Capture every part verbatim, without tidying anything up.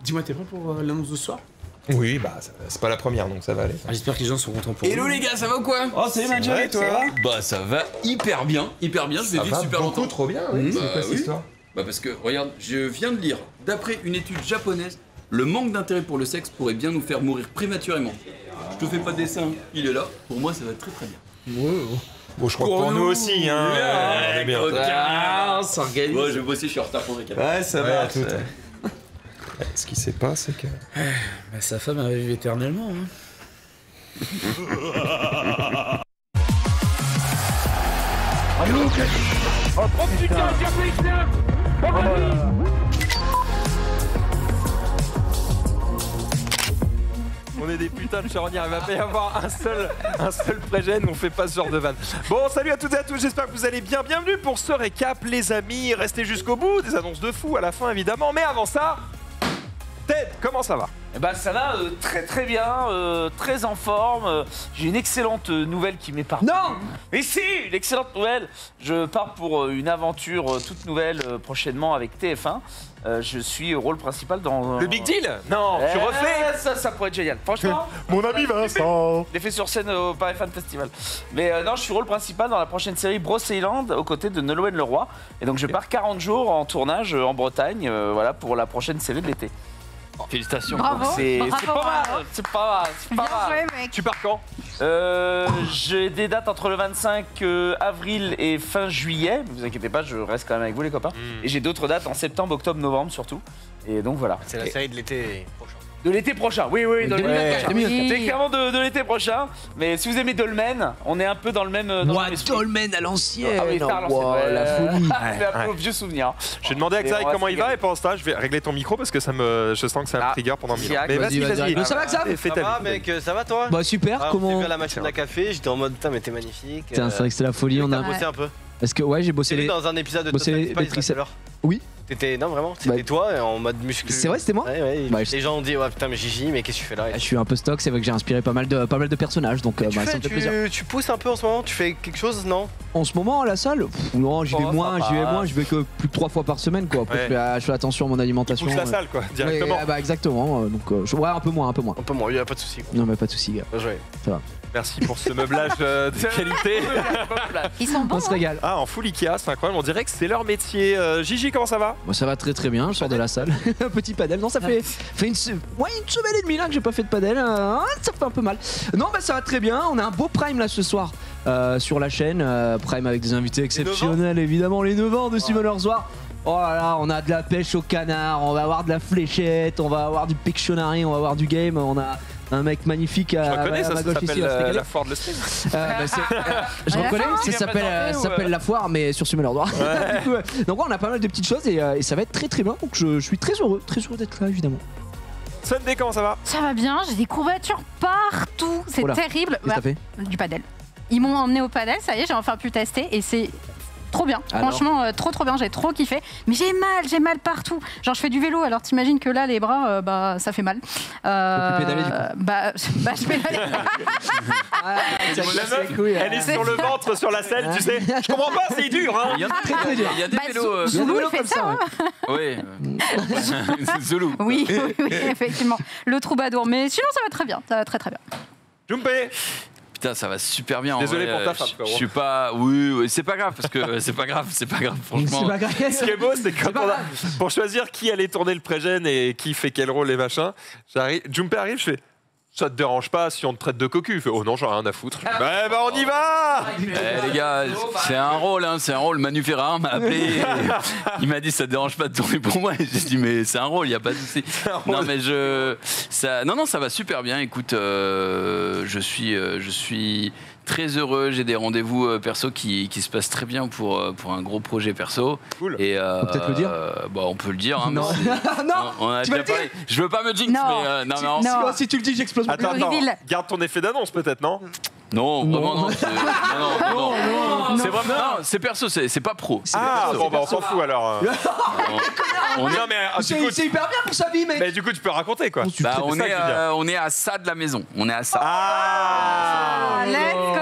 Dis-moi, t'es prêt pour euh, l'annonce de ce soir? Oui, bah c'est pas la première donc ça va aller. Ah, j'espère que les gens sont contents pour Hello les gars, ça va ou quoi? Oh salut Manjari, et toi? Bah ça va hyper bien, hyper bien, je vous ai Ça vu va super beaucoup longtemps. trop bien, oui. Mmh. C'est Bah, quoi cette oui. histoire? Bah parce que, regarde, je viens de lire, d'après une étude japonaise, le manque d'intérêt pour le sexe pourrait bien nous faire mourir prématurément. Je te fais pas de dessin, il est là, pour moi ça va très très bien. Wow. Bon, je crois que pour nous aussi, hein. Yeah, on est bien. ok. Ah, on s'organise. Ouais, je vais bosser, je suis en retard pour le récap. Ouais, ça Ouais, va, c'est- tout. Ce qui s'est passé, c'est que. Bah, sa femme a vécu éternellement. Hein. On est des putains de charnières, il va pas y avoir un seul, un seul pré-gène, on fait pas ce genre de vanne. Bon, salut à toutes et à tous, j'espère que vous allez bien. Bienvenue pour ce récap, les amis. Restez jusqu'au bout, des annonces de fou à la fin évidemment. Mais avant ça, Ted, comment ça va? Eh ben, ça va euh, très très bien, euh, très en forme. Euh, J'ai une excellente euh, nouvelle qui m'est partie. Non! Mais si, une excellente nouvelle. Je pars pour euh, une aventure euh, toute nouvelle euh, prochainement avec T F un. Euh, je suis au rôle principal dans... Le Big Deal? Non, tu Eh, refais? ça, ça pourrait être génial. Franchement, Mon ami Vincent! je l'ai fait sur scène au Paris Fan Festival. Mais euh, non, je suis rôle principal dans la prochaine série Bros Island aux côtés de Nolwenn Leroy. Et donc je pars quarante jours en tournage euh, en Bretagne, euh, voilà, pour la prochaine série de l'été. Félicitations. Bravo, Donc, C'est bravo, c'est pas mal, bravo. c'est pas mal, c'est pas Bien mal. joué, mec. Tu pars quand? Euh, j'ai des dates entre le vingt-cinq euh, avril et fin juillet. Ne vous inquiétez pas, je reste quand même avec vous les copains. Mm. Et j'ai d'autres dates en septembre, octobre, novembre surtout. Et donc voilà. C'est la série de l'été prochain. De l'été prochain, oui, oui, de l'été Ouais. prochain. Oui. C'est clairement de, de l'été prochain. Mais si vous aimez Dolmen, on est un peu dans le même. Dans le Moi, même esprit. Dolmen à l'ancienne. Ah oui, tard, l'ancienne, Wow, ouais. la folie. C'est un peu Ouais. vieux souvenir. J'ai demandé à Et Xavier on va comment se il va régaler. et pendant ce temps, je vais régler ton micro parce que ça me, je sens que ça me Ah. trigger pendant mille ans. Siak, Mais vas-y, vas-y, vas-y. vas-y. Bah, ça va, Xav? Fais Ça ta va vie. mec, ça va toi? Bah super, Ah, comment... J'ai vu à la machine à café, j'étais en mode putain mais t'es magnifique. Putain, c'est vrai que c'était la folie, on T'as a... bossé un peu. Parce que ouais, j'ai bossé J'ai vu les... dans un épisode de bosser Total les- Spice les tout à triceps. l'heure. Oui. T'étais non vraiment, c'était Bah, toi en mode muscu. C'est vrai, c'était moi? Ouais ouais. Bah, Les gens ont dit ouais putain mais Gigi mais qu'est-ce que tu fais là? Je suis un peu stock, c'est vrai que j'ai inspiré pas mal de, pas mal de personnages, donc euh, tu, bah, fais, ça me fait plaisir. tu, tu pousses un peu en ce moment, tu fais quelque chose non? En ce moment à la salle, pff, non, j'y vais Oh, moins, ça j'y vais va. moins, je vais que plus de trois fois par semaine quoi. Après, Ouais. je, fais, euh, je fais attention à mon alimentation. Pousse la euh. salle quoi, Ouais, directement. ah bah exactement, euh, donc euh, je- ouais un peu moins, un peu moins. Un peu moins, il y a pas de souci. Non mais pas de soucis gars. Bien joué. Merci pour ce meublage euh, de qualité. Ils sont bons. On se hein. régale. Ah, en full Ikea, c'est incroyable, on dirait que c'est leur métier. Euh, Gigi, comment ça va? Bon, ça va très très bien, je sors de la salle. Petit padel, non ça fait, fait une, se- ouais, une semaine et demie là que j'ai pas fait de padel, euh, ça fait un peu mal. Non bah ça va très bien, on a un beau prime là ce soir euh, sur la chaîne, euh, prime avec des invités exceptionnels évidemment, les neuf ans de Simon Herzog. Oh là là, on a de la pêche au canard, on va avoir de la fléchette, on va avoir du Pictionary, on va avoir du game, on a un mec magnifique à, Je reconnais, à ça, ma ça gauche s'appelle ici, on va se euh, régaler. la foire de l'esprit. Euh, bah, c'est- euh, je À la reconnais, fin, ça tu viens s'appelle présenter euh, ou, ça euh s'appelle la foire, mais sur Summer Droit. Du coup, euh, donc ouais, on a pas mal de petites choses et, euh, et ça va être très très bien. Donc je, je suis très heureux, très heureux d'être là évidemment. Sunday, comment ça va? Ça va bien, j'ai des courbatures partout. C'est Oh là. terrible. Qu'est-ce que t'as fait? Bah, du padel. Ils m'ont emmené au padel, ça y est, j'ai enfin pu tester et c'est trop bien. Alors Franchement, euh, trop trop bien, j'ai trop kiffé. Mais j'ai mal, j'ai mal partout. Genre je fais du vélo, alors t'imagines que là les bras, euh, bah ça fait mal. Euh, Faut plus pédaler, du coup. Bah, bah je pédale. Ah, La meuf, elle est sur le ventre, sur la selle, tu sais. Je comprends pas, c'est dur, hein. Il y a, Très, très dur. il y a des Bah, vélos. euh, Il y a des Zoulou, vélos il fait comme ça, ça, hein. ouais. Oui, Zoulou. Oui, oui, oui, effectivement. Le troubadour. Mais sinon ça va très bien, ça va très très bien. Jumpé. Putain, ça va super bien. en Désolé vrai, pour ta euh, femme, je- frérot. Je suis pas. Oui, oui, c'est pas grave parce que c'est pas grave, c'est pas grave, franchement. C'est pas grave. Ce qui est beau, c'est que quand pas on a- grave. pour choisir qui allait tourner le pré-gène et qui fait quel rôle et machin, j'arrive, Jumpé arrive, je fais ça te dérange pas si on te traite de cocu? Il fait oh non, j'en ai rien à foutre. Ah. Bah, bah on y va. Eh, les gars, c'est un rôle, hein, c'est un rôle. Manu Ferrara m'a appelé. Il m'a dit ça te dérange pas de tourner pour moi. J'ai dit mais c'est un rôle, il y a pas de souci. Non mais je, ça, non non ça va super bien. Écoute, euh, je suis, euh, je suis très heureux. J'ai des rendez-vous euh, perso qui, qui se passent très bien pour euh, pour un gros projet perso. Cool. Et euh, Faut peut-être le dire. euh, bah on peut le dire. Hein, mais Non. c'est- Non, on, on a tu vas déjà le parlé. Je veux pas me jinx, Non. mais euh, non, Tu- mais en- non. Si tu le dis, j'explose mon Attends, Le attends, reveal. garde ton effet d'annonce peut-être, non? Non, vraiment Non. non. c'est- Non, non, non. C'est vraiment non, c'est perso, c'est c'est pas pro. C'est Ah perso. bon bah on s'en fout alors. euh. On est, Non mais ah, du C'est coup, c'est hyper bien pour sa vie, mec. mais du coup tu peux raconter quoi. Tu bah, traites on ça est, que je veux dire. euh, on est à ça de la maison. On est à ça. Ah. Let's go.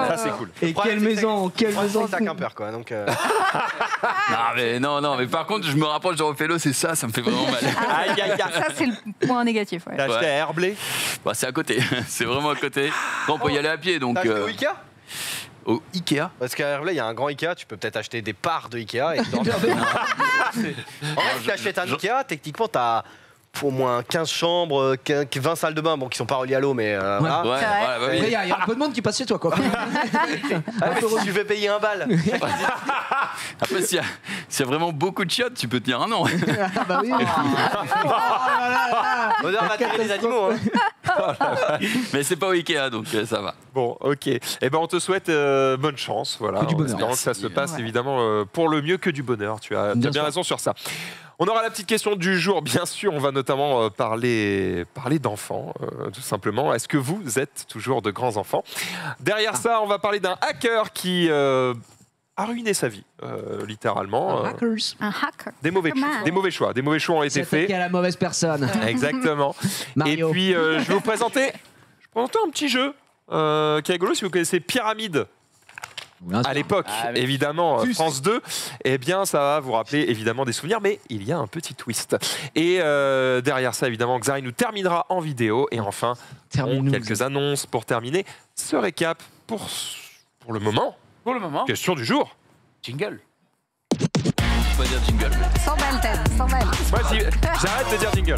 Ça, c'est cool. Et quelle maison, quelle maison. T'as qu'un peur, quoi. Donc, euh... Non, mais non, non, mais par contre, je me rapproche de Refelo, c'est ça, ça me fait vraiment mal. Aïe, aïe, aïe. Ça, c'est le point négatif. Ouais. T'as acheté à Herblay? Bah, c'est à côté, c'est vraiment à côté. Bon, on peut y aller à pied, donc. T'as acheté euh, au Ikea? Au Ikea. Parce qu'à Herblay, il y a un grand Ikea, tu peux peut-être acheter des parts de Ikea. Et en fait, si tu achètes un Ikea, techniquement, t'as au moins quinze chambres, vingt salles de bain, bon, qui sont pas reliées à l'eau, mais euh, Ouais. voilà. Ouais, C'est vrai. ouais, bah oui. Après, il y, a- y a un peu de monde qui passe chez toi, quoi. Ah, mais si tu fais payer un bal. Après, s'il y, a- s'il y a vraiment beaucoup de chiottes, tu peux tenir un an. Ah bah oui. Oh là là là. Odeur va attirer les animaux. Hein. Mais c'est pas au Ikea, donc euh, ça va. Bon, ok. Eh ben, on te souhaite euh, bonne chance. Voilà. Que du En bonheur. espérant que ça se Merci. passe Ouais. évidemment euh, pour le mieux que du bonheur. Tu as, tu as Bien bien sûr. raison sur ça. On aura la petite question du jour, bien sûr. On va notamment euh, parler, parler d'enfants, euh, tout simplement. Est-ce que vous êtes toujours de grands enfants? Derrière ça, on va parler d'un hacker qui euh, a ruiné sa vie, euh, littéralement. Euh, Hackers. Un hacker. des, mauvais, Pas mal. des mauvais choix. Des mauvais choix ont été C'est faits. attaqué à la mauvaise personne. Exactement. Mario. Et puis, euh, je vais vous présenter, je vais vous présenter un petit jeu euh, qui est rigolo. Si vous connaissez Pyramide, Bien sûr. à l'époque, Ah, mais- évidemment, euh, Plus. France deux, eh bien, ça va vous rappeler évidemment des souvenirs, mais il y a un petit twist. Et euh, derrière ça, évidemment, Xari nous terminera en vidéo. Et enfin, Termine-nous. quelques annonces pour terminer ce récap pour, pour le moment. Pour le moment, Question du jour. jingle. Faut pas dire jingle. cent balles, tête, cent balles. Moi, j'y- j'arrête de dire jingle.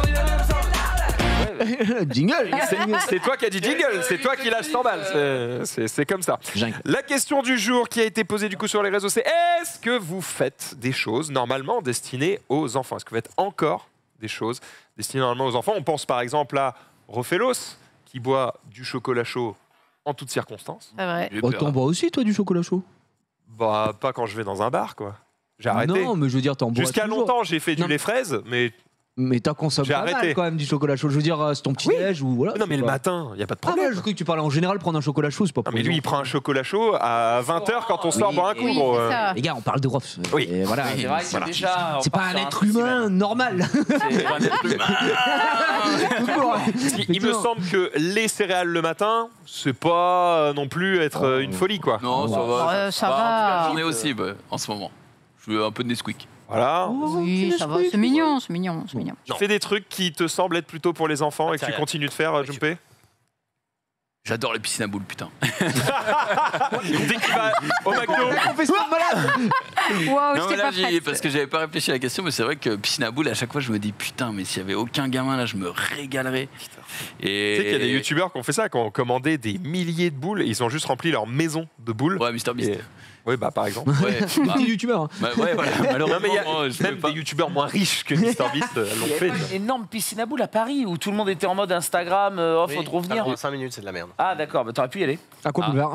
Jingle. C'est- C'est toi qui as dit jingle, c'est toi qui lâche cent balles. C'est- C'est c'est comme ça. Jingle. La question du jour qui a été posée du coup sur les réseaux, c'est est-ce que vous faites des choses normalement destinées aux enfants? Est-ce que vous faites encore des choses destinées normalement aux enfants? On pense par exemple à Rofelos qui boit du chocolat chaud en toutes circonstances. C'est vrai. J'ai Oh, peur. t'en bois aussi, toi, du chocolat chaud? Bah pas quand je vais dans un bar quoi. J'ai arrêté. Non, mais je veux dire, t'en bois Jusqu'à toujours. longtemps j'ai fait du Non. lait fraise, mais Mais t'en consommes J'ai pas mal arrêté. quand même du chocolat chaud. Je veux dire, euh, c'est ton petit déj ou voilà. non mais c'est le pas- matin, il y a pas de Ah ouais, problème. je croyais que tu parlais en général prendre un chocolat chaud, c'est pas Non pour mais les lui il enfants. prend un chocolat chaud à vingt heures quand on sort Oui, boire un coup Oui, gros. c'est euh. ça. Les gars, on parle de Rof. Oui. Et voilà. C'est vrai que c'est déjà. on C'est part pas un sur être petit humain semaine. normal. C'est pas un être humain. Tout court. Il, il me Effectivement. semble que les céréales le matin, c'est pas euh, non plus être euh, une folie quoi. Non, ça va. Ouais, ça Bah, en tout cas, va. J'en ai aussi bah, en ce moment. Je veux un peu de Nesquik. Voilà. Oui, ça va. C'est mignon, c'est mignon, c'est mignon. Tu fais des trucs qui te semblent être plutôt pour les enfants et que tu Céréales. continues de faire, euh, Jumpé? J'adore les piscines à boules, putain. Dès qu'il va au McDo, On fait ça malade. Waouh, Non, mais j'étais là, pas j'y- prête. parce que j'avais pas réfléchi à la question, mais c'est vrai que piscine à boules, à chaque fois, je me dis putain, mais s'il y avait aucun gamin là, je me régalerais. Et... tu sais qu'il y a des youtubeurs qui ont fait ça, qui ont commandé des milliers de boules et ils ont juste rempli leur maison de boules. Ouais, Mister Beast. Et- Oui, bah par exemple. Ouais, bah, Petit youtubeur. bah, ouais, voilà. Malheureusement, Non, mais il y a moi, je même peux pas. des youtubeurs moins riches que MrBeast euh, l'ont Il y fait. avait une énorme piscine à boules à Paris où tout le monde était en mode Instagram, euh, oh, faut Oui, te revenir. ça prend cinq minutes, c'est de la merde. Ah d'accord, bah, t'aurais pu y aller. À quoi Ah. boulevard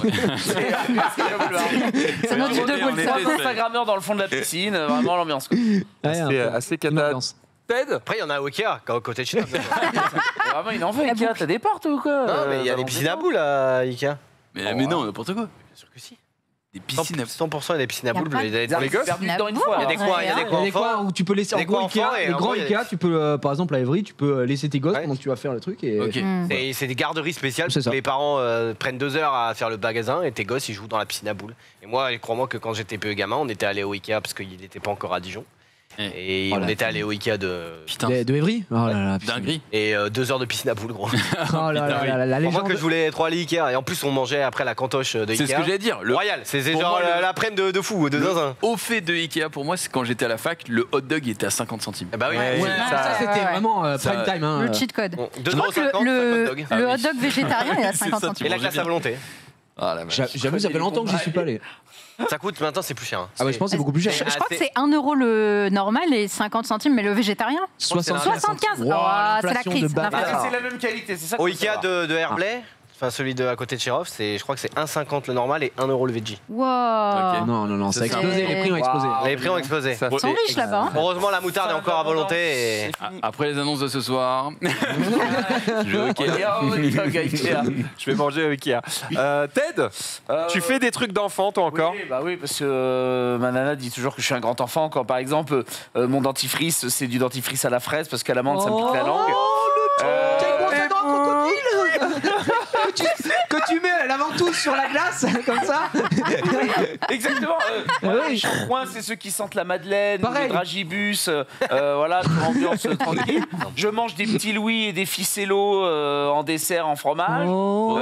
C'est notre type de on boule, est- ça. Trois Instagrammeurs dans le fond de la piscine, euh, vraiment l'ambiance. quoi. C'est euh, assez cata. Ted, Après, il y en a au Ikea, à côté de chez nous. Et Vraiment, il en veut, La Ikea, boucle. t'as des portes ou quoi Non, mais il y a Euh, des dans piscines à le boules à Ikea. Mais, mais non, n'importe quoi. Bien sûr que si. Des piscines à cent pour cent, il y a des piscines à Y a boules. pas mais de- des- Ils arrivent les gosses. perdu La dedans une boule, fois. Il y a des alors. coins, il y a des Il y a coins des coins enfants. où tu peux laisser en Des gros coins Ikea, enfants, et les en grands gros, il y a des- Ikea, tu peux euh, par exemple à Evry, tu peux euh, laisser tes gosses Ouais. pendant que tu vas faire le truc et Ok. Hmm. Et c'est des garderies spéciales C'est parce ça. que les parents euh, prennent deux heures à faire le magasin et tes gosses ils jouent dans la piscine à boules. Et moi, crois-moi que quand j'étais peu gamin, on était allé au Ikea parce qu'il n'était pas encore à Dijon. Eh. Et Oh on la était allé au Ikea de. Putain, de, de Evry. Oh là là, putain. dinguerie. Et euh, deux heures de piscine à boules, gros. Oh là là là là, la Pour moi légende. que je voulais trop aller Ikea. Et en plus, on mangeait après la cantoche de Ikea. C'est ce que j'allais dire. Le Royal, c'est c'est Pour genre moi, la- le- l'après-midi de, de fou, de le zinzin. au fait de Ikea pour moi, c'est quand j'étais à la fac, le hot dog il était à cinquante centimes. Eh bah oui, Ouais, oui, ça, ça- c'était ouais. vraiment euh, Ça- prime time. Hein. Le cheat code. Bon, Je deux crois euros que cinquante, le, cinq hot dogs. Ah le oui. hot dog végétarien est à C'est cinquante ça, centimes. Et la mangeais glace à bien. volonté. Ah la vache. J'a- J'avoue, ça fait longtemps que j'y suis pas allé. Ça coûte maintenant, c'est plus cher. hein. Ah bah je pense que c'est beaucoup plus cher. Je, je crois que assez- c'est un euro le normal et cinquante centimes, mais le végétarien soixante-quinze. soixante-quinze. Wow, Ah, c'est la l'inflation crise. de bâtard. l'inflation. Ah, c'est la même qualité, c'est ça Au qu'il faut Ikea savoir. de, de Herblay, enfin celui de à côté de Cherov, c'est, je crois que c'est un cinquante le normal et un euro le veggie. Wow. Ok. Non, non, non, ça a C'est ça. explosé, les prix ont explosé. Wow. Les prix ont explosé. ça Ils sont fait- riches là-bas. hein. Heureusement, la moutarde est encore à volonté. Et... Ah, Après les annonces de ce soir. Je vais au Ikea. Et oh, hot dog à Ikea. Je vais manger au Ikea. Euh, Ted, Euh, tu fais des trucs d'enfant toi encore? Oui, bah oui, parce que euh, ma nana dit toujours que je suis un grand enfant. Quand par exemple, euh, mon dentifrice, c'est du dentifrice à la fraise parce qu'à l'amande, ça me pique la langue. Euh, T'as une brosse à dents, crocodile que, tu, que tu mets à la avant tous sur la glace, comme ça. Exactement. Euh, Ah voilà, oui. les shampoings, c'est ceux qui sentent la madeleine, Pareil. le dragibus, euh, euh, voilà, toute l'ambiance euh, tranquille. Je mange des petits Louis et des ficellos euh, en dessert en fromage. Oh.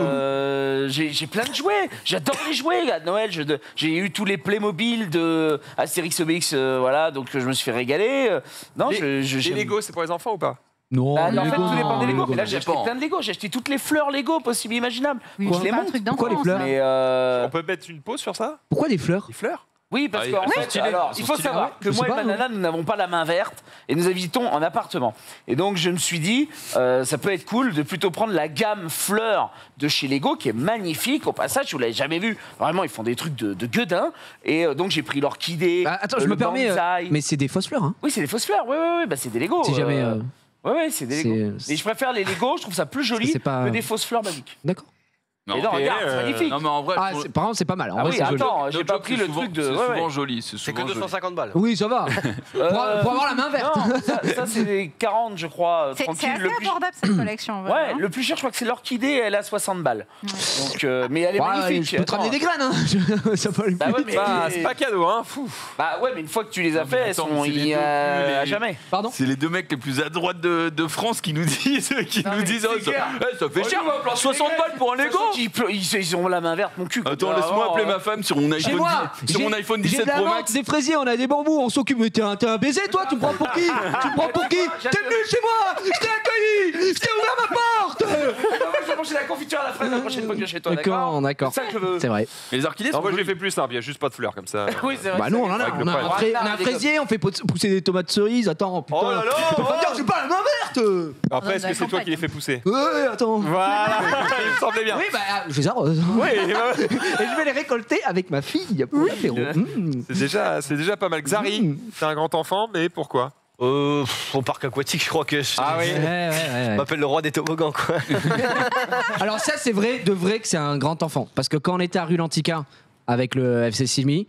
Euh, j'ai j'ai plein de jouets. J'adore les jouets. À Noël, je- de- j'ai eu tous les Playmobil de Astérix Obélix, euh, voilà, donc je me suis fait régaler. Euh, Non, Les, je, je, les j'aime- Lego, c'est pour les enfants ou pas? Non, Bah, les en fait, Lego, tout dépend des non, Lego. les Mais là, j'ai acheté dépend. plein de Lego. J'ai acheté toutes les fleurs Lego possibles et imaginables. Oui, je c'est les pas un monte. truc Pourquoi les d'enfance, fleurs ça. Mais euh, On peut mettre une pause sur ça? Pourquoi des fleurs? Des fleurs? Oui, parce Ah, qu'en ils sont fait, stylés, alors, ils il sont faut stylés. savoir Je que sais moi pas, et ma nana, nous n'avons pas la main verte et nous habitons en appartement. Et donc, je me suis dit, euh, ça peut être cool de plutôt prendre la gamme fleurs de chez Lego, qui est magnifique. Au passage, vous l'avez jamais vu. Vraiment, ils font des trucs de, de gueudin. Et euh, donc, j'ai pris l'orchidée. Bah, attends, euh, je le me permets, euh, bonsaï. mais c'est des fausses fleurs, hein. Oui, c'est des fausses fleurs. Oui, oui, oui. Bah, c'est des Lego. Si jamais. euh, euh, Ouais, ouais, c'est des Lego. c'est- Et je préfère les Lego, je trouve ça plus joli c'est pas- que des fausses fleurs magiques. D'accord. Et non, Ok, regarde, c'est euh, magnifique. Non, mais en vrai, Ah, pour- c'est- par contre, c'est pas mal. En Ah vrai, oui, c'est joli. attends, j'ai no pas joke, pris c'est le souvent- truc de. C'est ouais, souvent ouais. joli. C'est C'est que souvent deux joli. cent cinquante balles. Oui, ça va. Euh, Pour, pour avoir la main verte. Non, ça, ça, c'est des quarante, je crois, euh, C'est c'est tranquille. assez Le plus... abordable cette collection. Ouais, voilà, hein. le plus cher, je crois que c'est l'orchidée, elle a soixante balles. Donc, euh, mais elle est Ouais, magnifique. je peux te Attends. ramener des graines, hein. Je- ça peut aller Bah ouais, mais, Bah, c'est pas cadeau, hein. Fou. bah ouais, mais une fois que tu les as Non, mais fait, elles attends, sont c'est les y deux a- plus les- à jamais. Pardon. C'est les deux mecs les plus à droite de, de France qui nous disent, qui Non, nous mais disent, c'est oh, ça, clair. eh, ça fait Oh, cher, lui, on va planter soixante des balles pour un De toute Lego. façon, Ils, ple- ils- ils ont la main verte, mon cul. quoi. Attends, Bah, laisse-moi alors, appeler euh, ma femme sur mon Chez iPhone, moi, dix sur j'ai- mon iPhone j'ai dix-sept de la Pro menthe, Max. des fraisiers, on a des bambous, on s'occupe. Mais t'es un, t'es un baiser, toi, tu me prends pour qui? Tu me prends pour qui? T'es venu chez moi, je t'ai accueilli, je t'ai ouvert ma porte. Ah ouais, je vais manger la confiture à la fraise la prochaine fois que je viens chez toi. D'accord, d'accord. C'est ça que je veux. C'est vrai. Mais les orchidées Non, sont moi je l'ai jolies. fait plus simple, il y a juste pas de fleurs comme ça. Oui, c'est vrai. Bah nous on en a, avec le on a, un, poil. fra- on a un Ah, des fraisier, on fait pot- pousser des tomates cerises. Attends, putain. Oh là là, Tu peux pas oh. me dire que j'ai pas la main verte. Après, est-ce dans que la c'est toi qui les campagne. fais pousser? Ouais, attends. Voilà, il me semblait bien. Oui, bah je les arrose. Oui, bah, Et je vais les récolter avec ma fille pour l'apéro. Mmh. c'est déjà, c'est déjà pas mal. Xari, Mm. t'es un grand enfant, mais pourquoi? Euh, pff, au parc aquatique, je crois que je, Ah oui. Ouais, ouais, ouais, je ouais. m'appelle le roi des toboggans, quoi. Alors ça c'est vrai, de vrai que c'est un grand enfant. Parce que quand on était à rue Lantica avec le F C Simi,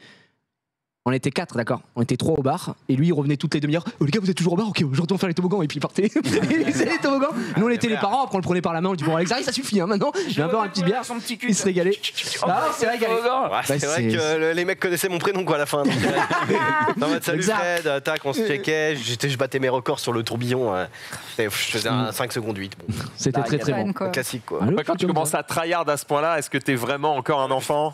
on était quatre, d'accord. On était trois au bar. Et lui il revenait toutes les demi-heures. Oh les gars vous êtes toujours au bar? Ok, je retourne faire les toboggans. Et puis il partait. Il faisait les toboggans. Nous on était les parents, après on le prenait par la main. On lui dit bon Alexandre ça suffit hein, maintenant. Je vais un peu une petite bière. Son petit cul. Il se régalait. Oh, Ah, c'est régalé. Ouais, c'est Bah, vrai c'est- que le- les mecs connaissaient mon prénom, quoi, à la fin. Donc, euh, en mode, salut Exact. Fred, euh, tac, on se checkait. J'étais, je battais mes records sur le tourbillon. euh, et, pff, je faisais un cinq secondes huit. Bon, C'était très très Fun, bon. quoi. classique, quoi. Allô, Ouais, quand tu comme commences ça. à tryhard à ce point-là, est-ce que t'es vraiment encore un enfant?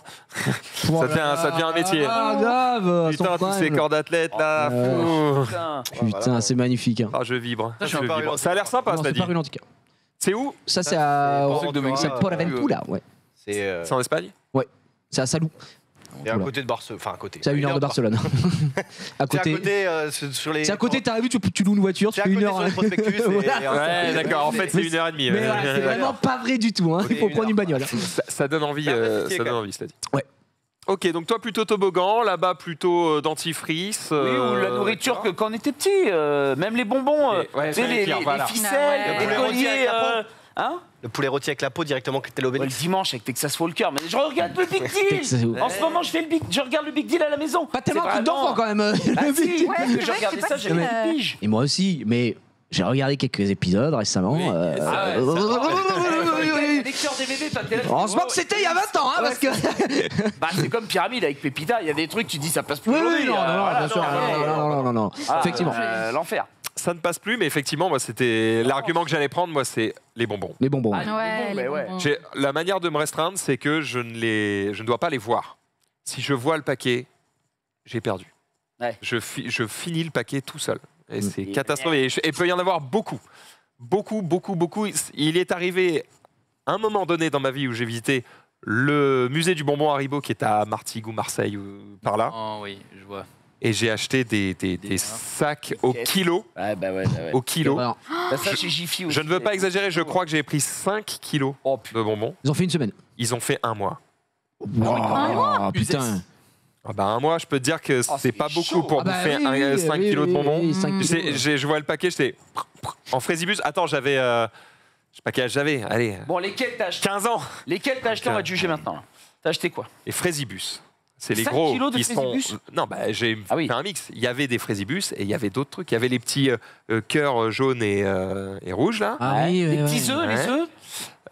Ça devient, ça devient un métier. Ah grave. Putain, son tous ces prime. corps d'athlète là. Euh, fou. Putain. Putain, c'est magnifique. hein. Ah, je vibre. Ça, je suis Je un peu vibre. arrivé Ça a l'air sympa, Non, cela c'est dit. pas rue Lantica. C'est où? Ça c'est c'est à Port Aventura, c'est Port Aventura, ouais. C'est euh, C'est en Espagne? C'est à Salou. et à Voilà. côté de Barcelone. Enfin, à côté. C'est à une heure de Barcelone. À C'est à côté. côté, euh, sur sur les. C'est à côté, t'arrives, tu, tu loues une voiture, tu C'est à fais une côté heure. sur les prospectus. et- Voilà. et- Ouais, d'accord. En fait, c'est une heure et demie. Mais ouais. voilà, c'est D'accord. vraiment pas vrai du tout. Hein. Il faut Une prendre heure. une bagnole. Ça, ça donne envie, Bah, euh, merci, ça donne quand envie, cela dit. Ouais. Ok, donc toi plutôt toboggan, là-bas plutôt euh, dentifrice. Oui, ou euh, la nourriture que d'accord. quand on était petit, euh, même les bonbons, euh, Et- ouais, tu sais, c'est les, clair, les- voilà. les ficelles, Ouais. les Le poulet rôti colliers. avec la peau. euh, Hein Le poulet rôti avec la peau directement que t'es Ouais, le l'obélix. dimanche avec Texas Walker, mais je regarde le Big Deal. Texas- En ce moment, je fais le Big, je regarde le Big Deal à la maison. Pas tellement C'est un truc vraiment- d'enfant quand même. euh, Ah le si, but. Ouais, parce c'est que je vrai, regardais je sais ça, pas j'avais si, une euh, pige. Et moi aussi, mais j'ai regardé quelques épisodes récemment. Oui, euh, ah ouais, euh, Lecteur D V D, toi, t'es là, tu Heureusement dis, que c'était il y a vingt ans, hein, parce que. Bah, c'est comme Pyramide avec Pépita, il y a des trucs, tu dis ça passe plus Oui, oui, aujourd'hui. non, non, euh, non, voilà, bien sûr, non, non, non, non, non, non, Ah, effectivement. euh, L'enfer. Ça ne passe plus, mais effectivement, moi, c'était l'argument que j'allais prendre. Moi, c'est les bonbons. Les bonbons. Ah, ouais. les Ouais, bonbons, les mais ouais. bonbons. J'ai- La manière de me restreindre, c'est que je ne les, je ne dois pas les voir. Si je vois le paquet, j'ai perdu. Ouais. Je, fi- je finis le paquet tout seul. Et Mm. c'est catastrophique. Et je- et il peut y en avoir beaucoup. Beaucoup, beaucoup, beaucoup. Il est arrivé un moment donné dans ma vie où j'ai visité le musée du bonbon Haribo qui est à Martigues ou Marseille ou par là. Oh oui, je vois. Et j'ai acheté des, des- Des des nains. sacs au caisses. kilo. Ouais, bah ouais, bah ouais. Au kilo. Alors, Bah, ça, chez Jiffy aussi. Je ne veux pas exagérer, je crois que j'ai pris cinq kilos Oh putain. de bonbons. ils ont fait une semaine. Ils ont fait un mois. Oh, putain. Ah bah un mois, je peux te dire que Oh, c'est c'est pas beaucoup chaud. pour Ah bah bouffer oui, un- oui, cinq oui, kilos oui, de bonbons. oui, cinq J'ai- kilos. j'ai- Je vois le paquet, j'étais en fraisibus. Attends, j'avais. euh, je sais pas quel âge j'avais. Allez, Bon, lesquels t'as acheté quinze ans. Lesquels t'as acheté, on va te juger maintenant. là. T'as acheté quoi? Et fraisibus. C'est les cinq gros kilos de qui sont. fraisibus Non, bah j'ai Ah oui. fait un mix. Il y avait des fraisibus et il y avait d'autres trucs. Il y avait les petits euh, euh, cœurs jaunes et, euh, et rouges là. Ah oui, les ouais, petits ouais. œufs, les Ouais. œufs.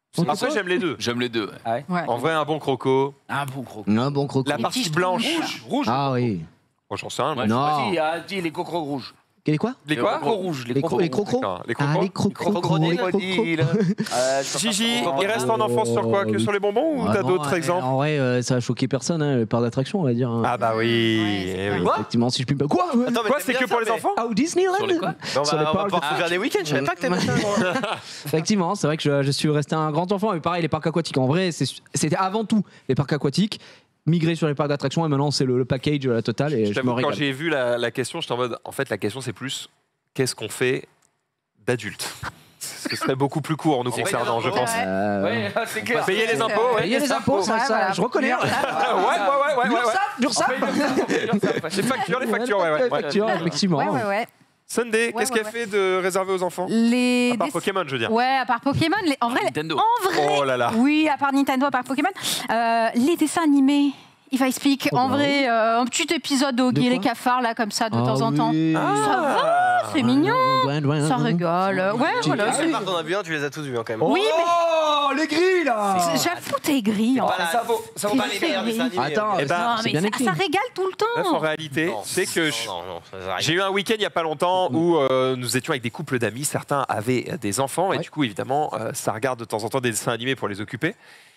Après, j'aime les deux. J'aime les deux. ouais. Ouais. En vrai, un bon croco. Un bon croco. Un bon croco. La Les partie tiges blanche. rouges. Rouge. Ah oui. Bon, j'en sais rien. Ouais. Non. Vas-y, ah, dis les cocos rouges. Les quoi? Les quoi? crocos rouges. Les crocos. Les crocos. D'accord, les Ah, crocos. les crocos. crocodiles. Les crocos. Euh, je peux Gigi, pas- il reste en enfance sur quoi? Que sur les bonbons ou Ah t'as non, d'autres euh, exemples? En vrai, euh, ça a choqué personne, hein, le parc d'attraction, on va dire. hein. Ah bah oui. Ouais, eh c'est oui. vrai. Effectivement, si je puis me. Quoi Attends, mais Quoi, t'aimes c'est bien que ça, pour les mais- enfants? Ah, au Disneyland Sur les quoi On Sur les va, on va parcs pouvoir de- se faire des week-ends, je savais pas que t'aimais ça. moi. Effectivement, c'est vrai que je, je suis resté un grand enfant, mais pareil, les parcs aquatiques, en vrai, c'est- c'était avant tout les parcs aquatiques, migrer sur les parcs d'attractions, et maintenant c'est le, le package la totale, et Je je, me t'avoue, quand régale. j'ai vu la, la question, j'étais en mode, en fait, la question c'est plus, qu'est-ce qu'on fait d'adulte? Ce serait beaucoup plus court nous vrai, concernant, je ouais. pense. Euh, Ouais, c'est clair. Payer les impôts, ouais. Payer les impôts, ça, Ouais, ça, voilà. je reconnais. Ah, ouais, ouais, ouais, ouais, ouais, ouais. L'URSSAF, l'URSSAF. Les factures, les factures, ouais, ouais. Les factures, effectivement. Ouais, ouais, ouais. Sunday, Ouais, qu'est-ce ouais, qu'elle fait de réservé aux enfants? Les À part dess- Pokémon, je veux dire. Ouais, à part Pokémon. Les... En vrai, Nintendo. en vrai. Oh là là. Oui, à part Nintendo, à part Pokémon. Euh, les dessins animés. If I Speak, Oh en bah vrai, euh, un petit épisode de Oggy et quoi les cafards, là, comme ça, de Ah temps en temps. oui. Ça va, c'est mignon. Ouais, ouais, Ça ouais. rigole. Ouais, voilà. Ah, c'est- mais par contre, on a vu un, tu les as tous vus hein, quand même. Oui, mais Oh, les grilles là. j'avoue, t'es gris. en Voilà, fait. Ça vaut, ça vaut C'est pas les fait, meilleurs oui. dessins animés. Attends, Eh ben, Non, c'est mais bien ça, écrit. ça régale tout le Meuf, temps. en réalité, Non, c'est que je- Non, non, ça arrive. j'ai eu un week-end il y a pas longtemps où euh, nous étions avec des couples d'amis, certains avaient des enfants et Ouais. du coup évidemment euh, ça regarde de temps en temps des dessins animés pour les occuper.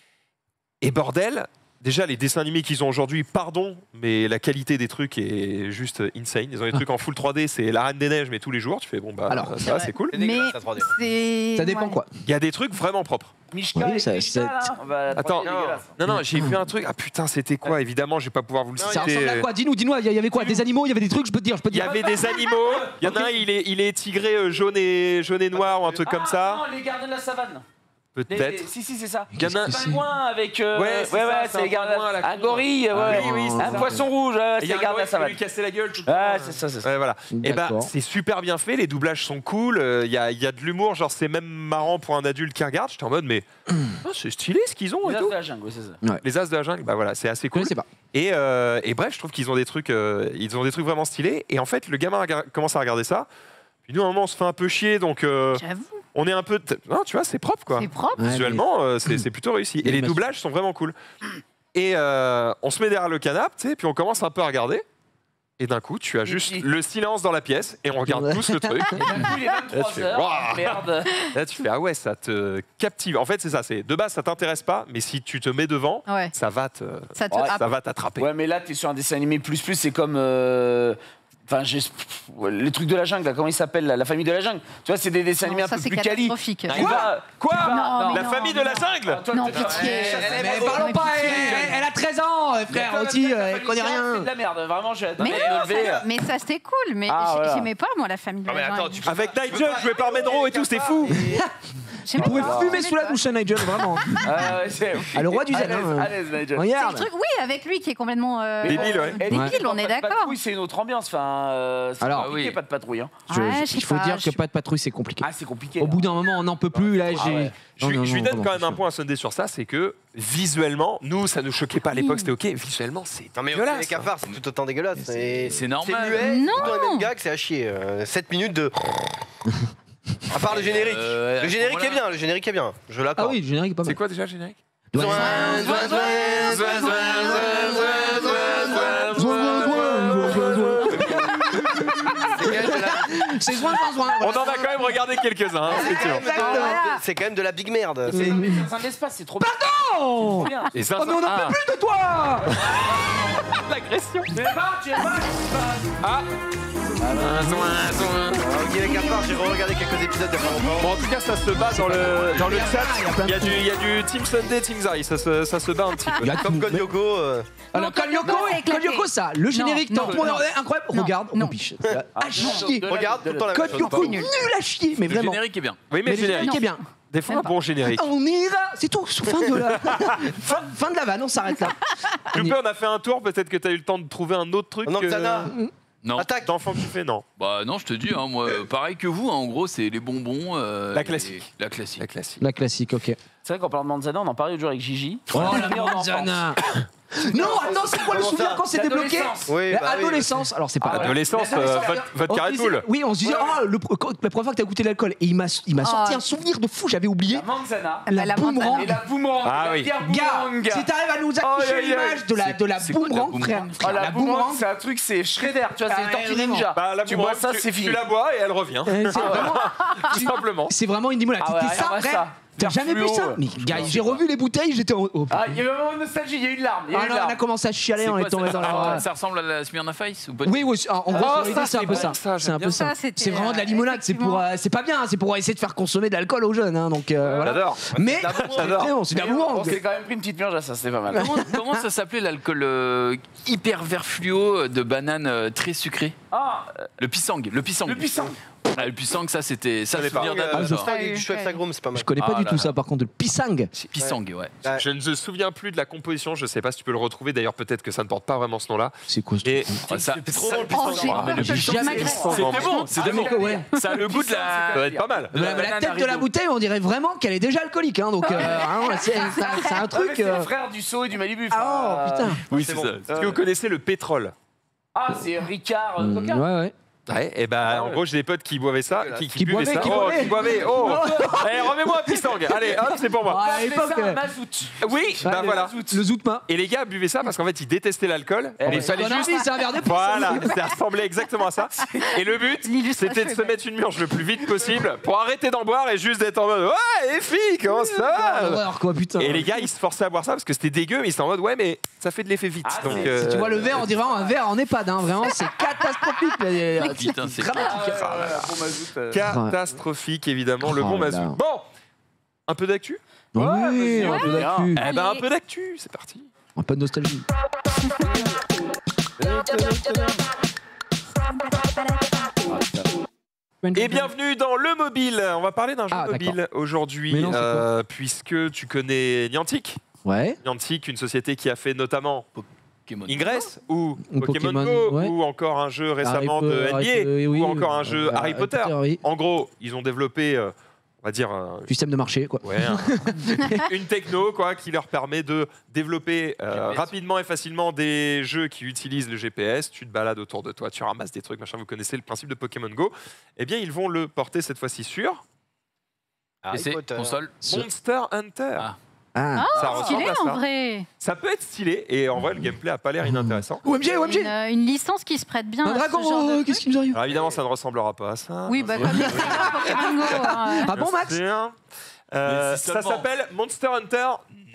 Et bordel, déjà les dessins animés qu'ils ont aujourd'hui, pardon, mais la qualité des trucs est juste insane. Ils ont des trucs en full trois D, c'est la Reine des Neiges mais tous les jours, tu fais bon bah Alors, ça c'est va, vrai. c'est cool. C'est Mais dégueulasse, la trois D. c'est. Ça dépend ouais. quoi. Il y a des trucs vraiment propres. Mishka Oui, et ça- Mishka, ça- là, on va- Attends, c'est dégueulasse. non non, j'ai vu un truc. Ah putain, c'était quoi? Évidemment, je vais pas pouvoir vous le Ça citer. ressemble à quoi? Dis-nous, dis-nous, il y avait quoi? Des animaux, il y avait des trucs, je peux te dire, je peux te Il y dire. avait des animaux. Il y en a un, il est, il est tigré euh, jaune et jaune et noir ou un truc comme Ah, ça. Non, les gardiens de la savane. Les- les- Peut-être. Si, si, c'est ça. Il y en a Un un- pingouin avec. euh, Ouais, c'est ouais, ça, ouais, c'est c'est un les gardiens. pingouin à la Un con. gorille, Ah ouais. oui, oui, c'est Un ça. poisson rouge, ouais, Et c'est il y a les un gardiens de la gorille qui savane. lui cassait la gueule tout le temps. Ouais, c'est ça, c'est ça. Ouais, voilà. Et ben, D'accord. c'est super bien fait. Les doublages sont cool. euh, Il y, a, il y a de l'humour. Genre, c'est même marrant pour un adulte qui regarde. J'étais en mode, mais oh, c'est stylé ce qu'ils ont Les et as tout. de la jungle, ouais, c'est ça. Les As de la jungle, bah voilà, c'est assez Je cool. sais pas. Et, euh, et bref, je trouve qu'ils ont des trucs, euh, ils ont des trucs vraiment stylés. Et en fait, le gamin regarde- commence à regarder ça. Puis nous, à un moment, on se fait un peu chier, donc euh, J'avoue, on est un peu, non, tu vois, c'est propre quoi. c'est propre. Ouais, Visuellement, euh, c'est c'est plutôt réussi. Et les L'animation. doublages sont vraiment cool. Et euh, on se met derrière le canapé, tu sais, puis on commence un peu à regarder. Et d'un coup, tu as juste Et- le silence dans la pièce et on regarde tous le truc. Et d'un coup, il est vingt-trois fais, heures. waouh. Merde. Là, tu fais ah ouais, ça te captive. En fait, c'est ça. C'est de base, ça t'intéresse pas, mais si tu te mets devant, Ouais. ça va te, Ça te. Ouais, ah, ça va t'attraper. Ouais, mais là, t'es sur un dessin animé plus plus, c'est comme. euh, Enfin, j'ai- pff, ouais, les trucs de la jungle, là, comment il s'appelle, là, la famille de la jungle. Tu vois, c'est des dessins non, animés un ça, peu c'est plus quali. catastrophique. Tu vas- Quoi Non, mais La non, famille de mais la non. jungle Toi, Non, toi, toi, pitié. ouais, Mais elle- Mais parlons mais pas, pitié. elle, elle a treize ans, frère, Toi, aussi, la euh, elle famille connaît de la jungle, rien. C'est de la merde, vraiment, j'ai Mais attendé non, de me lever. ça- mais ça c'était cool, mais Ah, j'ai- voilà. j'aimais pas moi la famille de Ah, mais la attends, jungle. tu peux Avec pas- Nigel joué par Medro et tout, c'était fou. J'aimais Vous pouvez pas. fumer sous la douche, hein, Nigel, vraiment. Ah, ouais, c'est- Ah, le roi du À zen, l'aise, hein. à l'aise, Nigel. C'est Regarde. le truc, oui, avec lui qui est complètement euh, Débile, ouais. Et débile, on est Pas de d'accord. patrouille, c'est une autre ambiance. Enfin, euh, c'est Alors, compliqué, oui. pas de patrouille. Hein. Je- Ouais, je- je sais Il faut pas, dire je- que pas de patrouille, c'est compliqué. Ah, c'est compliqué. Au bout d'un moment, on n'en peut plus. Là, j'ai. ouais. Je, Non, lui- non, je lui non, donne vraiment, quand même un c'est point à Sunday sur ça, c'est que visuellement, nous, ça ne choquait pas à l'époque, c'était ok. Visuellement, c'est Non mais dégueulasse. les cafards c'est tout autant dégueulace. c'est- c'est normal. C'est muet, Non. c'est tout dans les mêmes gags, c'est à chier. Euh, sept minutes de... À part le générique. Euh, à le ce générique est moment-là- bien, le générique est bien. Je Ah l'accorde. oui, le générique est pas mal. C'est quoi déjà le générique? Zoin, zoin, zoin, zoin, zoin, zoin, zoin, zoin, zoin, zoin, zoin, zoin. C'est quand même de la- C'est soin, soin, soin. On en a quand même regardé quelques-uns, hein, effectivement. Voilà. C'est quand même de la big merde. C'est- Mais c'est un l'espace, c'est trop bien. Oh Trop bien. Et ça, Oh, mais on n'en ah, peut plus de toi. l'agression. Tu es pas, tu es pas. Ah. Ok les cafards, j'ai regardé quelques épisodes de pas Bon, en tout cas, ça se bat dans le, dans le chat. Il y a du, il y a du Team Sunday, Team Zai. Ça se, ça se bat un petit peu. Il y a Comme tout. Code Yoko. euh, Alors, Non, Code Lyoko, non, c'est éclaté. Code Lyoko, ça, le générique, non, tampon, non. incroyable. Non, Regarde, on non. piche. À chier. de- Regarde tout le temps la même Code chose. Lyoko, C'est nul nul. à chier, mais Le vraiment. générique est bien. Oui, mais Mais le le générique. générique est bien. Des fois, un bon générique. On y va, c'est tout. Fin de la, fin, fin de la vanne, on s'arrête là. Loupé, on a fait un tour. Peut-être que tu as eu le temps de trouver un autre truc. Non, euh, Xana. Non. Attaque. D'enfant que tu fais, non. Bah non, je te dis, hein, moi, pareil que vous, hein, en gros, c'est les bonbons. euh, La et- classique. La classique. La classique. La classique, ok. C'est vrai qu'en parlant de manzana, on en parlait aujourd'hui avec Gigi. Oh On la est en enfance. manzana. Non, non, c'est quoi le Comment souvenir ça quand c'est débloqué L'adolescence. Oui, bah oui. Adolescence. Alors c'est pas. Ah ouais. Adolescence, euh, L'adolescence, votre, votre on se carré disait- poule. Oui, on se disait, oh, le, quand- la première fois que t'as goûté l'alcool, et il m'a il m'a sorti Oh. un souvenir de fou, j'avais oublié. La manzana. Ah bah, la boomerang. manzana. Et la boomerang. Ah la oui. bière Gars, boomerang. si t'arrives à nous Aïe, afficher aïe, aïe. l'image de la, de la C'est quoi, de la boomerang, frère, boomerang frère, Ah, la, la boomerang, boomerang, c'est un truc, c'est Shredder, tu vois, Ah c'est ouais, les Tortues vraiment. Ninja. Bah, la tu boomerang, bois ça, tu- c'est fini. Tu la bois et elle revient. euh, c'est vraiment, Tout simplement. c'est vraiment une limonade. Ah ouais, C'était ça, regarde-moi frère. ça. T'as jamais vu Fluo, ça? ouais. Mais gars, j'ai revu les bouteilles, j'étais en. Oh, Ah, il y a eu un moment de nostalgie, il y a eu une larme. Il y a eu ah une non, on larme. a commencé à chialer, C'est on quoi, est tombé ça, dans ça- la. ça ressemble à la Smirnoff Ice ou pas? Oui, oui, en en gros, Ah, sur l'idée, ça, c'est un c'est peu bon, ça. ça, C'est j'aime un peu bien. ça. Ça, c'était, C'est vraiment de la euh, limonade, c'est pour, effectivement. euh, c'est pas bien, c'est pour essayer de faire consommer de l'alcool aux jeunes, hein, donc euh, voilà. J'adore. Mais J'adore. c'est bon, c'est de la Mais boomerang. On s'est quand même pris une petite murge à ça, c'était pas mal. Comment, comment ça s'appelait l'alcool euh, hyper vert fluo de banane euh, très sucré? Ah, Le pisang. Le pisang. le puissant. Ah, le pisang, ça c'était ça Je le connais pas. souvenir Euh, d'ado. je ça. crois du chouette agrume, c'est pas mal. Je connais pas Ah du là tout là. ça, par contre, le pisang. Pisang, ouais. Ouais. Je ne me souviens plus de la composition, je sais pas si tu peux le retrouver, d'ailleurs peut-être que ça ne porte pas vraiment ce nom-là. C'est quoi ce Et truc Ah, ça, C'est trop ça- bon, le Oh, pisang. j'ai Ah, mais le honte, je pisang, m'agresse. c'était bon, c'était bon. Ah, ouais. Ça a le goût de la. Ça va être pas mal. de La, la banane tête de la Haribo. bouteille, on dirait vraiment qu'elle est déjà alcoolique, hein, donc euh, vraiment, c'est c'est un, c'est un Ah, mais truc. c'est euh, le frère du saut et du Malibu. Ah, oh, putain. Oui, C'est c'est bon. ça. Est-ce que vous connaissez le pétrole? Ah, c'est Ricard euh, Mm, Coca. Ouais, ouais. Ouais, et bah en gros j'ai des potes qui boivaient ça, qui, qui Qui buvaient boivaient, ça. qui oh, boivaient. qui boivaient. Oh, allez, remets-moi un pisang. Allez, hop, c'est pour moi. Ah, à C'est l'époque, ça, euh, mazout. Oui, bah le voilà. Le zoutma. Et les gars buvaient ça parce qu'en fait ils détestaient l'alcool. Eh Et ouais. il fallait Ton juste. avis, c'est un verre de pisse. Voilà, ça ressemblait exactement à ça. Et le but, L'illustration c'était de est se belle. mettre une murge le plus vite possible pour arrêter d'en boire et juste d'être en mode ouais, les filles, comment ça va Alors quoi, putain. Et les gars, ils se forçaient à boire ça parce que c'était dégueu, mais ils étaient en mode ouais, mais ça fait de l'effet vite. Ah, Donc, c'est- euh, Tu vois le verre, on dirait vraiment un verre en EHPAD, hein, vraiment, c'est catastrophique. là. Ah, putain, c'est dramatique. Ah, ouais, ouais, ouais, bon mazout. euh. catastrophique évidemment, le Oh bon là mazout. là. Bon, un peu d'actu. Oui, vas-y, un peu ouais. d'actu. Eh ben un Allez. peu d'actu, c'est parti. Un peu de nostalgie. Et bienvenue dans le mobile. On va parler d'un jeu Ah, mobile aujourd'hui, Mais non, c'est quoi euh, puisque tu connais Niantic. Ouais. Niantic, une société qui a fait notamment Pokémon. Ingress ou Ou Pokémon, Pokémon, Go ouais. ou encore un jeu récemment Harry de Po- N B A Harry Po- oui, ou oui, encore un euh, jeu Harry Potter. oui. En gros, ils ont développé, euh, on va dire, un- Système de marché, quoi. ouais, un- une techno quoi, qui leur permet de développer euh, G P S. rapidement et facilement des jeux qui utilisent le G P S. Tu te balades autour de toi, tu ramasses des trucs, machin. Vous connaissez le principe de Pokémon Go. Eh bien, ils vont le porter cette fois-ci sur Harry P C, Potter. console. Monster Hunter. Ah. Ah. Ça ressemble Stylé à en ça. vrai. Ça peut être stylé et en vrai, le gameplay a pas l'air inintéressant. O M G, O M G. Une, euh, une licence qui se prête bien Un à ce dragon, genre de euh, truc. qu'est-ce qui nous arrive? Alors évidemment, ça ne ressemblera pas à ça. Oui, bah comme les Pokémon Go. hein. Ah bon, Max? Bien. Euh, Mais si ça seulement. s'appelle Monster Hunter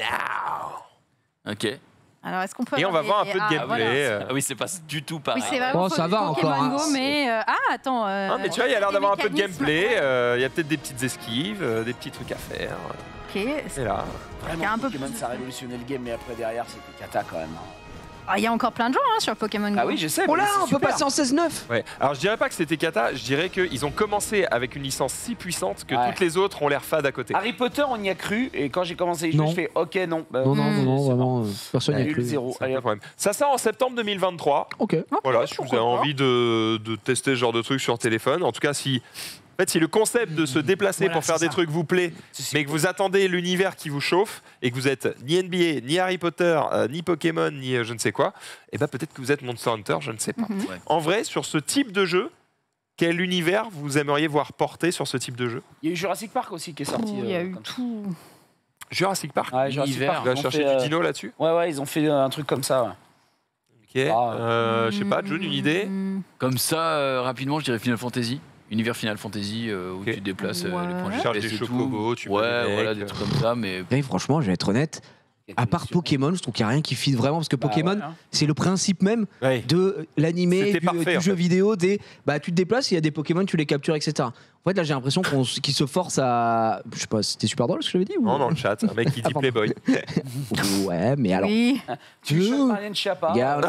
Now. Ok. Alors, est-ce qu'on peut Et on avoir va voir un des- peu de ah, gameplay. voilà. euh. Ah oui, c'est pas du tout pareil. Oui, c'est vraiment Oh, ça du va Pokémon encore, hein. Go, mais euh, ah attends. euh, Ah, mais tu vois, il y a l'air des d'avoir un peu de mécanismes. gameplay. euh, Il y a peut-être des petites esquives, euh, des petits trucs à faire. Ok. Et là. Il y a Vraiment, un peu Pokémon, plus- ça a révolutionné le game, mais après, derrière, c'était cata quand même. Ah, il y a encore plein de gens hein, sur Pokémon Go. Ah oui, je sais. Oh mais là, c'est on peut super. passer en seize neuf. Ouais. Alors je dirais pas que c'était cata, je dirais qu'ils ont commencé avec une licence si puissante que Ouais. toutes les autres ont l'air fade à côté. Harry Potter, on y a cru, et quand j'ai commencé les jeux, Non. je fais ok, non. Bah, Non, non, non, non, c'est vraiment, euh, personne n'y a Nul, cru. zéro. C'est un peu Allez, le hop. problème. Ça sort en septembre deux mille vingt-trois. Ok. Voilà, si vous avez pourquoi pas. envie de, de tester ce genre de truc sur téléphone. En tout cas, si, en fait, si le concept de se déplacer Voilà, pour faire c'est des ça. trucs vous plaît, mais que vous attendez l'univers qui vous chauffe et que vous êtes ni N B A, ni Harry Potter, euh, ni Pokémon, ni euh, je ne sais quoi, et ben peut-être que vous êtes Monster Hunter, je ne sais pas. Mhm. En vrai, sur ce type de jeu, quel univers vous aimeriez voir porter sur ce type de jeu? Il y a eu Jurassic Park aussi qui est sorti. Il y a euh, eu comme ça. tout. Jurassic Park. Ouais, Jurassic Univers. Park, Tu vas ils ont chercher fait, du euh, dino là-dessus? Ouais, ouais, ils ont fait un truc comme ça. Ouais. Ok. Euh, je sais pas, John, une idée? Hmm. Comme ça, euh, rapidement, je dirais Final Fantasy. Univers Final Fantasy euh, où Ok. tu te déplaces euh, Ouais. les points Tu G cherches P S des et tout. chocobos, tu Ouais, bats des voilà, mecs, des euh. trucs comme ça, mais Et franchement, je vais être honnête. À part Pokémon, je trouve qu'il n'y a rien qui fit vraiment parce que Bah Pokémon, ouais, hein. c'est le principe même Ouais. de l'animé, C'était du, parfait, du en jeu fait. vidéo, des bah tu te déplaces, il y a des Pokémon, tu les captures, et cetera. En fait, là, j'ai l'impression qu'on s- qu'ils se forcent à, je sais pas, c'était super drôle ce que j'avais dit ou... Non, dans le chat, un mec qui dit Ah, pardon. Playboy. Ouais, mais alors. Oui. Tu Ouh. chopes Marianne Chiappa. Regarde.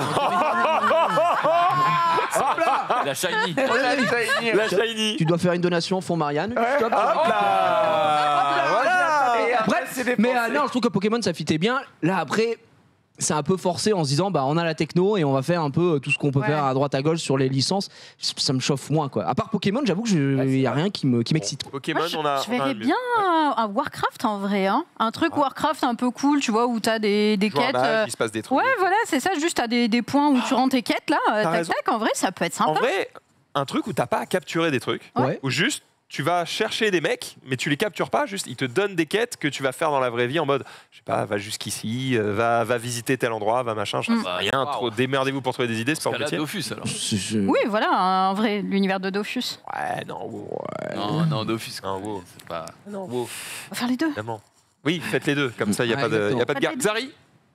la shiny. La Shiny. Tu dois faire une donation au Fonds Marianne. Stop. Hop là. Voilà. Et après, Bref, c'est dépensé. mais euh, non, je trouve que Pokémon ça fitait bien. Là après, c'est un peu forcé en se disant bah on a la techno et on va faire un peu tout ce qu'on peut Ouais. faire à droite à gauche sur les licences. Ça me chauffe moins quoi. À part Pokémon, j'avoue que il y a rien qui me qui m'excite. quoi. Pokémon, Moi, je, on a. je on a verrais un mieux. bien un, un Warcraft en vrai, hein. Un truc Warcraft un peu cool, tu vois, où t'as des, des Jouer un quêtes. mage, euh, il se passe des trucs. Ouais, voilà, c'est ça, juste t'as des, des points où tu rends tes quêtes là, euh, tac raison. tac, en vrai, ça peut être sympa. En vrai, un truc où t'as pas à capturer des trucs, Ouais. où juste tu vas chercher des mecs, mais tu les captures pas, juste ils te donnent des quêtes que tu vas faire dans la vraie vie en mode, je sais pas, va jusqu'ici, euh, va, va visiter tel endroit, va machin, j'en Mm. sais rien, Wow. trop, démerdez-vous pour trouver des idées, c'est pas Parce mon qu'elle a métier. Dofus alors. C'est- c'est- Oui, voilà, en vrai, l'univers de Dofus. Ouais, non, wow. Non, non, Dofus. Non, wow. C'est pas. Non, wow, On va faire les deux. évidemment. Oui, faites les deux, comme ça, il n'y a, Ouais, pas de- y a exactement. pas de garde. Zari,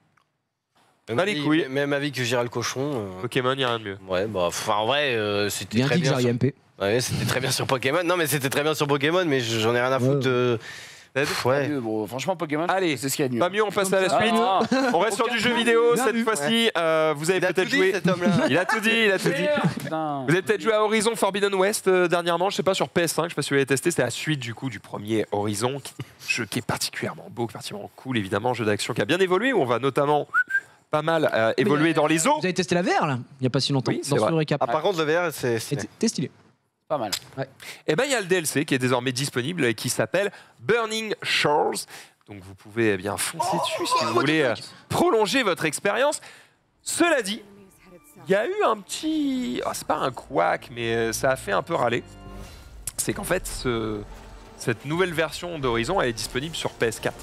Même Pas les avis- couilles. Même avis que Gérald Cochon. euh, Pokémon, il n'y a rien de mieux. Ouais, bah, enfin, en vrai, euh, c'était Bien très dit que bien. j'ai Sur... M P. Ouais, c'était très bien sur Pokémon. Non, mais c'était très bien sur Pokémon, mais j'en ai rien à foutre Ouais. de. Ned Ouais. Mieux, bro. Franchement, Pokémon, Allez, c'est ce qu'il y a de mieux. Pas mieux, on passe à la Ah, suite. non. On reste sur du jeu vidéo Bien cette vu. fois-ci. euh, vous avez Il a tout peut-être dit, joué. cet homme-là. Il a tout dit, il a tout dit. Putain. Vous avez peut-être joué à Horizon Forbidden West euh, dernièrement, je sais pas, sur P S cinq, je sais pas si vous l'avez testé, c'était la suite du coup du premier Horizon, qui, jeu qui est particulièrement beau, particulièrement cool évidemment, jeu d'action qui a bien évolué, où on va notamment pas mal euh, évoluer dans les eaux. Vous avez testé la V R là il y a pas si longtemps Oui, c'est dans vrai. ce récap. Ah, par contre, le V R, c'est. c'est- C'était c'était stylé. Pas mal. Et ben il y a le D L C qui est désormais disponible et qui s'appelle Burning Shores. Donc vous pouvez eh bien foncer dessus si vous voulez euh, prolonger votre expérience. Cela dit, il y a eu un petit, oh, c'est pas un couac, mais euh, ça a fait un peu râler. C'est qu'en fait, ce- cette nouvelle version d'Horizon, elle est disponible sur P S quatre.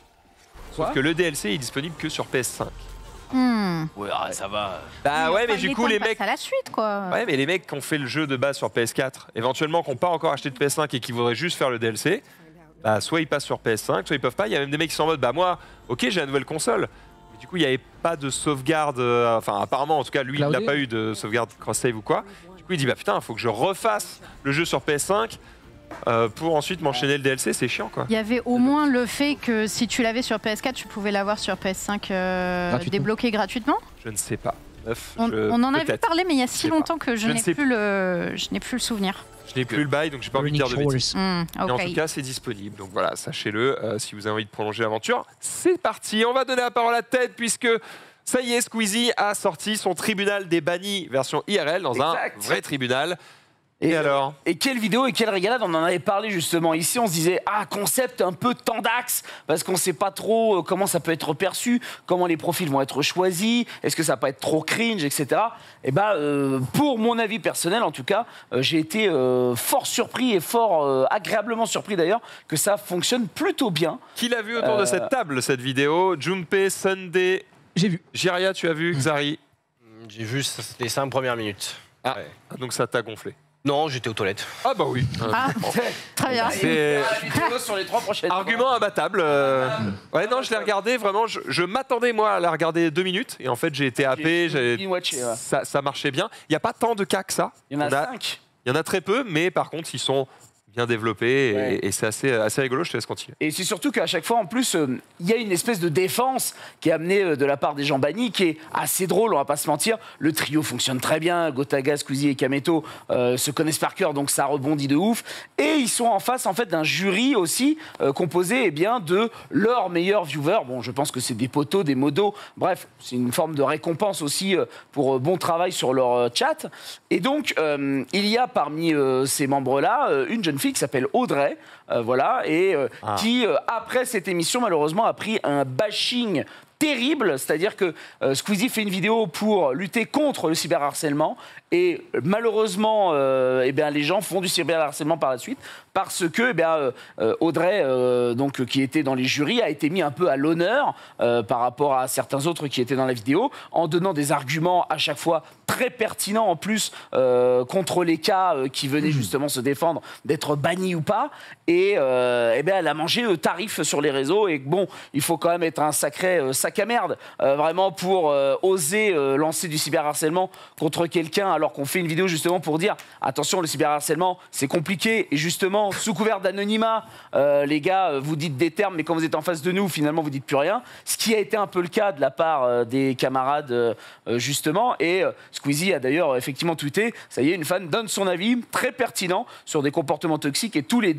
Sauf Quoi que le D L C est disponible que sur P S cinq. Hmm. Ouais, ah, ça va. Bah Oui, ouais, enfin, mais il du est coup, temps les de passer mecs, à la suite, quoi. ouais, mais les mecs qui ont fait le jeu de base sur P S quatre, éventuellement qui n'ont pas encore acheté de P S cinq et qui voudraient juste faire le D L C, bah soit ils passent sur P S cinq, soit ils peuvent pas. Il y a même des mecs qui sont en mode, bah moi, ok, j'ai la nouvelle console. Mais du coup, il n'y avait pas de sauvegarde, euh, enfin apparemment, en tout cas, lui, il n'a Cloudé. pas eu de sauvegarde cross-save ou quoi. Du coup, il dit, bah putain, il faut que je refasse le jeu sur P S cinq euh, pour ensuite m'enchaîner le D L C, c'est chiant quoi. Il y avait au moins le fait que si tu l'avais sur P S quatre, tu pouvais l'avoir sur P S cinq euh, Gratuitement. débloqué gratuitement. Je ne sais pas. Meuf, On, je- on en a vu peut-être. parler, mais il y a Je si sais pas. longtemps que je, Je ne n'ai sais plus le, je n'ai plus le souvenir. Je n'ai plus le bail, donc j'ai pas envie de dire de Burning bêtises. Shores. Hmm, Mais en ok. tout cas, c'est disponible. Donc voilà, sachez-le, euh, si vous avez envie de prolonger l'aventure, c'est parti. On va donner la parole à Ted, puisque ça y est, Squeezie a sorti son tribunal des bannis version I R L dans Exact. un vrai tribunal. Et, Et alors Et quelle vidéo et quelle régalade, on en avait parlé justement ici, on se disait, ah, concept un peu tendax, parce qu'on sait pas trop euh, comment ça peut être perçu, comment les profils vont être choisis, est-ce que ça va pas être trop cringe, et cetera. Et bah, euh, pour mon avis personnel en tout cas, euh, j'ai été euh, fort surpris et fort euh, agréablement surpris d'ailleurs que ça fonctionne plutôt bien. Qui l'a vu autour de Euh. cette table, cette vidéo? Junpei, Sunday, J'ai vu. Jiria, tu as vu? Xari? J'ai vu les cinq premières minutes. Ah. Ouais. Ah, donc ça t'a gonflé. Non, j'étais aux toilettes. Ah bah oui. Ah, très bien. C'est Vidéo sur les trois prochaines. argument imbattable. euh. Ouais, non, je l'ai regardé vraiment. Je, je m'attendais moi à la regarder deux minutes et en fait j'ai été happé. j'ai- Binge-watché, ouais. Ça, ça marchait bien. Il n'y a pas tant de cas que ça. Il y en a On a- cinq. Il y en a très peu, mais par contre ils sont bien développés et, Ouais. et c'est assez, assez rigolo. Je te laisse continuer. Et c'est surtout qu'à chaque fois, en plus, euh, il y a une espèce de défense qui est amenée euh, de la part des gens bannis, qui est assez drôle, on va pas se mentir. Le trio fonctionne très bien, Gotaga, Squeezie et Kameto euh, se connaissent par cœur, donc ça rebondit de ouf. Et ils sont en face en fait d'un jury aussi euh, composé eh bien, de leurs meilleurs viewers. Bon, je pense que c'est des potos, des modos, bref, c'est une forme de récompense aussi euh, pour euh, bon travail sur leur euh, chat. Et donc, euh, il y a parmi euh, ces membres-là euh, une jeune fille qui s'appelle Audrey, euh, voilà, et euh, Ah. qui, euh, après cette émission, malheureusement, a pris un bashing terrible, c'est-à-dire que euh, Squeezie fait une vidéo pour lutter contre le cyberharcèlement et euh, malheureusement, euh, eh bien, les gens font du cyberharcèlement par la suite parce que eh bien, euh, euh, Audrey, euh, donc, euh, qui était dans les jurys, a été mis un peu à l'honneur euh, par rapport à certains autres qui étaient dans la vidéo en donnant des arguments à chaque fois très pertinents en plus euh, contre les cas euh, qui venaient justement se défendre d'être bannis ou pas. Et euh, eh bien, elle a mangé le tarif sur les réseaux et bon, il faut quand même être un sacré euh, sac à merde euh, vraiment pour euh, oser euh, lancer du cyberharcèlement contre quelqu'un alors qu'on fait une vidéo justement pour dire attention, le cyberharcèlement c'est compliqué et justement sous couvert d'anonymat euh, les gars euh, vous dites des termes mais quand vous êtes en face de nous finalement vous dites plus rien, ce qui a été un peu le cas de la part euh, des camarades euh, euh, justement. Et euh, Squeezie a d'ailleurs effectivement tweeté, ça y est, une fan donne son avis très pertinent sur des comportements toxiques et tous les détraqueurs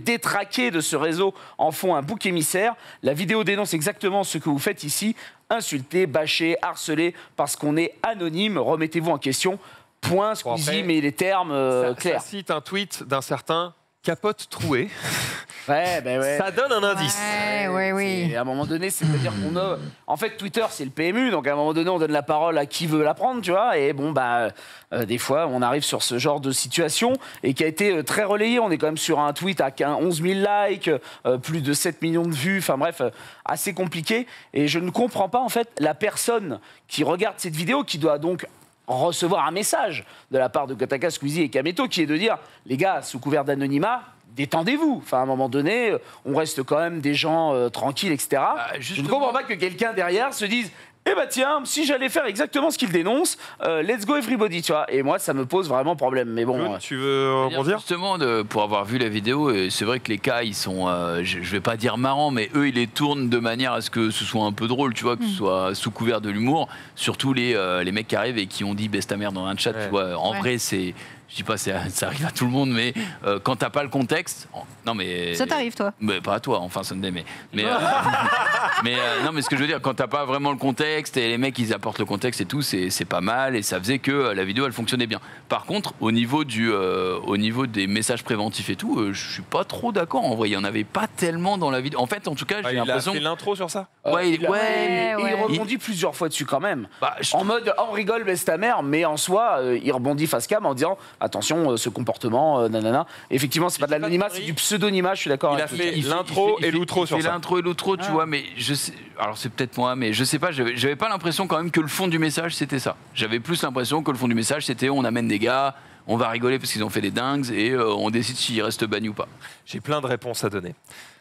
hackers de ce réseau en font un bouc émissaire. La vidéo dénonce exactement ce que vous faites ici. Insulter, bâcher, harceler parce qu'on est anonyme. Remettez-vous en question. Point, Squeezie, Bon, après, mais les termes euh, ça, clairs. ça cite un tweet d'un certain Capote Troué. Ouais, ben ouais. Ça donne un indice. Ouais, ouais, oui. Et à un moment donné, c'est-à-dire qu'on a... En fait, Twitter, c'est le P M U, donc à un moment donné, on donne la parole à qui veut la prendre, tu vois. Et bon, bah, euh, des fois, on arrive sur ce genre de situation et qui a été euh, très relayé. On est quand même sur un tweet à onze mille likes, euh, plus de sept millions de vues. Enfin bref, euh, assez compliqué. Et je ne comprends pas, en fait, la personne qui regarde cette vidéo, qui doit donc recevoir un message de la part de Kotaka, Squeezie et Kameto, qui est de dire, les gars, sous couvert d'anonymat, détendez-vous. Enfin, à un moment donné, on reste quand même des gens euh, tranquilles, et cetera. Bah, Je ne comprends pas que quelqu'un derrière se dise, eh ben tiens, si j'allais faire exactement ce qu'il dénonce, euh, let's go everybody, tu vois. Et moi, ça me pose vraiment problème. Mais bon. Claude, tu veux rebondir? Justement, de, pour avoir vu la vidéo, et c'est vrai que les cas, ils sont, euh, je, je vais pas dire marrants, mais eux, ils les tournent de manière à ce que ce soit un peu drôle, tu vois, que ce soit sous couvert de l'humour. Surtout les, euh, les mecs qui arrivent et qui ont dit baisse ta mère dans un chat, Ouais. tu vois. En Ouais. vrai, c'est. Je dis pas, c'est- ça arrive à tout le monde, mais euh, quand t'as pas le contexte. Non, mais. Ça t'arrive, toi? Mais pas à toi, enfin, Sunday, mais. Mais, euh, mais euh, non, mais ce que je veux dire, quand t'as pas vraiment le contexte et les mecs ils apportent le contexte et tout, c'est c'est pas mal et ça faisait que euh, la vidéo elle fonctionnait bien. Par contre, au niveau, du, euh, au niveau des messages préventifs et tout, euh, je suis pas trop d'accord. En vrai, il y en avait pas tellement dans la vidéo. En fait, en tout cas, Ah, j'ai il a l'impression. fait l'intro sur ça. Euh, Ouais, il- il a- ouais, et ouais. il rebondit plusieurs fois dessus quand même. Bah, je En mode, on rigole, baisse ta mère, mais en soi, euh, il rebondit face cam en disant, attention, euh, ce comportement, euh, nanana. Effectivement, c'est pas de dis pas de l'anonymat, c'est conneries. du pseudonymat, je suis d'accord Il a avec fait toi. Il fait- l'intro il fait- et l'outro il sur fait ça. l'intro et l'outro, tu Ah. vois, mais je sais. Alors c'est peut-être moi, mais je sais pas. J'avais j'avais pas l'impression quand même que le fond du message c'était ça. J'avais plus l'impression que le fond du message c'était on amène des gars, on va rigoler parce qu'ils ont fait des dingues et euh, on décide s'ils restent bannis ou pas. J'ai plein de réponses à donner.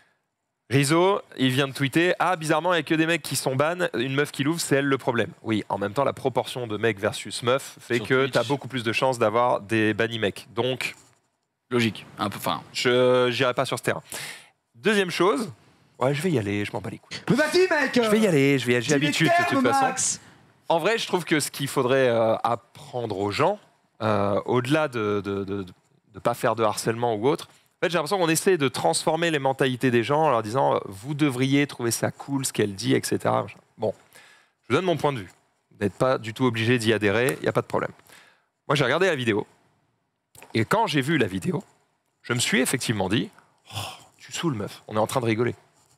Rizzo, il vient de tweeter. Ah, bizarrement, il n'y a que des mecs qui sont ban. Une meuf qui l'ouvre, c'est elle le problème. Oui, en même temps, la proportion de mecs versus meufs fait Sur que Twitch. tu as beaucoup plus de chances d'avoir des bannis mecs. Donc, Logique, un peu. Enfin, je n'irai pas sur ce terrain. Deuxième chose, ouais, je vais y aller, je m'en bats les couilles. Mais vas-y, mec. Je vais y aller, je vais y aller, j'ai Dis les l'habitude de termes, toute façon. Max. En vrai, je trouve que ce qu'il faudrait euh, apprendre aux gens, euh, au-delà de ne de, de, de pas faire de harcèlement ou autre, en fait, j'ai l'impression qu'on essaie de transformer les mentalités des gens en leur disant euh, vous devriez trouver ça cool, ce qu'elle dit, et cetera. Bon, je vous donne mon point de vue. Vous n'êtes pas du tout obligé d'y adhérer, il n'y a pas de problème. Moi, j'ai regardé la vidéo. Et quand j'ai vu la vidéo, je me suis effectivement dit oh, tu saoules, meuf, on est en train de rigoler.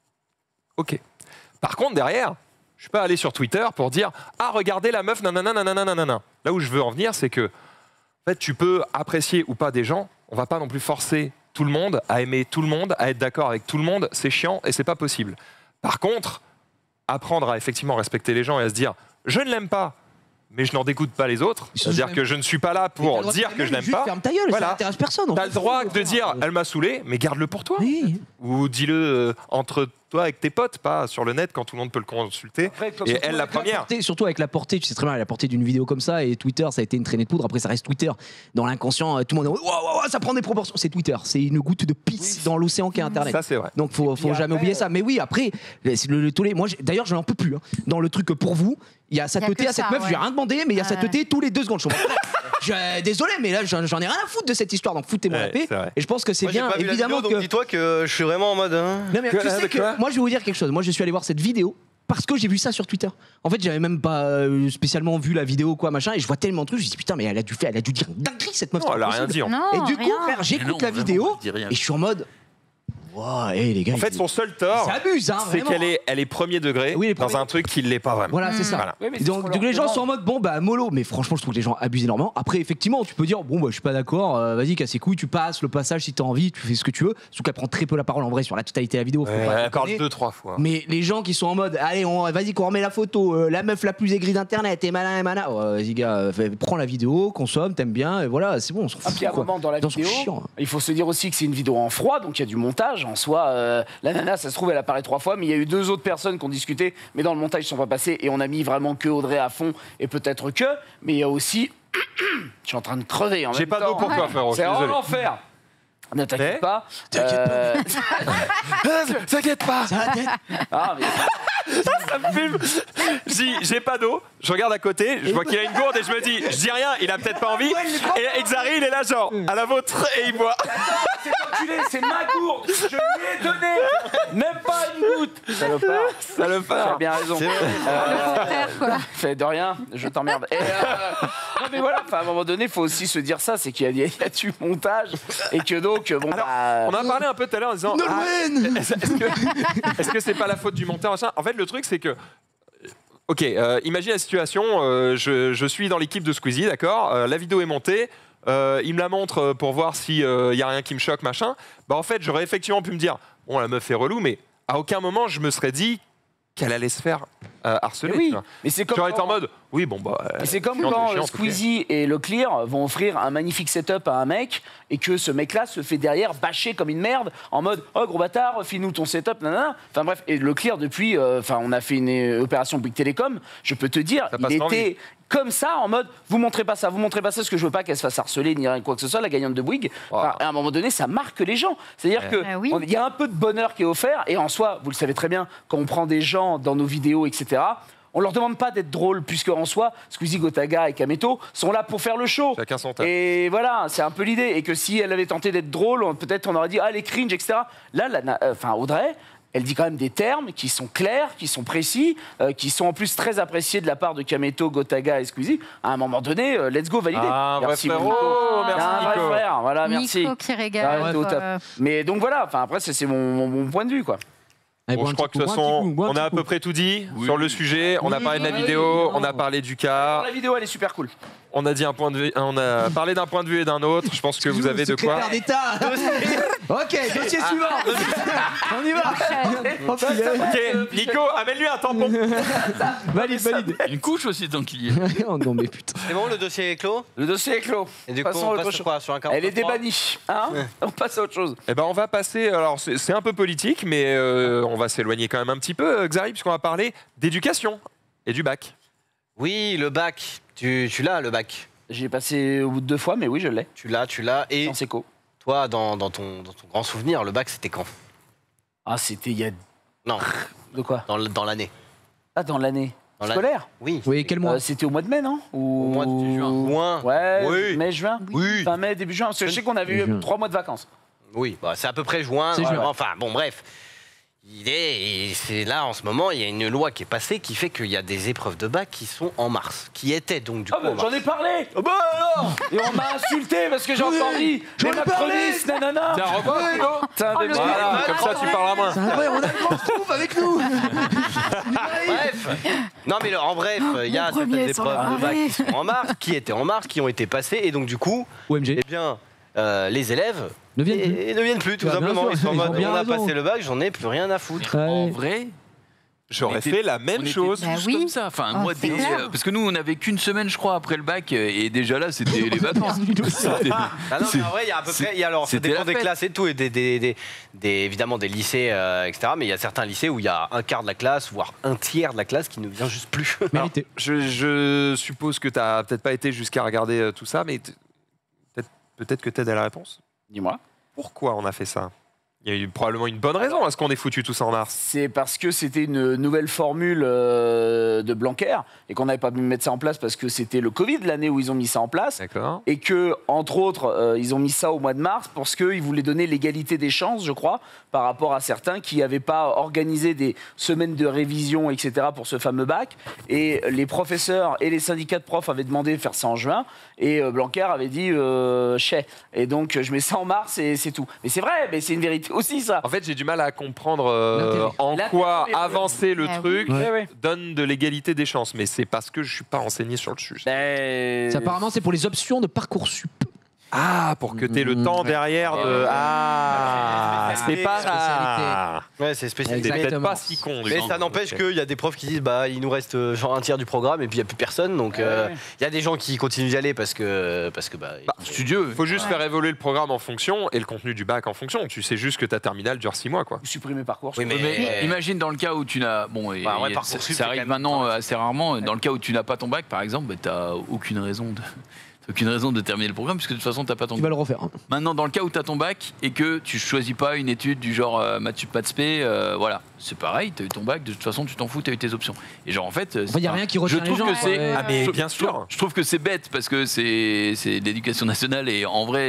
Ok. Par contre, derrière, je suis pas allé sur Twitter pour dire ah regardez la meuf nanana nanana nanana. Là où je veux en venir, c'est que en fait, tu peux apprécier ou pas des gens. On va pas non plus forcer tout le monde à aimer tout le monde, à être d'accord avec tout le monde. C'est chiant et c'est pas possible. Par contre, apprendre à effectivement respecter les gens et à se dire je ne l'aime pas, mais je n'en dégoûte pas les autres. Ils sont C'est-à-dire juste- que je ne suis pas là Mais t'as pour le droit de dire faire que je la l'aime gueule, pas. juste ferme ta gueule, Voilà. ça intéresse personne. on T'as s'en le droit fout, de frère. dire elle m'a saoulé, mais garde-le pour toi. Oui. Ou dis-le euh, entre toi avec tes potes, pas sur le net quand tout le monde peut le consulter. Après, comme Et surtout elle, la avec la première. Portée, surtout avec la portée, tu sais très bien la portée d'une vidéo comme ça et Twitter ça a été une traînée de poudre, après ça reste Twitter. Dans l'inconscient, euh, tout le monde est en mode, Ouah, ouah, ouah, ça prend des proportions. C'est Twitter, c'est une goutte de pisse dans l'océan qu'est Internet. Ça, c'est vrai. Donc faut, faut puis jamais après, oublier ça. Mais oui, après, le, le- le- tous les, moi j'ai- d'ailleurs je n'en peux plus. hein. Dans le truc pour vous, il y a sa Il y a teuté que à cette ça, meuf, je lui ai ouais. rien demandé, mais il y a sa Ouais. teuté tous les deux secondes. Je suis en mode, je- désolé, mais là j'en j'en ai rien à foutre de cette histoire, donc foutez-moi la Ouais, paix. c'est vrai. Et je pense que c'est Moi, j'ai bien, pas vu la évidemment vidéo, que. donc dis-toi que je suis vraiment en mode. hein. Non, mais Que- tu sais de quoi que moi je vais vous dire quelque chose. Moi je suis allé voir cette vidéo parce que j'ai vu ça sur Twitter. En fait, j'avais même pas euh, spécialement vu la vidéo quoi machin et je vois tellement de trucs, je me dis putain mais elle a dû faire, elle a dû dire une dinguerie cette meuf. Non, c'est elle a pas rien possible. dit. en Non, Et du coup, rien. frère, Mais j'écoute non, la vraiment, vidéo elle dit rien. et je suis en mode waouh, hey, les gars. En fait, ils- son seul tort, ils s'abusent, hein, c'est vraiment. qu'elle est, elle est premier degré Oui, elle est dans premier- un truc qui ne l'est pas vraiment. Voilà, c'est ça. Voilà. Oui, mais c'est ce Donc, qu'on donc leur les gens demande. sont en mode bon bah mollo, mais franchement je trouve que les gens abusent énormément. Après effectivement tu peux dire bon bah je suis pas d'accord, euh, vas-y casse les couilles, tu passes le passage si t'as envie, tu fais ce que tu veux. Surtout qu'elle prend très peu la parole en vrai sur la totalité de la vidéo. Faut Ouais, pas elle parle déconner. deux, trois fois. Mais les gens qui sont en mode allez on, vas-y qu'on remet la photo, euh, la meuf la plus aigrie d'internet et malin et malin, oh, vas-y gars, euh, fais- prends la vidéo, consomme, t'aimes bien et voilà c'est bon on s'en Ah, fout. puis à un quoi. moment dans la Les gens sont vidéo, chiants. il faut se dire aussi que c'est une vidéo en froid, donc il y a du montage en soi. euh, la nana, ça se trouve, elle apparaît trois fois, mais il y a eu deux autres personnes qui ont discuté, mais dans le montage, ils sont pas passés, et on a mis vraiment que Audrey à fond, et peut-être que, mais il y a aussi. Je suis en train de crever en J'ai même pas temps. d'eau pour toi, frérot, je C'est suis désolé. vraiment l'enfer. Ne t'inquiète Mais pas. T'inquiète Euh, T'inquiète pas. Ça va, tête. ah, mais- Ça me fume. Je dis, j'ai pas d'eau. Je regarde à côté, je vois qu'il a une gourde et je me dis, je dis rien, il a peut-être pas envie. Et Exari, il est là, genre, à la vôtre, et il boit. enculé, c'est ma gourde. Je lui ai donné. Même pas une goutte. Salopard. Salopard. Tu as bien raison. Le contraire, quoi. Fais de rien, je t'emmerde. Et, euh, non mais voilà, enfin, à un moment donné, il faut aussi se dire ça, c'est qu'il y, y a du montage et que donc, bon Alors, bah... on en a parlé un peu tout à l'heure en disant ah, est-ce est-ce que est-ce que c'est pas la faute du monteur machin. En fait, le truc c'est que ok, euh, imagine la situation, euh, je, je suis dans l'équipe de Squeezie, d'accord, euh, la vidéo est montée, euh, il me la montre pour voir s'il euh, y a rien qui me choque machin. Bah en fait, j'aurais effectivement pu me dire bon, la meuf est relou, mais à aucun moment je me serais dit qu'elle allait se faire euh, harceler. Mais oui, tu vois. mais c'est comme J'aurais été en quand- mode oui bon bah. Et c'est comme chiant, quand chiant, euh, ok. Squeezie et Leclerc vont offrir un magnifique setup à un mec et que ce mec-là se fait derrière bâcher comme une merde en mode oh gros bâtard, file-nous ton setup, nanana. Enfin bref, et Leclerc depuis, euh, enfin on a fait une euh, opération Bouygues Télécom, je peux te dire, Ça il passe était l'envie. comme ça en mode vous montrez pas ça, vous montrez pas ça, parce que je veux pas qu'elle se fasse harceler ni rien quoi que ce soit, la gagnante de Bouygues. Enfin, à un moment donné, ça marque les gens. C'est-à-dire que Ah oui. on- il y a un peu de bonheur qui est offert et en soi, vous le savez très bien, quand on prend des gens dans nos vidéos, et cetera. On leur demande pas d'être drôles, puisque en soi, Squeezie, Gotaga et Kameto sont là pour faire le show. Chacun son taf. Et voilà, c'est un peu l'idée. Et que si elle avait tenté d'être drôle, on- peut-être on aurait dit ah elle est cringe, et cetera. Là, la na- euh, enfin Audrey, elle dit quand même des termes qui sont clairs, qui sont précis, euh, qui sont en plus très appréciés de la part de Kameto, Gotaga et Squeezie. À un moment donné, euh, let's go, validé. Ah, un vrai Merci, mon frérot, Nico. merci, Un vrai Nico. frère, voilà, merci. Nico qui régale. Ouais, t'es au quoi. top. Mais donc voilà, enfin après c'est c'est mon, mon- mon point de vue quoi. Allez, Bon, bois je un crois que petit de toute coup, bois un façon, petit coup, bois un on a à petit peu coup. près tout dit Oui. sur le sujet. On a Oui, parlé de la oui, vidéo, oui, on a non. parlé du Alors, cas, la vidéo elle est super cool. on a dit un point de vue, on a parlé d'un point de vue et d'un autre. Je pense que vous avez de quoi. Secrétaire d'État. Ok, dossier suivant. On y va. Hop, il est- Ok, Nico, amène-lui un tampon. Valide, valide. Une couche aussi tant qu'il y est. Oh non mais putain. C'est bon, le dossier est clos. Le dossier est clos. Et du coup, Passons on à passe autre sur chose. quoi? Sur un Elle est quarante-trois? débannie. Hein on passe à autre chose. Eh ben, on va passer. Alors, c'est c'est un peu politique, mais euh, on va s'éloigner quand même un petit peu, euh, Xari, puisqu'on va parler d'éducation et du bac. Oui, le bac. Tu, tu l'as, le bac. J'ai passé au bout de deux fois, mais oui, je l'ai. Tu l'as, tu l'as. Et Sans séco. toi, dans, dans ton, dans ton grand souvenir, le bac, c'était quand? Ah, c'était il y a. Non, De quoi dans, le- dans l'année. Ah, dans l'année Dans la- scolaire. Oui. Oui, quel mois Euh, C'était au mois de mai, non Ou Au mois de juin. Juin. Ouais, Oui. mai, juin. Oui. Fin mai, début juin. Parce que je sais qu'on avait eu Juin. trois mois de vacances. Oui, bah, c'est à peu près juin. C'est juin. Enfin, bon, bref. Il est, et c'est là, en ce moment, il y a une loi qui est passée qui fait qu'il y a des épreuves de bac qui sont en mars. Qui étaient donc, du Ah, coup, bah, en mars. j'en ai parlé Oh, bah alors Et on m'a insulté parce que j'ai Oui, encore dit j'en les ai parlé. macronistes, nanana Tiens, repas, Nico. Putain de Oh, le merde. Voilà, comme ça, tu parleras moins. C'est vrai, on a le grand trouve avec nous. Bref. Non, mais le- en bref, il y a Mon certaines premier sur épreuves le de bac pavé. qui sont en mars, qui étaient en mars, qui ont été passées, et donc, du coup, O M G. eh bien, euh, les élèves Ne viennent plus. et- et ne viennent plus, tout Bah, bien simplement. sûr, Ils sont en ils ont mode, bien on a raison. passé le bac, j'en ai plus rien à foutre. En Ouais. vrai, J'aurais On était- fait la même on était chose. tous Bah oui. comme ça. Enfin, Oh, moi, c'est dès- clair. euh, parce que nous, on n'avait qu'une semaine, je crois, après le bac, euh, et déjà là, c'était les vacances. C'était- Ah non, c'est- mais en vrai, il y a à peu c'est- près. il y a alors, ça c'était dépend la des fête. classes et tout, et des, des- des- des- évidemment des lycées, euh, et cetera. Mais il y a certains lycées où il y a un quart de la classe, voire un tiers de la classe qui ne vient juste plus. Mérité. Je, je suppose que tu n'as peut-être pas été jusqu'à regarder euh, tout ça, mais t- peut-être peut-être que tu as la réponse. Dis-moi. Pourquoi on a fait ça? Il y a eu probablement une bonne raison à ce qu'on ait foutu tout ça en mars. C'est parce que c'était une nouvelle formule euh, de Blanquer et qu'on n'avait pas pu mettre ça en place parce que c'était le Covid l'année où ils ont mis ça en place. D'accord. Et que, entre autres, euh, ils ont mis ça au mois de mars parce qu'ils voulaient donner l'égalité des chances, je crois, par rapport à certains qui n'avaient pas organisé des semaines de révision, et cetera, pour ce fameux bac. Et les professeurs et les syndicats de profs avaient demandé de faire ça en juin. Et euh, Blanquer avait dit euh, chais. Et donc, je mets ça en mars et c'est tout. Mais c'est vrai, mais c'est une vérité aussi, ça. En fait, j'ai du mal à comprendre euh, L'intérêt. en L'intérêt. quoi avancer le Ah oui. truc Ouais, ouais. donne de l'égalité des chances. Mais c'est parce que je suis pas renseigné sur le sujet. Ben, Ça, apparemment, c'est pour les options de Parcoursup. Ah, pour que tu aies le temps derrière de... Ah, c'est pas ça. Ouais, c'est spécifique. C'est peut-être Exactement. pas si con. du Mais coup. ça n'empêche Ok. qu'il y a des profs qui disent bah il nous reste euh, genre un tiers du programme et puis il n'y a plus personne donc euh, il Ouais. y a des gens qui continuent d'y aller parce que parce que bah, Bah, Studieux. faut juste faire évoluer le programme en fonction et le contenu du bac en fonction. Tu sais juste que ta terminale dure six mois, quoi. supprimer parcours. Oui, mais- Mais imagine dans le cas où tu n'as. Bon, et, Bah ouais, et Parcoursup, ça, c'est ça quand arrive même maintenant pas- euh, assez rarement. Dans le cas où tu n'as pas ton bac, par exemple, bah, tu n'as aucune raison de. t'as aucune raison de terminer le programme puisque de toute façon t'as pas ton Tu vas le refaire. hein. Maintenant dans le cas où tu as ton bac et que tu choisis pas une étude du genre euh, maths sup maths spé, euh, voilà c'est pareil, tu as eu ton bac, de toute façon tu t'en fous, tu as eu tes options et genre en fait Enfin, y a rien qui retient je trouve les gens, que quoi, c'est ouais. Ah, mais je- bien je- sûr. je trouve que c'est bête parce que c'est c'est l'éducation nationale et en vrai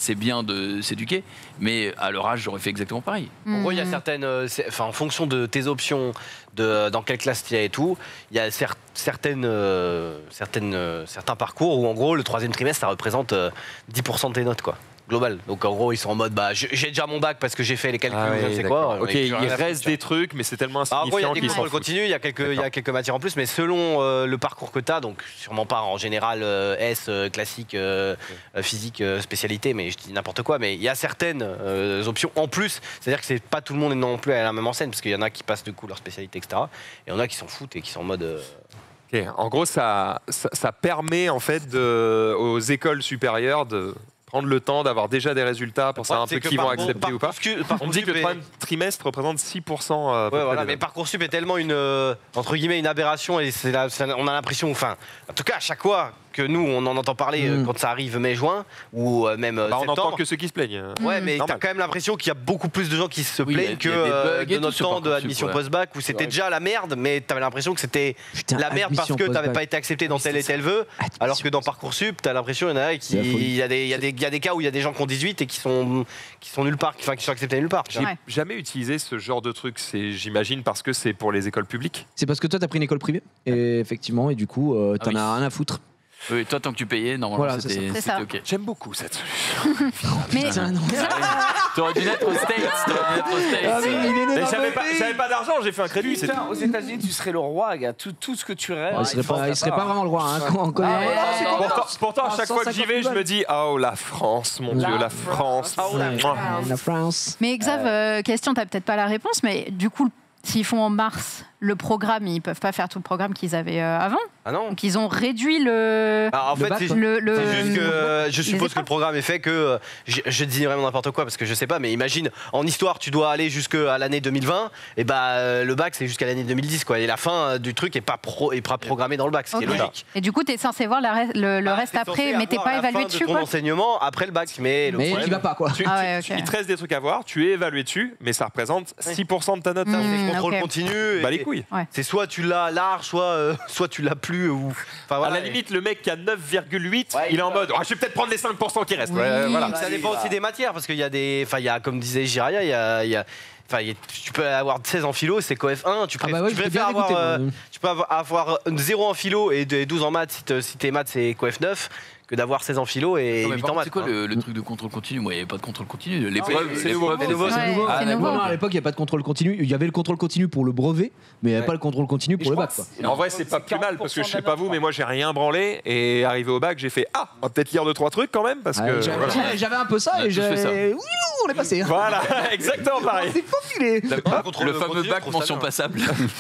c'est bien de s'éduquer, mais à leur âge, j'aurais fait exactement pareil. En gros, il y a certaines, euh, c'est- enfin, en fonction de tes options, de dans quelle classe tu es et tout, il y a cer- certaines, euh, certaines, euh, certains parcours où en gros le troisième trimestre ça représente euh, dix pour cent de tes notes quoi. Global. Donc en gros ils sont en mode bah j'ai j'ai déjà mon bac parce que j'ai fait les calculs, Ah je ouais, sais d'accord. quoi. Ok, Et puis, il rien à reste foutre. des trucs, mais c'est tellement Alors, en gros, il y a insignifiant des qu'ils s'en contrôles foutent. continus, il y a quelques, il y a D'accord. quelques matières en plus, mais selon euh, le parcours que tu as, donc sûrement pas en général euh, S, euh, classique, euh, euh, physique, euh, spécialité, mais je dis n'importe quoi, mais il y a certaines euh, options en plus, c'est-à-dire que c'est pas tout le monde non plus à la même enseigne, parce qu'il y en a qui passent du coup leur spécialité, et cetera. Et il y en a qui s'en foutent et qui sont en mode... euh, Ok, en gros, ça, ça, ça permet en fait de, aux écoles supérieures de prendre le temps d'avoir déjà des résultats pour savoir un c'est peu que qui vont Parcours- accepter ou pas. Parcoursup- On me dit que le Parcoursup est- troisième trimestre représente six pour cent. euh, à peu Ouais, près voilà, des mais notes. Parcoursup est tellement une, euh, entre guillemets, une aberration et c'est là, c'est- on a l'impression, enfin, en tout cas, à chaque fois que nous, on en entend parler euh, Mm. quand ça arrive mai-juin ou euh, même euh, Bah, on septembre. n'entend que ceux qui se plaignent. Ouais, mais t'as Normal. quand même l'impression qu'il y a beaucoup plus de gens qui se Oui, il y a- plaignent que il y a des euh, bugs et de tout notre sur temps de Parcoursup, admission ouais. post-bac où c'était déjà la merde, mais t'avais l'impression que c'était Putain, la merde parce admission que t'avais post-bac. pas été accepté dans Oui, tel c'est et tel vœu, Admission alors que dans post-bac. Parcoursup, t'as l'impression qu'il y en a qui, C'est la folie. il y a des, il y a des, il y a des cas où il y a des gens qui ont dix-huit et qui sont, qui sont nulle part, enfin qui sont acceptés nulle part. tu J'ai vois. Ouais. jamais utilisé ce genre de truc. C'est, j'imagine, parce que c'est pour les écoles publiques. C'est parce que toi, t'as pris une école privée, et effectivement, et du coup, euh, t'en Ah oui. as rien à foutre. Oui, toi, tant que tu payais, normalement, Voilà, c'est c'était ça. C'est c'était ça. ok. J'aime beaucoup cette solution. Mais Putain, non. T'aurais dû naître aux States. T'aurais dû naître aux Ah, States. mais il est né Mais dans j'avais le pas, pays. j'avais pas d'argent, j'ai fait un crédit. C'est tout. Putain, aux États-Unis, tu serais le roi, gars. Tout, tout ce que tu rêves. Ouais, il serait pas, il serait pas vraiment le roi, hein, quand on connaît. Ah ouais, Ah, non, non, Pourtant, pourtant, à chaque fois que j'y vais, je me dis. dis oh la France, mon La Dieu, la France. France. Oh, la Mouah. La France. Mais Xav, euh, question, t'as peut-être pas la réponse, mais du coup, s'ils font en mars le programme, ils peuvent pas faire tout le programme qu'ils avaient euh, avant. Ah non. Donc ils ont réduit le. Alors, en Le fait, bac, c'est quoi. le, le- C'est juste que euh, je les suppose que le épreuves. programme est fait que euh, je, je dis vraiment n'importe quoi parce que je sais pas, mais imagine en histoire tu dois aller jusqu'à l'année deux mille vingt et bah euh, le bac c'est jusqu'à l'année deux mille dix quoi et la fin euh, du truc est pas pro est pas programmée dans le bac, ce qui Ok. est logique. Et du coup, t'es censé voir la re- le, le Bah, reste t'es après, censé mais t'es avoir pas la évalué fin de dessus, ton quoi. enseignement après le bac, mais le Mais problème, qui va pas, quoi. Tu- Ah tu- ouais, tu- ok. Il te reste des trucs à voir, tu es évalué dessus, mais ça représente six pour cent de ta note. Mmh. hein. c'est contrôle ok. continu. et- Bah les couilles. C'est soit tu l'as large, soit euh, soit tu l'as plus ou. Enfin, voilà. À la limite, le mec qui a neuf virgule huit, Ouais, il est en il mode ah, je vais peut-être prendre les cinq pour cent qui restent. Ouais, Oui. voilà. Ça Allez, dépend bah. aussi des matières parce qu'il y a des, enfin il y a comme disait Jiraya, il y a, il y a- enfin il y a- tu peux avoir seize en philo, c'est coef un, tu, Ah préfères- bah ouais, tu je t'ai préfères bien avoir, dégoûté, euh, moi. tu peux avoir, avoir zéro en philo et de- douze en maths si, te- si tes maths c'est coef neuf que d'avoir seize en philo et Non, mais huit par en contre, maths. c'est quoi quoi. le, le truc de contrôle continu? Moi, il n'y avait pas de contrôle continu. L'épreuve, c'est nouveau. l'épreuve, C'est nouveau, Ouais, c'est nouveau. c'est Ah, nouveau. d'accord. Non, à l'époque, il n'y a pas de contrôle continu. Il y avait le contrôle continu pour le brevet, mais il n'y avait Ouais. pas le contrôle continu pour le bac, quoi. En vrai, c'est pas plus mal parce que je sais pas vous, mais moi j'ai rien branlé et arrivé au bac, j'ai fait ah, on va peut-être lire deux trois trucs quand même parce Ouais, que j'avais- voilà. j'avais- J'avais un peu ça On a et tous fait ça. j'avais. Ouh, on est passé. Voilà, exactement pareil. C'est faufilé. Le contrôle Le fameux continu, bac je trouve ça mention bien. passable.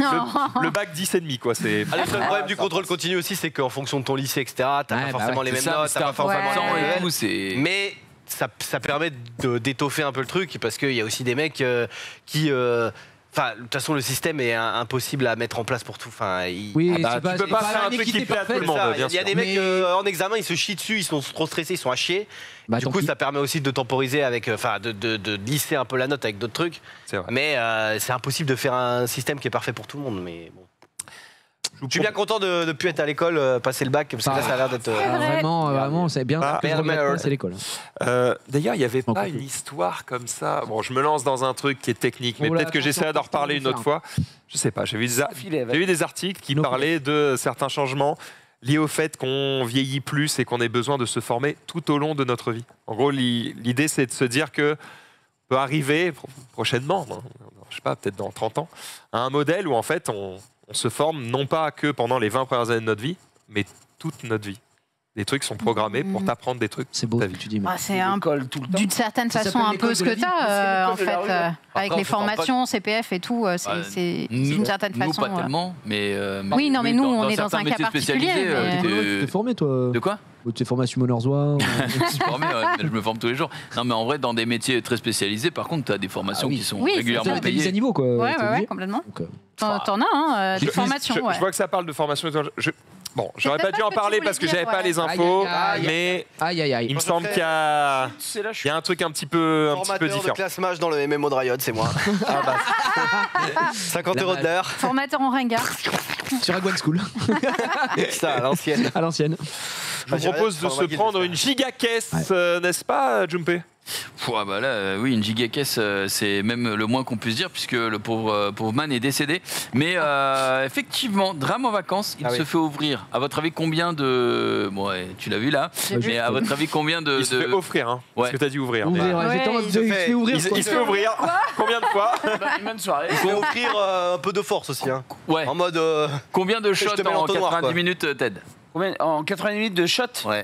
Le bac dix et demi quoi, c'est Ah, le seul problème du contrôle continu aussi, c'est qu'en fonction de ton lycée, et cetera, t'as Ouais, pas bah forcément ouais, les mêmes C'est ça, notes, c'est t'as un pas forcément Ouais. les mêmes et level. tout, c'est. Mais ça, ça permet de- d'étoffer un peu le truc parce qu'il y a aussi des mecs euh, qui. euh, Enfin, de toute façon, le système est un- impossible à mettre en place pour tout. Enfin, il- Oui, Ah bah, c'est tu pas- peux c'est pas pas faire un une truc qui équité plaît à tout parfaite. le monde, ça, bien il y a sûr. des mecs Mais- euh, en examen, ils se chient dessus, ils sont trop stressés, ils sont à chier. Bah, du tant coup, pis. ça permet aussi de temporiser avec, euh, enfin, de, de, de lisser un peu la note avec d'autres trucs. c'est vrai. Mais euh, c'est impossible de faire un système qui est parfait pour tout le monde. Mais bon. vous Je suis bien content de ne plus être à l'école, euh, passer le bac, parce que là, ça a l'air d'être. euh, Ah, vraiment, euh, vraiment, c'est bien. Ah, que je merde, regrette pas, merde. c'est l'école. Euh, D'ailleurs, il n'y avait En pas côté. une histoire comme ça. Bon, je me lance dans un truc qui est technique, mais Oh là, peut-être que attention, j'essaierai d'en reparler une autre fois. Je sais pas. J'ai vu, des a- Filet avec. j'ai vu des articles qui Non. parlaient de certains changements liés au fait qu'on vieillit plus et qu'on ait besoin de se former tout au long de notre vie. En gros, l'i- l'idée, c'est de se dire que on peut arriver pro- prochainement, dans- dans- je sais pas, peut-être dans trente ans, à un modèle où en fait on, on se forme non pas que pendant les vingt premières années de notre vie, mais toute notre vie. Les trucs sont programmés pour t'apprendre des trucs. C'est beau Ta ce que vie. tu dis. mais- Bah, c'est un L'école tout le temps. d'une certaine Ça façon s'appelle un peu l'école ce de que la tu as C'est en l'école de la fait rue. euh, avec on les se forme pas- formations C P F et tout euh, c'est Bah, c'est Nous- d'une certaine nous, façon pas euh, tellement, mais. euh, Oui, non, mais nous, on est dans certains un cas métiers particulier, spécialisés, mais- euh, Tu de- t'es formé, toi De quoi? Tu t'es formé à Sumo Norzois Je suis formé, ouais, mais je me forme tous les jours. Non, mais en vrai, dans des métiers très spécialisés, par contre, tu as des formations Ah oui. qui sont Oui, c'est régulièrement T'as mis à payées. niveau, quoi. ouais t'es ouais, ouais obligé. complètement Donc, euh, t'en t'en as hein, euh, des Je- formations je, ouais. je vois que ça parle de formation. et tout. Je- bon, j'aurais peut-être pas dû pas en ce que tu parler voulais parce que dire, j'avais pas ouais. les Aïe, infos, aïe, aïe. mais Aïe, aïe, aïe. il me semble qu'il y a, C'est là, je il suis. y a un truc un petit peu, un petit peu Formateur de différent. classe mage dans le M M O de Riot, c'est moi. Ah bah, cinquante euros de l'heure. Formateur en ringard Sur Agwan School, Ça, à l'ancienne. à l'ancienne. Je vous propose de se prendre une giga caisse, euh, n'est-ce pas, Jumpé? Pouah, bah là, euh, oui, une giga caisse, euh, c'est même le moins qu'on puisse dire puisque le pauvre, euh, pauvre man est décédé. Mais euh, effectivement, drame en vacances, il Ah se oui. fait ouvrir. À votre avis, combien de. Bon, ouais, tu l'as vu là. J'ai Mais vu. à votre avis, combien de. Il se de- fait offrir, hein. Ouais. Parce que t'as dit ouvrir. Ouvrir, Ouais, j'étais en mode il de- se il se fait- fait ouvrir. Il, quoi. il se fait ouvrir. Combien de fois? Bonne, bonne soirée. Il faut offrir euh, un peu de force aussi. Hein. Ouais. En mode. euh, Combien de Je shots te mets en l'entonnoir, quatre-vingt-dix quoi. minutes, euh, Ted? Combien En quatre-vingts minutes de shot Ouais.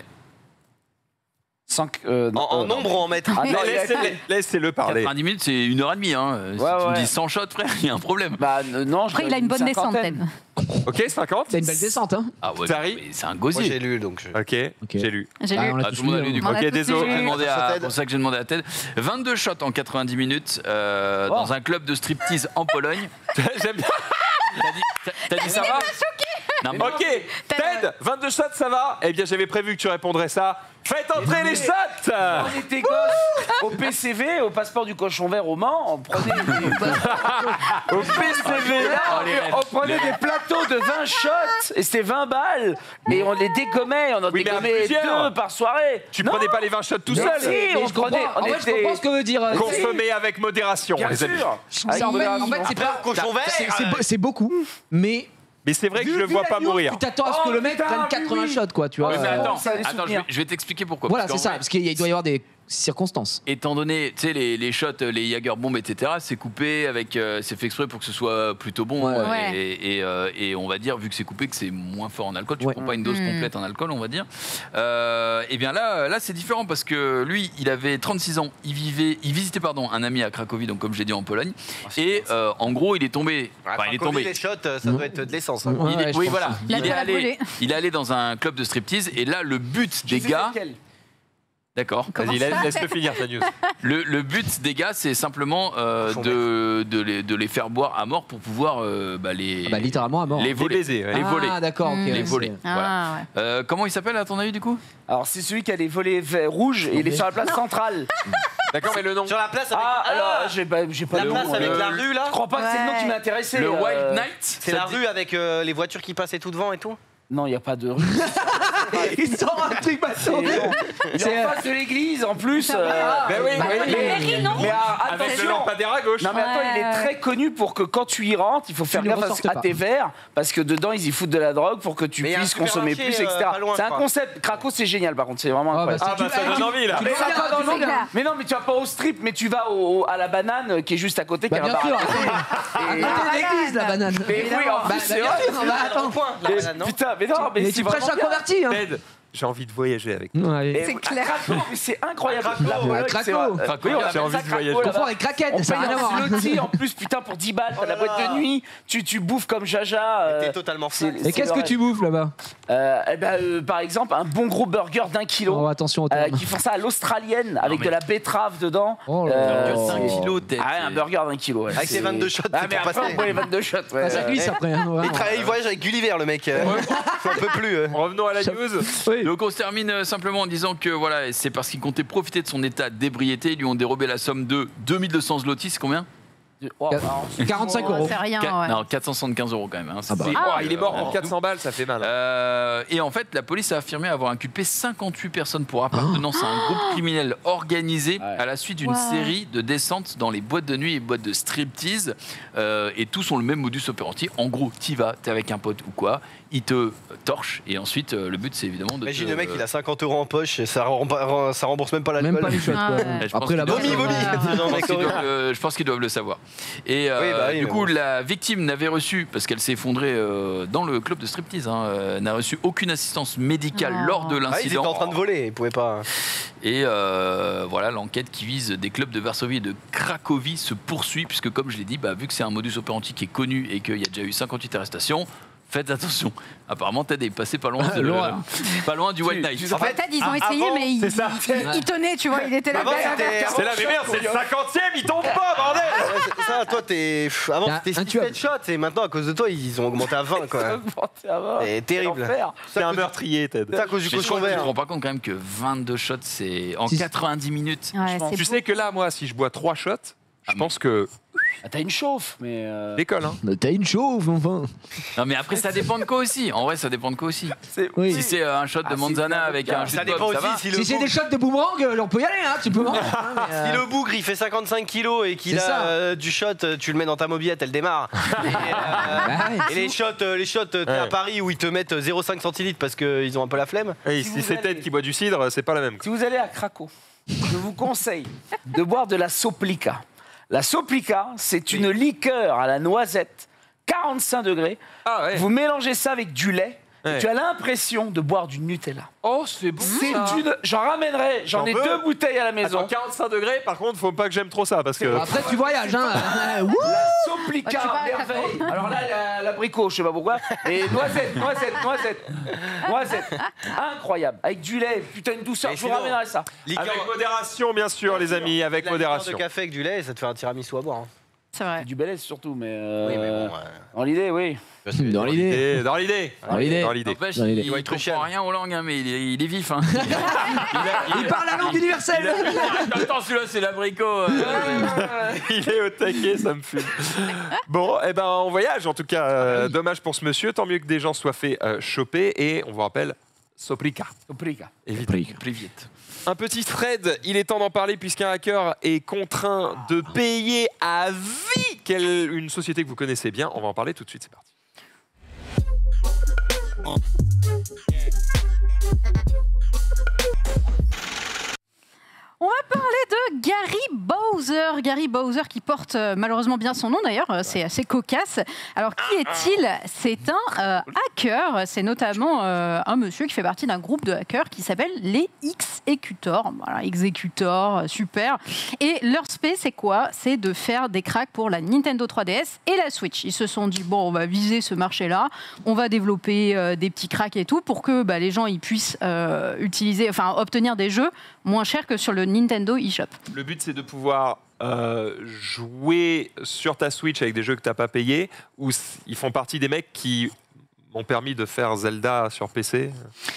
cinq, euh, En, en euh, nombre ou en mètres? Ah, non, il a- Laissez- Laissez-le parler. quatre-vingt-dix minutes, c'est une heure et demie. Hein. Si Ouais, tu me ouais. dis cent shots, frère, il y a un problème. Bah euh, non, je Après, il a dirais une bonne descente, cinquantaine. Ted. Ok, cinquante. C'est une belle descente, hein. Ah ouais, Tari mais c'est un Moi j'ai gosier. lu donc. je- Ok, Ok. j'ai lu. J'ai Ah, lu. on l'a Ah, tous tout le monde a lu, lu du hein. coup. On a Ok, tous désolé. lu. J'ai demandé Attention, à, Ted. pour ça que j'ai demandé à Ted. vingt-deux shots en quatre-vingt-dix minutes euh, Oh. dans un club de striptease en Pologne. J'aime bien. T'as dit, t'as- t'as dit ça va Non, mais- Ok, Ted, vingt-deux shots, ça va? Eh bien, j'avais prévu que tu répondrais ça. Faites entrer les shots! On était gosses, au P C V, au passeport du cochon vert au Mans, on prenait des, Au P C V, là, on, on prenait des plateaux de vingt shots et c'était vingt balles et on les dégommait, on en Oui, mais à dégommait plusieurs. deux par soirée. tu Non, prenais pas les vingt shots tout mais seul. si, Mais on je comprends. prenait, on En fait, je était- comprends ce que veut dire. euh, Consommez avec modération, Bien les amis. sûr. C'est- en fait, en fait, c'est pas. Cochon vert. c'est- c'est be- C'est beaucoup, mais. Mais c'est vrai que je vu- le vu vois la pas news, mourir. Tu t'attends à ce que Oh, le mec putain, prenne oui, quatre-vingts oui. shots, quoi, tu vois. Ouais, mais euh, attends, ça a des attends je, vais, souvenirs. je vais t'expliquer pourquoi. Voilà, Parce c'est qu'en ça, vrai, parce qu'il y a- il doit y avoir des circonstances. étant donné, tu sais, les, les shots, les Jagerbombs, et cetera, c'est coupé avec, euh, c'est fait exprès pour que ce soit plutôt bon. Ouais. euh, Ouais. Et, et, euh, et on va dire, vu que c'est coupé, que c'est moins fort en alcool, tu Ouais. prends pas une dose Mm. complète en alcool, on va dire. Euh, et bien là, là, c'est différent parce que lui, il avait trente-six ans, il vivait, il visitait pardon un ami à Cracovie, donc comme je l'ai dit en Pologne. Et euh, en gros, il est tombé. Enfin, il est tombé. Les shots, euh, ça doit être de l'essence. hein. Ouais, Il est- ouais, je oui, pense. voilà. La Il est, toile a allé, brûlé. il est allé dans un club de striptease et là, le but des gars. D'accord. Vas-y, laisse- laisse-le finir ta news. Le, le but des gars, c'est simplement euh, Cochon de, de, les, de les faire boire à mort pour pouvoir euh, bah, les, Ah bah, littéralement à mort. les Les voler. baisers, ouais. Les voler. Ah, d'accord, ok. Mm. Les ouais, voler. c'est- Voilà. Ah, ouais. Euh, comment il s'appelle à ton avis du coup? Alors c'est celui qui a les volets verts- rouges et il est sur la place centrale. D'accord, mais le nom. Sur la place avec. Ah alors j'ai pas, j'ai pas La le place nom. avec euh, la rue là. Je crois pas que c'est le nom qui Ouais. m'a intéressé. Le euh, Wild Night. C'est la rue avec euh, les voitures qui passaient tout devant et tout. Non, il y a pas de rue. Il sort un truc bateau. Il est en face de l'église en plus. euh, Ben oui, Bah, oui, la oui. mairie, non Mais ah, Avec le attention. lampadaire à gauche. Non mais attends, il est Ouais. très connu pour que quand tu y rentres, il faut faire ne gaffe à, ressortes à pas. tes verres parce que dedans ils y foutent de la drogue pour que tu Mais il y a un puisses consommer plus, supermarché, et cetera. euh, pas loin, c'est je un crois. concept. Craco, c'est génial par contre, c'est vraiment Ah, bah, incroyable. Ah, bah ça donne envie là. Mais, Tu ça vas va pas dans dans le- le gars. mais non, mais tu vas pas au strip, mais tu vas au- à la banane qui est juste à côté, Bah, qui a un bien bar sûr. à côté. Et- À côté de l'église, la banane. Mais oui, en Bah, plus, bah, c'est bien vrai. sûr, bah, attends. Point. La Mais banane, non. putain, mais non, mais, Mais c'est tu prêches vraiment un bien. converti, hein. Ted, j'ai envie de voyager avec. Ouais. Et C'est oui, clair. à Craco, mais c'est incroyable. Craco, La Pologne, Craco. c'est vrai. Craco, Oui, on j'ai appelle envie ça de Craco, voyager. là-bas. Confort avec craquette, On ça n'a paye rien à voir. un slotty en plus, putain, pour dix balles, t'as la Oh là boîte là. de nuit, tu, tu bouffes comme Jaja. euh, T'es totalement c'est- fou. Et c'est qu'est-ce que vrai. tu bouffes là-bas? Euh, eh ben, euh, Par exemple, un bon gros burger d'un kilo. Oh, attention au euh, terme. qui font ça à l'australienne avec mais- de la betterave dedans. Oh là Euh, là. Burger d'un c'est- kilo, Ted, Ah, ouais, un c'est- burger d'un kilo. ouais, Avec c'est- ses vingt-deux shots, Ah, c'est mais pour après, passer. on prend les vingt-deux shots. ouais. Ah, ça glisse après, hein, Il, vraiment. travaille- il voyage avec Gulliver, le mec. euh. On peut plus. euh. Revenons à la news. Oui. Donc on se termine euh, simplement en disant que voilà, c'est parce qu'il comptait profiter de son état d'ébriété, ils lui ont dérobé la somme de deux mille deux cents zlotys, c'est combien? Oh, Quatre- alors, quarante-cinq Oh, euros. c'est rien, Quatre- ouais. Non, quatre cent soixante-quinze euros quand même. hein. Ah bah. C'est- Oh, il est mort euh, pour quatre cents balles, ça fait mal. Euh, et en fait, la police a affirmé avoir inculpé cinquante-huit personnes pour appartenance à un groupe criminel organisé Ouais. à la suite d'une Wow. série de descentes dans les boîtes de nuit et boîtes de striptease. Euh, et tous ont le même modus operandi. En gros, t'y vas, t'es avec un pote ou quoi, il te torche et ensuite euh, le but c'est évidemment de. Imagine te- le mec, il a cinquante euros en poche et ça, remba- ça rembourse même pas l'alcool. Même pas les shots, Ah, quoi. ouais. Je pense Après la qu'il doit- Vomi, vomi. Ah. Non, Je mec, pense qu'ils horrible. doivent, euh, je pense qu'ils doivent le savoir. Et euh, Oui, bah oui, du mais coup, bon. la victime n'avait reçu, parce qu'elle s'est effondrée euh, dans le club de striptease, hein, euh, n'a reçu aucune assistance médicale Oh. lors de Ah, ils étaient l'incident. en train de voler, ils pouvaient pas. Et euh, voilà, l'enquête qui vise des clubs de Varsovie et de Cracovie se poursuit, puisque comme je l'ai dit, bah, vu que c'est un modus operandi qui est connu et qu'il y a déjà eu cinquante-huit arrestations, faites attention. Apparemment, Ted est passé pas loin, de- L'horreur. pas loin du White Knight. En fait, Peut-être ils ont a- essayé, avant, mais il, c'est ça. il- il tenait, tu vois, il était là. Avant, c'était- C'est là, mais merde, c'est le cinquantième, il tombe pas, bordel. Ouais, c'est ça, toi, t'es. pff, Avant, Y a c'était un six tuable. sept shots et maintenant, à cause de toi, ils ont augmenté à vingt, quoi. C'est terrible. L'enfer. C'est un meurtrier, Ted. C'est à cause du Je cochon ne me vert. rends pas compte quand même que vingt-deux shots, c'est en Si. quatre-vingt-dix minutes. Ouais, c'est Tu beau. sais que là, moi, si je bois trois shots, je pense que Ah, t'as une chauffe, mais. euh, L'école, hein. Mais T'as une chauffe, enfin. Non, mais après, ça dépend de quoi aussi. En vrai, ça dépend de quoi aussi. Oui. Si c'est euh, un shot de Ah, c'est Manzana bien avec vodka. un jus Ça de dépend pop, ça aussi va. si le Si c'est bougre- des shots de boomerang, euh, on peut y aller, hein, tu peux manger. hein, mais, euh, si le bougre il fait cinquante-cinq kilos et qu'il C'est a ça. euh, du shot, euh, tu le mets dans ta mobilette, elle démarre. et, euh, bah ouais. et les shots, euh, les shots euh, t'es Ouais. à Paris où ils te mettent euh, zéro virgule cinq centilitres parce qu'ils ont un peu la flemme. Et Si si vous c'est allez- Ted qui boit du cidre, c'est pas la même. Si vous allez à Craco, je vous conseille de boire de la soplica. La soplica, c'est une liqueur à la noisette, quarante-cinq degrés. Ah ouais. Vous mélangez ça avec du lait. Et Ouais. tu as l'impression de boire du Nutella. Oh, c'est bon. C'est une. J'en ramènerai. J'en J'en ai veux. deux bouteilles à la maison. Attends, quarante-cinq degrés, par contre, faut pas que j'aime trop ça parce que. Après, tu voyages, hein. Euh, wouh. Soplica, Ah, tu vas à merveille. Alors là, la- l'abricot, je sais pas pourquoi. Et noisette, noisette, noisette. Noisette. Incroyable. Avec du lait, putain, une douceur. Et Je vous sinon- ramènerai ça. Liqueur- Avec modération, bien sûr, les amis, avec la liqueur modération. de café avec du lait, ça te fait un tiramisu à boire. hein. C'est vrai. Du bel surtout, mais. euh, Oui, mais bon. euh, Dans l'idée, oui. parce que- Dans l'idée. Et dans l'idée. Dans l'idée. Dans l'idée. N'empêche, Dans l'idée. il, Il va il être cher. comprend rien aux langues, hein, mais il est, il est vif. Hein. Il parle la langue universelle. Attends, celui-là, c'est l'abricot. euh, Il est au taquet, ça me fume. Bon, eh ben, on voyage en tout cas. Euh, Dommage pour ce monsieur. Tant mieux que des gens soient fait euh, choper. Et on vous rappelle, Soplica. Soplica. Évidemment. Plus vite. Un petit Fred, il est temps d'en parler puisqu'un hacker est contraint de payer à vie quelle, une société que vous connaissez bien. On va en parler tout de suite, c'est parti. On va parler de Gary Bowser. Gary Bowser qui porte euh, malheureusement bien son nom d'ailleurs, euh, c'est assez cocasse. Alors qui est-il? C'est un euh, hacker, c'est notamment euh, un monsieur qui fait partie d'un groupe de hackers qui s'appelle les Executors. Voilà, Executors, euh, super. Et leur spé, c'est quoi? C'est de faire des cracks pour la Nintendo trois D S et la Switch. Ils se sont dit, bon, on va viser ce marché-là, on va développer euh, des petits cracks et tout pour que bah, les gens ils puissent euh, utiliser, enfin obtenir des jeux moins chers que sur le Nintendo eShop. Le but, c'est de pouvoir euh, jouer sur ta Switch avec des jeux que tu n'as pas payés ou s- ils font partie des mecs qui m'ont permis de faire Zelda sur P C.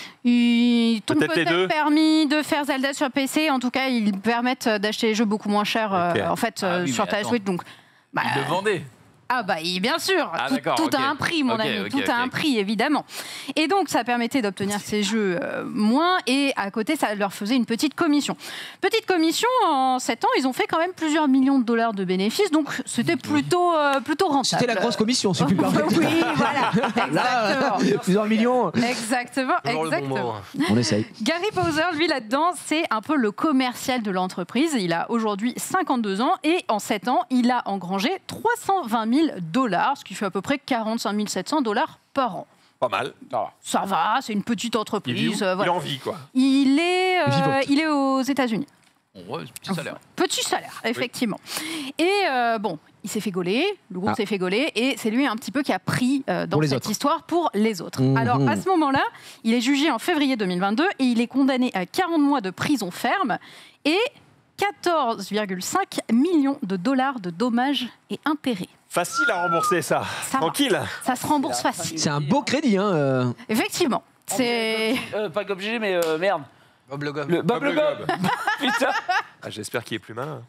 Ils t'ont Peut-être les deux. peut-être permis de faire Zelda sur P C. En tout cas, ils permettent d'acheter les jeux beaucoup moins chers euh, Ok. en fait, Ah euh, oui, sur mais ta attends. Switch. Donc, bah, Il le vendait. ah bah et bien sûr, Ah, tout, d'accord, tout ok. a un prix, mon Ok, ami, ok, tout ok, a un ok. prix évidemment. Et donc ça permettait d'obtenir ces jeux euh, moins, et à côté ça leur faisait une petite commission. Petite commission, en sept ans, ils ont fait quand même plusieurs millions de dollars de bénéfices, donc c'était plutôt euh, plutôt rentable. C'était la grosse commission, si tu peux me permettre. Oui, voilà, Là, exactement. plusieurs millions. Exactement, Toujours le bon exactement. mot. hein. On essaye. Gary Bowser, lui, là-dedans, c'est un peu le commercial de l'entreprise. Il a aujourd'hui cinquante-deux ans et en sept ans, il a engrangé trois cent vingt mille dollars, ce qui fait à peu près quarante-cinq mille sept cents dollars par an. Pas mal. Ça va, c'est une petite Il, vit où entreprise. Il euh, est voilà. en vie, quoi. Il est, euh, Vivote. il est aux États-Unis. Ouais, petit salaire. Petit salaire, effectivement. Et euh, bon, il s'est fait gauler, le groupe Ah. s'est fait gauler, et c'est lui un petit peu qui a pris euh, dans Pour les cette autres. histoire pour les autres. Mhm. Alors à ce moment-là, il est jugé en février deux mille vingt-deux et il est condamné à quarante mois de prison ferme et quatorze virgule cinq millions de dollars de dommages et intérêts. Facile à rembourser, ça. Ça va. Tranquille. Ça se rembourse facile. C'est un beau crédit, hein. euh. Effectivement. C'est... Euh, pas Gobg, mais euh, merde. Bob le gobe. Le Bob le Gob. Gob. Putain. Ah, j'espère qu'il est plus malin.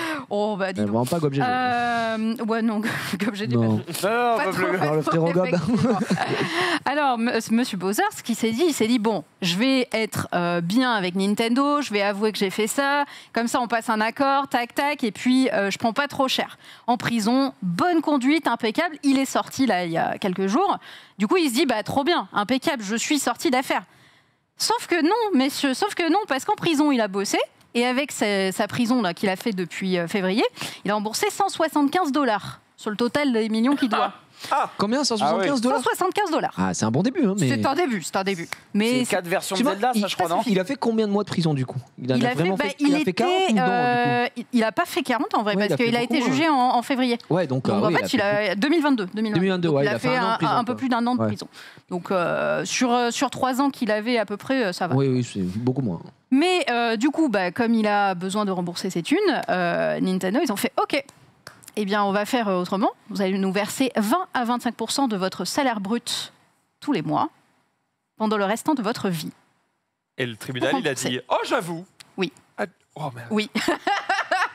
Oh bah dis Euh, donc. Vraiment pas Gobjet. Euh, ouais non, comme j'ai dit. Non. Non, Pas Bob trop, le Gob. pas Alors, le trop, frérot Gob. effectivement. Alors, m- Monsieur Bowser, ce qu'il s'est dit, il s'est dit bon, je vais être euh, bien avec Nintendo, je vais avouer que j'ai fait ça, comme ça on passe un accord, tac tac, et puis euh, je prends pas trop cher. En prison, bonne conduite, impeccable. Il est sorti là il y a quelques jours. Du coup, il se dit bah trop bien, impeccable, je suis sorti d'affaire. Sauf que non, messieurs, sauf que non, parce qu'en prison il a bossé. Et avec sa, sa prison là qu'il a fait depuis euh, février, il a remboursé cent soixante-quinze dollars sur le total des millions qu'il doit. Combien? cent soixante-quinze dollars? cent soixante-quinze dollars. Ah, c'est un bon début, hein. Mais... C'est un début, c'est un début. Mais C'est quatre versions de Tu vois, Zelda, il, ça, je crois, non il a fait combien de mois de prison du coup? Il, en il a fait, vraiment bah, fait, il, il a fait était, quarante ou non, euh, il- il a pas fait quarante en vrai, Ouais, il parce a fait qu'il a beaucoup été moins. jugé en, en février. du coup Ouais, donc, Donc euh, en oui, fait, il fait a deux mille vingt-deux. deux mille vingt-deux. deux mille vingt-deux, Donc, ouais, il a fait un an de un, prison, un peu quoi. plus d'un an de Ouais. prison. Donc euh, sur euh, sur trois ans qu'il avait à peu près, euh, ça va. Oui, oui, c'est beaucoup moins. Mais euh, du coup, bah, comme il a besoin de rembourser ses thunes, euh, Nintendo, ils ont fait OK. Eh bien, on va faire euh, autrement. Vous allez nous verser vingt à vingt-cinq pour cent de votre salaire brut tous les mois pendant le restant de votre vie. Et le tribunal, il a dit oh, j'avoue. Oui. Ah, oh, merde. Oui.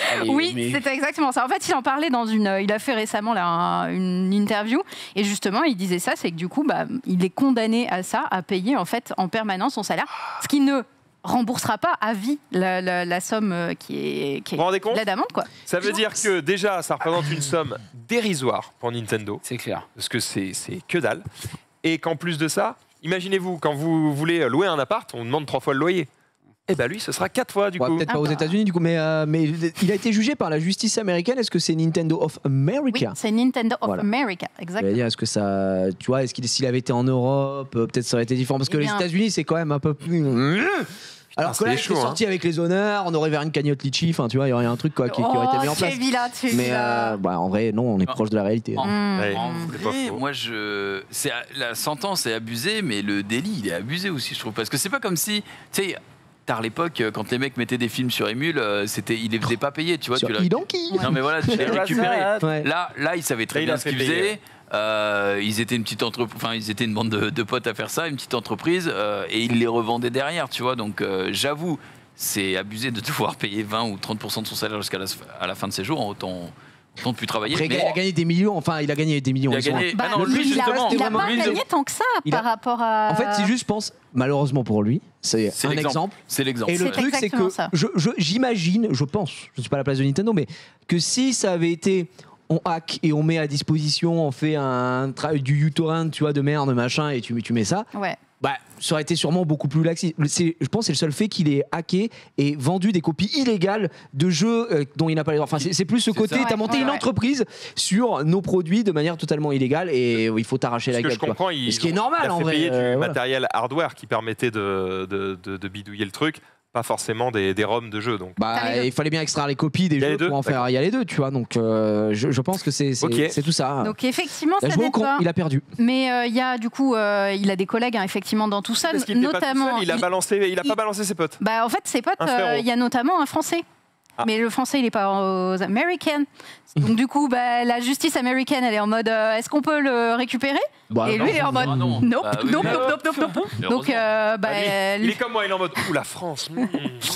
Allez, Oui, mais- c'était exactement ça. En fait, il en parlait dans une. Il a fait récemment là, un- une interview et justement, il disait ça, c'est que du coup, bah, il est condamné à ça, à payer en fait en permanence son salaire, ce qui ne remboursera pas à vie la, la- la somme euh, qui est, qui est Vous vous rendez compte la d'amende, quoi. Ça veut dire que déjà, ça représente une somme dérisoire pour Nintendo, C'est clair. parce que c'est c'est que dalle. Et qu'en plus de ça, imaginez-vous, quand vous voulez louer un appart, on demande trois fois le loyer. Eh ben lui, ce sera quatre fois du Ouais, coup. peut-être Ah pas aux bah. États-Unis du coup, mais, euh, mais il a été jugé par la justice américaine. Est-ce que c'est Nintendo of Oui, America? c'est Nintendo of Voilà. America, Je vais exactement. dire, est-ce que ça, tu vois, est-ce qu'il s'il avait été en Europe, euh, peut-être ça aurait été différent parce que Eh les bien- États-unis c'est quand même un peu plus. Alors que c'est là, il chaud, est hein. sorti avec les honneurs, on aurait vers une cagnotte litchi, enfin tu vois, il y aurait un truc quoi, qui, qui aurait été mis en Oh, tu es place. vilain, tu es Mais vilain. euh, bah, en vrai, non, on est Ah. proche de la réalité. En, Mmh. Ouais. en c'est pas vrai, faux. moi je, c'est la sentence est abusée, mais le délit il est abusé aussi, je trouve, parce que c'est pas comme si, tu sais. Tard l'époque, quand les mecs mettaient des films sur Emule, euh, c'était, ils les faisaient pas payer, tu vois. Sur tu l'as- Idanki. Non mais voilà, tu les récupérais. Ouais. Là, là, ils savaient très Là, il bien a ce fait qu'ils payer, faisaient. ouais. Euh, ils étaient une petite entreprise, enfin ils étaient une bande de, de potes à faire ça, une petite entreprise, euh, et ils les revendaient derrière, tu vois. Donc euh, j'avoue, c'est abusé de devoir payer vingt ou trente pour cent de son salaire jusqu'à la, à la fin de ses jours, autant, autant de plus travailler. Après, mais il a gagné des millions, enfin il a gagné des millions. il a ils sont- gagné. Bah, Ah non, lui, il a, justement, il a vraiment- pas lui, gagné tant que ça Il a- par rapport à. En fait, c'est juste, je pense, malheureusement pour lui, c'est c'est un l'exemple. exemple. C'est l'exemple. Et le C'est truc, c'est exactement que ça. je- je- j'imagine, je, pense, je ne suis pas à la place de Nintendo, mais que si ça avait été on hack et on met à disposition, on fait un travail du uTorrent, tu vois, de merde, machin, et tu, tu mets ça, Ouais. bah, ça aurait été sûrement beaucoup plus lax. C'est- Je pense que c'est le seul fait qu'il ait hacké et vendu des copies illégales de jeux euh, dont il n'a pas les droits. Enfin, c'est c'est plus ce C'est côté, ça. t'as monté Ouais, une ouais. entreprise sur nos produits de manière totalement illégale et il faut t'arracher Ce la que gueule. je tu vois. comprends, Et il, ce qui est normal il a en fait vrai. payer euh, du voilà. matériel hardware qui permettait de, de, de- de bidouiller le truc, pas forcément des, des ROM de jeu. Donc. Bah, T'as les deux. il fallait bien extraire les copies des Il y a jeux les deux pour en faire. D'accord. Il y a les deux, tu vois. Donc, euh, je, je pense que c'est c'est Ok. c'est tout ça. Donc effectivement, il a ça joué au n'aide con, pas. il a perdu. Mais euh, il y a du coup, euh, il a des collègues hein, effectivement dans tout ça, Parce qu'il était pas tout notamment. seul, il a il- balancé, il a il- pas balancé ses potes. Bah, en fait, ses potes, Un euh, frérot. il y a notamment un Français. Ah. Mais le Français, il n'est pas aux Américains. Donc du coup, bah, la justice américaine, elle est en mode, euh, est-ce qu'on peut le récupérer Bah, Et non. lui, il est en mode, Ah non. nope, Bah oui, nope, mais- nope, nope, nope, nope. Heureusement. Donc, euh, bah, Ah, lui, il lui- est comme moi, il est en mode ouh la France. hmm.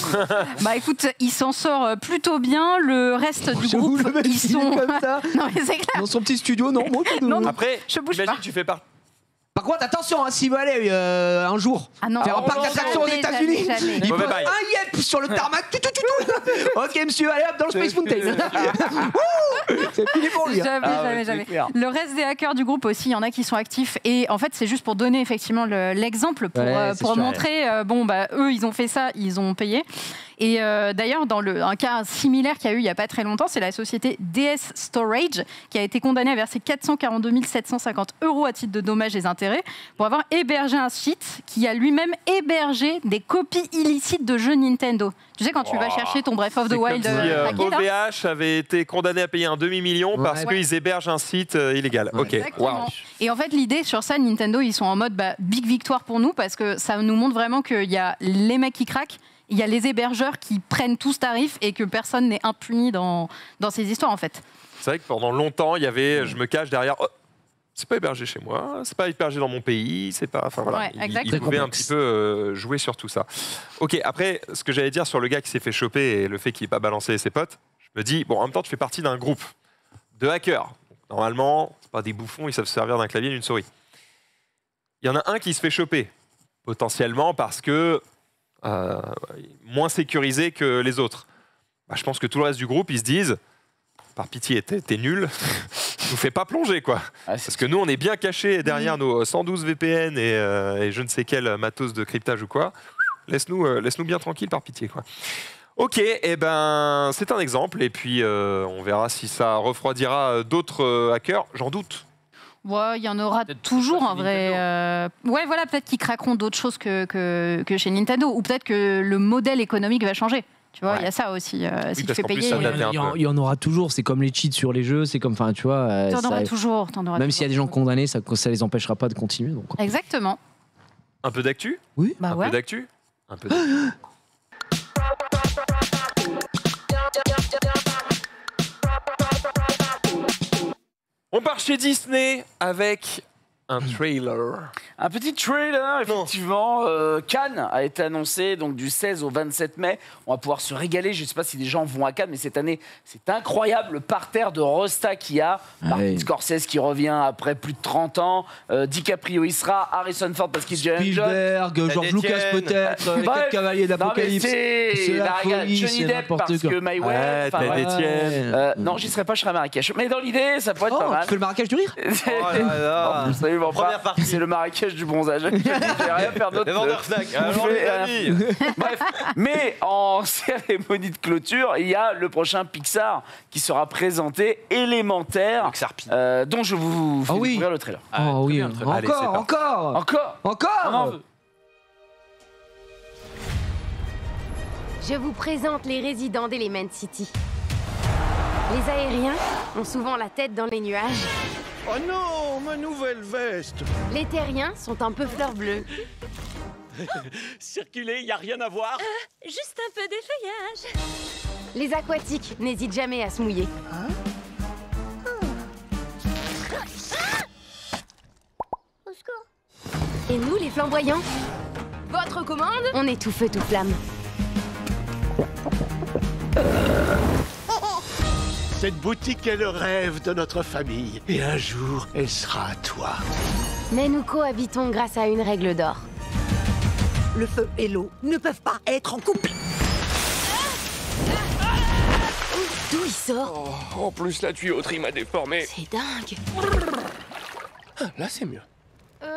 bah, écoute, il s'en sort euh, plutôt bien. Le reste du J'avoue, groupe, le mec, ils il est sont. comme ça. Non, mais c'est clair. Dans son petit studio, non, moi, je- Non, non. Après, Je bouge imagine pas. tu fais partie. Par contre, attention, hein, s'il veut aller euh, un jour Ah non, faire un Oh, parc non, d'attractions aux jamais, États-Unis, jamais, jamais. il Mauvais peut bail. un yep sur le tarmac. Tout, tout, tout, tout. Ok, monsieur, allez hop dans le Space Mountain. Wouh, c'est fini pour lui. hein. Jamais, Ah ouais, jamais, c'est jamais. clair. Le reste des hackers du groupe aussi, il y en a qui sont actifs. Et en fait, c'est juste pour donner effectivement le- l'exemple, pour, Ouais, euh, c'est pour sûr, montrer, euh, bon, bah, eux, ils ont fait ça, ils ont payé. Et euh, d'ailleurs, dans le, un cas similaire qu'il y a eu il n'y a pas très longtemps, c'est la société D S Storage qui a été condamnée à verser quatre cent quarante-deux mille sept cent cinquante euros à titre de dommages et intérêts pour avoir hébergé un site qui a lui-même hébergé des copies illicites de jeux Nintendo. Tu sais, quand tu vas Wow. chercher ton Breath of the C'est comme Wild si euh, euh, hacké, là. O V H avait été condamné à payer un demi-million Ouais. parce Ouais. qu'ils hébergent un site euh, illégal. Ouais. Ok, Exactement. waouh. Et en fait, l'idée sur ça, Nintendo, ils sont en mode bah, big victoire pour nous parce que ça nous montre vraiment qu'il y a les mecs qui craquent, il y a les hébergeurs qui prennent tout ce tarif et que personne n'est impuni dans, dans ces histoires en fait. C'est vrai que pendant longtemps, il y avait, je me cache derrière. Oh, c'est pas hébergé chez moi, c'est pas hébergé dans mon pays, c'est pas. Enfin voilà, Ouais, il, exact. il Très pouvait un complexe. petit peu euh, jouer sur tout ça. Ok, après, ce que j'allais dire sur le gars qui s'est fait choper et le fait qu'il n'ait pas balancé ses potes, je me dis, bon, en même temps, tu fais partie d'un groupe de hackers. Donc, normalement, c'est pas des bouffons, ils savent se servir d'un clavier et d'une souris. Il y en a un qui se fait choper, potentiellement parce que euh, moins sécurisé que les autres. Bah, je pense que tout le reste du groupe, ils se disent, par pitié, t'es t'es nul, nous fais pas plonger quoi. Ah, c'est- Parce que nous, on est bien cachés derrière nos cent douze V P N et, euh, et je ne sais quel matos de cryptage ou quoi. Laisse-nous euh, laisse-nous bien tranquille par pitié quoi. Ok, et ben c'est un exemple et puis euh, on verra si ça refroidira d'autres euh, hackers. J'en doute. Ouais, il y en aura Peut-être toujours pas en chez vrai. Nintendo. euh, Ouais, voilà, peut-être qu'ils craqueront d'autres choses que, que, que chez Nintendo ou peut-être que le modèle économique va changer. Tu vois, il Ouais. y a ça aussi. euh, si tu parce fais qu'en plus, payer, ça euh, date un Il y, en, peu. il y en aura toujours, c'est comme les cheats sur les jeux, c'est comme, enfin, tu vois. euh, t'en ça- auras toujours. t'en auras même s'il y a des toujours. gens condamnés, ça, ça les empêchera pas de continuer. Donc. Exactement. Un peu d'actu Oui. Bah Un ouais. peu d'actu Un peu d'actu. On part chez Disney avec Un trailer. Un petit trailer, effectivement. Euh, Cannes a été annoncé donc du seize au vingt-sept mai. On va pouvoir se régaler. Je ne sais pas si les gens vont à Cannes, mais cette année, c'est incroyable le parterre de Rosta qu'il y a. Martin oui. Scorsese qui revient après plus de trente ans. Euh, DiCaprio y sera. Harrison Ford parce qu'il est John. Spielberg, George Lucas peut-être, euh, les Bref. quatre cavaliers d'Apocalypse. Non, mais c'est la la regarde, folie, Johnny c'est Depp n'importe parce quoi. que My Way. Ouais, enfin, Ted voilà. Etienne. Euh, non, j'y serais pas, je serais à Marrakech. Mais dans l'idée, ça pourrait être Oh, pas mal. tu fais le Marrakech du rire là. Absolument pas. Première partie. C'est le Marrakech du bronzage. Je vais rien faire d'autre. Les vendeurs Fnac. Alors, Bouffer, les euh, amis. Bref, mais en cérémonie de clôture, il y a le prochain Pixar qui sera présenté, Élémentaire, euh, dont je vous fais Ah oui. découvrir le trailer. Oh oui, bien, très bien. Allez, c'est encore, parti. encore, Encore On en encore. veut. Je vous présente les résidents d'Element City. Les aériens ont souvent la tête dans les nuages. Oh non, ma nouvelle veste. Les terriens sont un peu fleur bleue. Circuler, y a rien à voir. Juste un peu d'effeuillage. Les aquatiques n'hésitent jamais à se mouiller. Au secours. Et nous, les flamboyants, votre commande? On est tout feu, tout flamme. Cette boutique est le rêve de notre famille. Et un jour, elle sera à toi. Mais nous cohabitons grâce à une règle d'or. Le feu et l'eau ne peuvent pas être en couple. D'où il sort? Oh, en plus, la tuyauterie m'a déformé. C'est dingue. Ah, là, c'est mieux. Euh...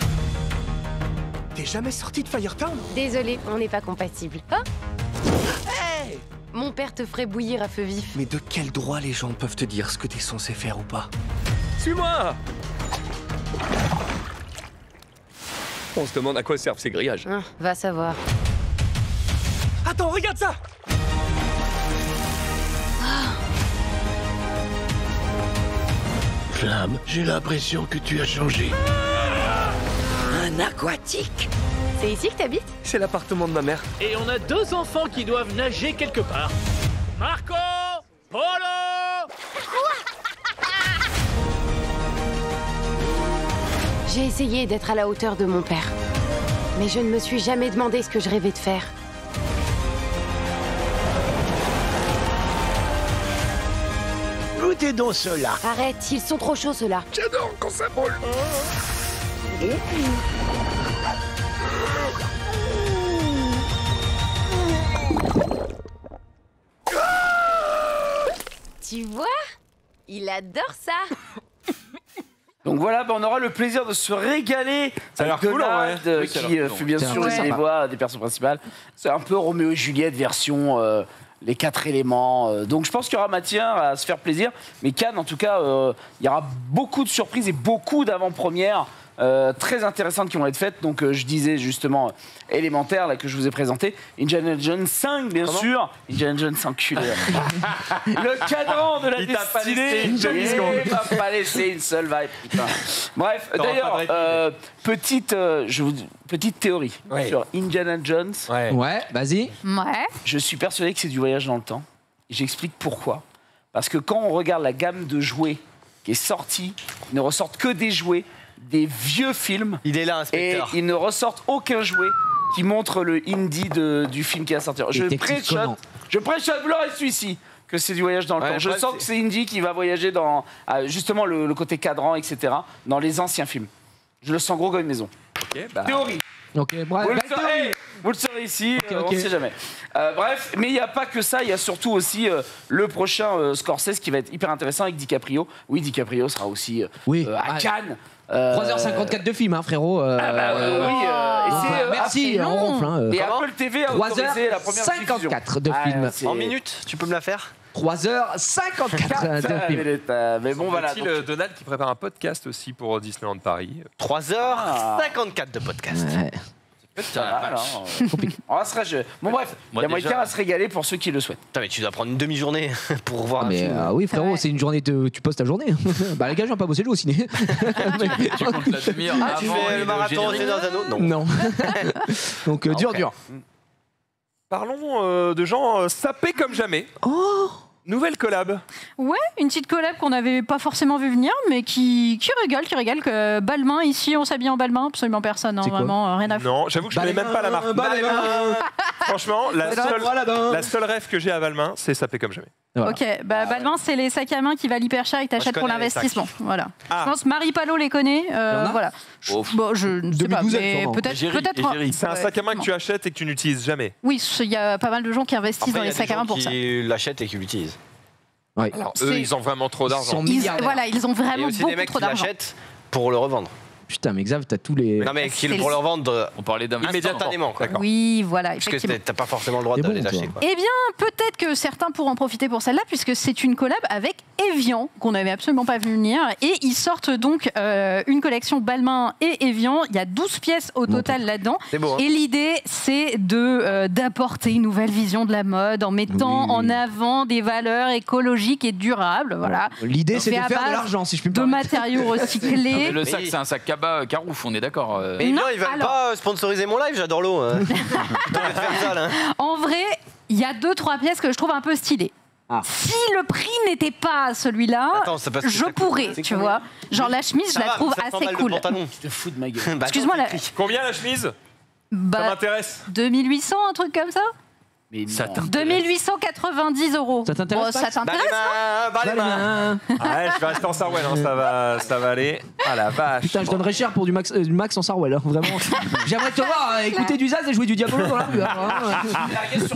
T'es jamais sorti de Firetown? Désolé, on n'est pas compatibles. Oh, Hey! mon père te ferait bouillir à feu vif. Mais de quel droit les gens peuvent te dire ce que t'es censé faire ou pas? Suis-moi. On se demande à quoi servent ces grillages. Hein, va savoir. Attends, regarde ça! Flamme, j'ai l'impression que tu as changé. Un aquatique. C'est ici que t'habites? C'est l'appartement de ma mère. Et on a deux enfants qui doivent nager quelque part. Marco! Polo! J'ai essayé d'être à la hauteur de mon père. Mais je ne me suis jamais demandé ce que je rêvais de faire. Goûtez donc cela. Arrête, ils sont trop chauds ceux-là. J'adore quand ça brûle. Tu vois? Il adore ça. Donc voilà, bah, on aura le plaisir de se régaler. Ça a l'air avec cool, Donald, ouais. euh, Oui, ça a qui l'air euh, cool, fait bien c'est sûr très les sympa. voix des personnes principales. C'est un peu Roméo et Juliette version euh, les quatre éléments. euh. Donc je pense qu'il y aura matière à se faire plaisir. Mais Cannes, en tout cas, euh, il y aura beaucoup de surprises et beaucoup d'avant-premières euh, très intéressantes qui vont être faites. Donc euh, je disais justement euh, élémentaire là que je vous ai présenté. Indiana Jones cinq, bien Comment sûr. Indiana Jones enculé. Le cadran de la Il t'a pas destinée. laissé une Il seconde. m'a pas laissé une seule vibe. Putain. Bref, T'auras d'ailleurs, pas de répit. euh, petite, euh, je vous dis- petite théorie Ouais. sur Indiana Jones. Ouais. Ouais, vas-y. Ouais. Je suis persuadé que c'est du voyage dans le temps. Et j'explique pourquoi. Parce que quand on regarde la gamme de jouets qui est sortie, ils ne ressortent que des jouets, des vieux films. Il est là, Et inspecteur. ils ne ressortent aucun jouet qui montre le indie de- du film qui va sortir. Je Détective pré-shot, Conan. je pré-shot, vous l'aurez su ici, que c'est du voyage dans le Ouais, temps. Je bref, sens c'est- que c'est indie qui va voyager dans euh, justement le, le côté cadran, et cetera, dans les anciens films. Je le sens gros comme une maison. Ok, bah. Théorie. Ok, bref. Vous le belle saurez, théorie. vous le saurez ici, Ok, euh, on ok. ne sait jamais. Euh, bref, mais il n'y a pas que ça, il y a surtout aussi euh, le prochain euh, Scorsese qui va être hyper intéressant avec DiCaprio. Oui, DiCaprio sera aussi euh, Oui. euh, à Ah, Cannes. Euh, trois heures cinquante-quatre de film, hein, frérot. euh, Ah bah euh, oui, euh, et donc, c'est, euh, euh, merci, Apple- on ronfle. Hein, euh. Et Apple T V a trois autorisé la heures première cinquante-quatre diffusion. de film. c'est- En minutes, tu peux me la faire? trois heures cinquante-quatre de Ah, film. mais, euh, mais bon, voilà. Petit, donc- euh, Donald qui prépare un podcast aussi pour Disneyland Paris. trois heures cinquanante-quatre de podcast. Ouais. Ah, non, euh, on va se ré- Bon bref, il Moi, y a moyen déjà- à se régaler pour ceux qui le souhaitent. Putain, mais tu dois prendre une demi-journée pour voir Ah, un mais film. euh, oui frérot, Ouais. c'est une journée de tu postes ta journée. Bah les gars, j'ai pas bossé le au ciné. Tu comptes la demi-heure Ah, tu avant fais et le marathon générique. Seigneur des Anneaux? Non. Non. Donc euh, dur Ok. dur. Parlons euh, de gens euh, sapés comme jamais. Oh. Nouvelle collab. Ouais, une petite collab qu'on n'avait pas forcément vu venir, mais qui, qui régale, qui régale. Que Balmain, ici, on s'habille en Balmain, absolument personne, hein, vraiment, euh, rien à foutre. Non, j'avoue que je connais même pas la marque. Balmain. Franchement, la seule, la seule rêve que j'ai à Balmain, c'est sapé comme jamais. Voilà. Ok, bah, Balmain, c'est les sacs à main qui valent hyper cher et que t'achètes pour l'investissement. Voilà. Ah. Je pense Marie Palot les connaît. Euh, voilà. Oh. Bon, je ne sais pas, deux mille douze, mais sûrement. peut-être. Égérie, peut-être. Égérie. C'est un sac à main que tu achètes et que tu n'utilises jamais. Oui, il y a pas mal de gens qui investissent Après, dans il y les a sacs des à main gens pour ça. qui l'achètent et qui l'utilisent. Ouais. Alors C'est- eux, ils ont vraiment trop d'argent. Ils sont Ils, milliardaires. voilà, ils ont Il y a vraiment aussi des beaucoup mecs trop qui d'argent. l'achètent pour le revendre. Putain, mais Xav, t'as tous les. Non mais C'est qui pour le revendre euh, On parlait d'un immédiatement quoi. Oui, voilà, Parce que effectivement. t'as pas forcément le droit C'est de bon, les toi. lâcher quoi. Eh bien, peut-être que certains pourront en profiter pour celle-là, puisque c'est une collab avec Evian, qu'on n'avait absolument pas vu venir. Et ils sortent donc euh, une collection Balmain et Evian. Il y a douze pièces au total là-dedans. C'est beau, hein. Et l'idée, c'est de euh, d'apporter une nouvelle vision de la mode en mettant Oui. en avant des valeurs écologiques et durables. Voilà. L'idée, c'est Fait de à faire de base l'argent, si je puis me De permettre. matériaux recyclés. Le sac, Oui. c'est un sac Kaba Carouf, on est d'accord. euh. Mais Non, non, ils veulent alors- pas sponsoriser mon live, j'adore l'eau. hein. Je devrais faire ça, là. En vrai, il y a deux, trois pièces que je trouve un peu stylées. Ah. Si le prix n'était pas celui-là, Attends, c'est parce que je ça coûte- pourrais, c'est tu combien vois. Genre la chemise, Ça je la va, trouve sept cents assez balles de cool. pantalon. Tu te fous de ma gueule. Bah, Excuse-moi, attends, la- c'est écrit. Combien la chemise Ça Bah, m'intéresse. deux mille huit cents, un truc comme ça Mais Ça non. t'intéresse. deux mille huit cent quatre-vingt-dix euros. Ça t'intéresse Bon, pas ça t'intéresse Bah, les mains, bah, les mains. Ouais, je vais rester en Sarwell, hein, ça, va, ça va aller. Ah la vache. Putain, je donnerais cher pour du Max, euh, du Max en Sarwell, hein, vraiment. J'aimerais te voir euh, écouter du Zaz et jouer du Diabolo dans la rue. hein.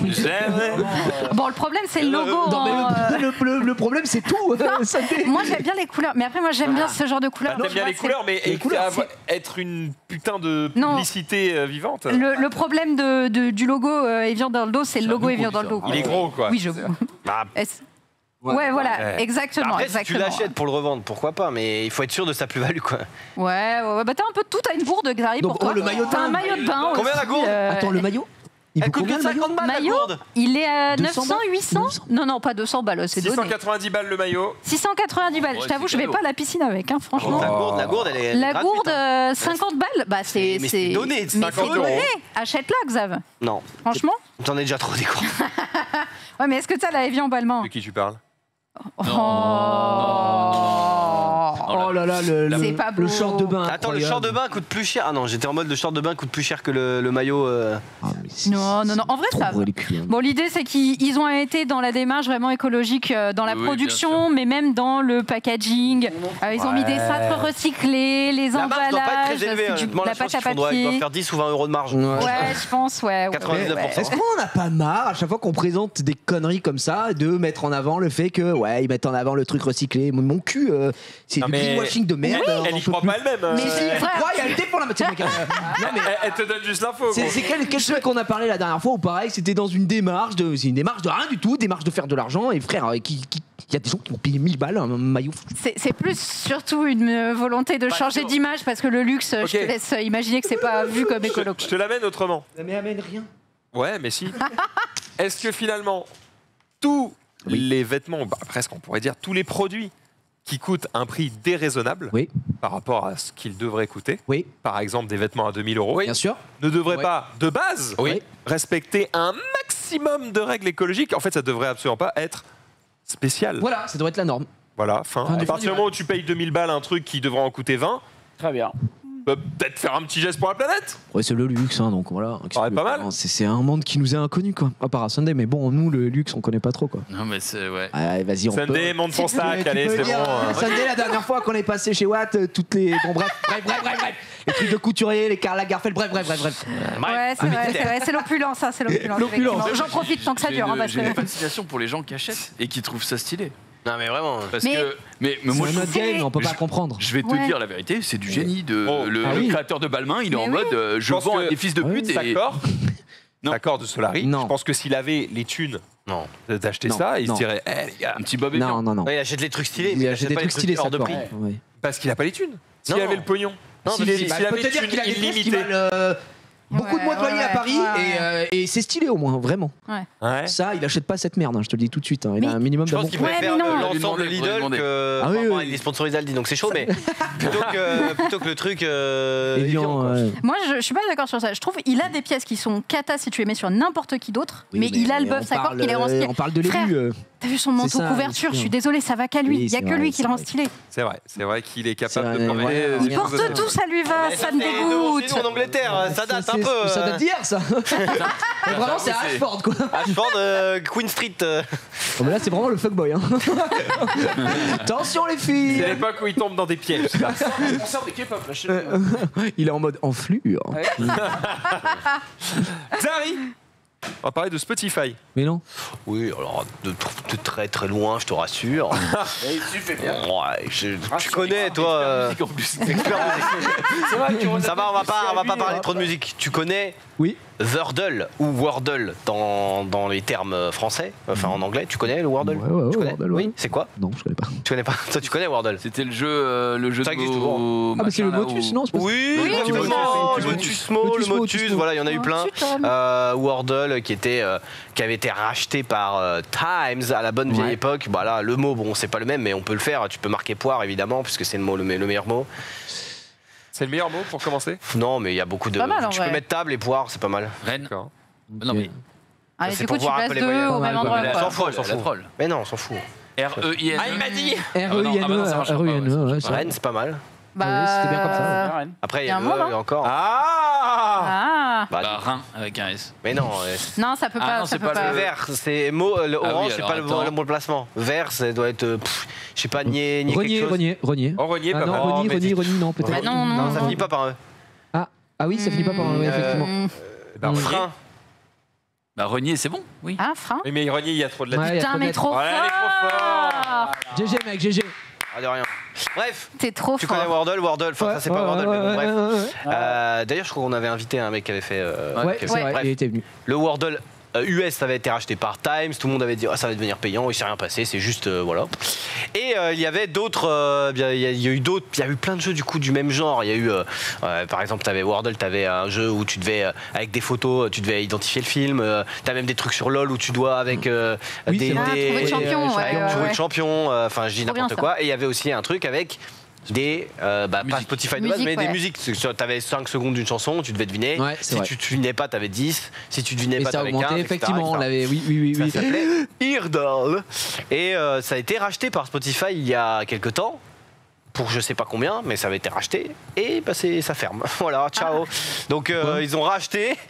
Bon, le problème, c'est le logo. Non, mais en, euh, le, le- le- le problème, c'est tout. euh, ça fait- Moi, j'aime bien les couleurs. Mais après, moi, j'aime bien ce genre de couleurs. Bah, T'aimes Tu bien vois, les c'est- couleurs, mais les et- couleurs, avoir- être une putain de Non. publicité euh, vivante. Le, le problème de, de- du logo euh, Evian dans le dos, c'est le logo Evian dans le dos. Il est gros quoi. Oui, je. Bah, Est-ce- Ouais, voilà, Ouais. exactement. Après, si tu exactement. l'achètes pour le revendre, pourquoi pas, mais il faut être sûr de sa plus-value quoi. Ouais, ouais, ouais. Bah, t'as un peu de tout, t'as une gourde, Xari, Donc, pour toi. oh, le maillot de T'as un bain. maillot de bain. Combien aussi, la gourde euh, Attends, le maillot il Elle vaut coûte combien que le maillot cinquante balles la maillot, gourde. il est à deux cents neuf cents, huit cents. neuf cents. Non, non, pas deux cents balles, c'est six cent donné. quatre-vingt-dix balles le maillot. six cent quatre-vingt-dix balles. Ouais, Je t'avoue, c'est je vais cadeau. pas à la piscine avec, hein, franchement. La gourde, la gourde, elle est. elle est La gratuite, gourde, hein. euh, cinquante balles, bah c'est. Mais c'est donné, mais cinquante c'est euros. donné. Achète-la, Xav. Non, Franchement. t'en es déjà trop des gourdes. Ouais, mais est-ce que t'as la Evian Balmain? De qui tu parles? Oh. Oh là là, le, C'est le, pas le beau. short de bain. Attends, le incroyable. short de bain coûte plus cher. Ah non, j'étais en mode le short de bain coûte plus cher que le, le maillot. euh. Ah, mais c'est- Non, non, non. En vrai, c'est ça trop va. les culs, hein. Bon, l'idée, c'est qu'ils ils ont été dans la démarche vraiment écologique, euh, dans la Oui, oui, production, mais même dans le packaging. Euh, ils ont mis des cintres recyclés, les La marge doit pas être emballages, très élevée. c'est du- Honnêtement, la la chance pâte à qu'ils font doit, ils doivent papier. faire dix ou vingt euros de marge. Ouais. Ouais, je pense, ouais. ouais, quatre-vingt-dix-neuf pour cent. ouais, Est-ce qu'on n'a pas marre, à chaque fois qu'on présente des conneries comme ça, de mettre en avant le fait que, ouais, ils mettent en avant le truc recyclé. Mon, mon cul, euh, c'est Non, du mais- greenwashing de merde. Elle, on elle en y peut croit plus. pas elle-même. Mais euh, si, elle- frère. Ouais, elle était pour la moitié, mec. Non, mais elle, elle te donne juste l'info. C'est gros. c'est quel, quel truc qu'on a parlé la dernière fois ou pareil, c'était dans une démarche de, c'est une démarche de rien du tout, démarche de faire de l'argent et frère, euh, qui, qui- il y a des gens qui vont payer mille balles un maillot. C'est c'est plus surtout une euh, volonté de changer d'image parce que le luxe, euh, Ok. je te laisse euh, imaginer que c'est pas vu comme Je, écolo. je te l'amène autrement. Mais amène rien. Ouais, mais si. Est-ce que finalement, tous les vêtements, bah, presque on pourrait dire tous les produits qui coûtent un prix déraisonnable Oui. par rapport à ce qu'ils devraient coûter, Oui, par exemple des vêtements à deux mille euros, bien sûr. ne devraient Ouais. pas, de base, Oui. respecter un maximum de règles écologiques. En fait, ça devrait absolument pas être spécial. Voilà, ça doit être la norme. Voilà, fin. Fin À du- partir fin du du moment où tu payes deux mille balles un truc qui devrait en coûter vingt, Très bien. bah, peut-être faire un petit geste pour la planète. Ouais, c'est le luxe, hein, donc voilà. Ça aurait pas mal. C'est c'est un monde qui nous est inconnu, quoi. À part à Sunday, mais bon, nous, le luxe, on connaît pas trop, quoi. Non, mais c'est. Ouais. Allez, vas-y, on Sunday, peut. monte ton Tu sac, peux- allez, tu peux c'est dire, bon. euh, hein. Sunday, la dernière fois qu'on est passé chez Watt, euh, toutes les. Bon, bref, bref, bref, bref, bref. Les trucs de couturier, les Karl Lagerfeld, bref, bref, bref, bref. Ouais, c'est vrai, c'est vrai, c'est l'opulence, ça, c'est l'opulence. L'opulence. effectivement. J'en profite tant que ça J'ai dure, hein, une- parce J'ai une que. fascination pour les gens qui achètent et qui trouvent ça stylé. Non, mais vraiment. Parce Mais- que. Mais, mais C'est moi, un je autre game, on peut pas je- comprendre. Je vais te Ouais. dire la vérité, c'est du génie. De, Oh. le, Ah le oui. créateur de Balmain, il est Mais en oui. mode euh, je Je pense vends que- à des fils de Oui, pute. et... D'accord. Non. D'accord de Solari. Non. Je pense que s'il avait les thunes Non. d'acheter Non, ça, il non. se dirait, eh les gars, Un petit Bob et Non, non, non. Ouais, il achète les trucs stylés, mais Il il a achète des pas trucs les stylés, trucs ça hors de quoi. prix. Ouais. parce qu'il a pas les thunes. S'il Non. avait le pognon. Non, S'il mais est- si, s'il Bah, avait je peux les te dire thunes qu'il a des pièces qui illimitées. valent euh, beaucoup Ouais, de mois de ouais, loyer à ouais, Paris ouais. et, euh, et c'est stylé au moins, vraiment. Ouais. Ça, il achète pas cette merde, hein, je te le dis tout de suite. hein. Il Mais a un minimum Je pense d'amour. qu'il Ouais, préfère mais non. le- Faudrait l'ensemble lui Lidl demander, faudrait lui que. Ah oui, enfin, oui. il est sponsorisé Aldi, donc c'est chaud, mais plutôt que, plutôt que le truc. Euh, Evian, Evian, quoi. ouais. Moi, je, je suis pas d'accord sur ça. Je trouve qu'il a des pièces qui sont cata si tu les mets sur n'importe qui d'autre, Oui, mais, il a le on bœuf, d'accord, parle, qu'il est euh, recyclé. On parle de Frère, l'élu. euh. T'as vu son manteau C'est ça, couverture, le je suis désolée, ça va qu'à lui. Oui, Il y a c'est que vrai, lui qui c'est le rend vrai. stylé. C'est vrai, c'est vrai qu'il est capable C'est de vrai, porter. ouais, euh, ouais, Il porte tout, ça lui va, ça me dégoûte. Nous en Angleterre, ça date un C'est- peu. Ça euh, date d'hier, ça. Mais vraiment, c'est Ashford, quoi. Ashford, euh, Queen Street. euh. Oh, mais là, c'est vraiment le fuckboy. Hein. Attention, les filles. C'est l'époque où il tombe dans des pièges. là. On sort de K-pop là, chez Euh, Il est en mode enflure. Zari, on va parler de Spotify. Mais non. Oui, alors de, de très très loin, je te rassure. Tu fais bien. Ouais, je, Ah, tu c'est connais, expert toi. euh, musique en plus. expert musique. C'est vrai que Ça va, on va pas, on va pas parler trop de musique. Tu connais Oui. Wordle ou Wordle dans, dans les termes français, enfin en anglais. Tu connais le Wordle? Ouais, ouais, ouais, Tu connais Wordle, ouais. Oui, c'est quoi? Non, je connais pas. Tu connais pas? Toi, tu connais Wordle? C'était le jeu, euh, le jeu Ça de existe mots, toujours. Ah, bah c'est le machin, là, motus, où- non? c'est pas ça Oui, Oui, le oui, motus, oui, le oui, motus, mo, le Motus, motus, motus, voilà, il y en a eu plein. Motus, Tom. Euh, Wordle qui était, euh, qui avait été racheté par euh, Times à la bonne vieille Ouais. époque. Bah là, le mot, bon, c'est pas le même, mais on peut le faire. Tu peux marquer poire évidemment, puisque c'est le mot, le, me- le meilleur mot. C'est le meilleur mot pour commencer. Non, mais il y a beaucoup de. Pas mal, en tu vrai. peux mettre table et poire, c'est pas mal. Rennes. D'accord. Non mais Allez, c'est du pour coup, tu voir un places peu les deux moyens. au même Pas mal, endroit. pas mal. quoi. s'en fout, elle s'en la fout. troll. Mais non, on s'en fout. R E I N. Ah, il m'a dit. R Ah, E bah non, I N ah bah non, ça E, marchera R E I pas, N ouais, E, ça ouais, c'est vrai. Rennes, c'est pas mal. Bah, Oui, c'était bien comme ça. Rennes. Après, il y Y a a un E mot, non et encore. Ah Ah Bah, Bah, Rhin avec un S. mais non, euh, non, ça peut Ah pas. non, ça c'est peut pas pas. le vert, c'est mot, le Ah oui, orange, c'est alors pas le, attends. le mot de placement. Vert, ça doit être, euh, pff, je sais pas, nier, nier quelque Renier, chose. renier, renier. Oh, Renier, Ah pas non, mal. renier, mais renier, dis- renier, non, peut-être. Bah non, non, Non, ça non. finit pas par un E. Ah, ah oui, ça finit pas par un, oui, effectivement. Mmh. Bah, Renier. Frein. Bah Renier, c'est bon, oui. Ah, frein. Oui, mais Renier, il y a trop de la Ouais, il y a Putain, trop mais de trop Ouais, elle est trop fort. G G, mec, G G. Ah, de rien. Bref, T'es trop tu connais fort. Wordle, Wordle, enfin ça c'est pas Wordle, mais bon, bref. Euh, D'ailleurs, je crois qu'on avait invité un mec qui avait fait. euh, Ouais, qui avait c'est fait- vrai, bref. il était venu. Le Wordle euh, U S, ça avait été racheté par Times, tout le monde avait dit ah, ça va devenir payant, il s'est rien passé, c'est juste euh, voilà. Et euh, il y avait d'autres, euh, bien, il y, a- il y a eu d'autres, il y a eu plein de jeux du coup du même genre. Il y a eu, euh, euh, par exemple, t'avais Wordle, t'avais un jeu où tu devais euh, avec des photos, tu devais identifier le film. Euh, T'as même des trucs sur LoL où tu dois avec euh, Oui, des, c'est vrai. Ah, des- trouver le champion, ouais, avec ouais, trouver ouais. le champion. euh, Enfin, je dis Trop bien, n'importe ça. quoi. Et il y avait aussi un truc avec des euh, bah, pas Musique. Spotify de Musique, base, mais des ouais. musiques. Tu avais cinq secondes d'une chanson, tu devais deviner. Ouais, c'est si vrai. tu devinais pas, t'avais dix. Si tu devinais Et pas, ça a t'avais quinze. augmenté, et cetera, effectivement, on et cetera. l'avait, oui, oui, oui, Ça oui. s'appelait Eardle. Et euh, ça a été racheté par Spotify il y a quelques temps. Pour je sais pas combien, mais ça avait été racheté. Et bah, c'est- ça ferme. Voilà, ciao. Donc euh, Pourquoi ils ont racheté.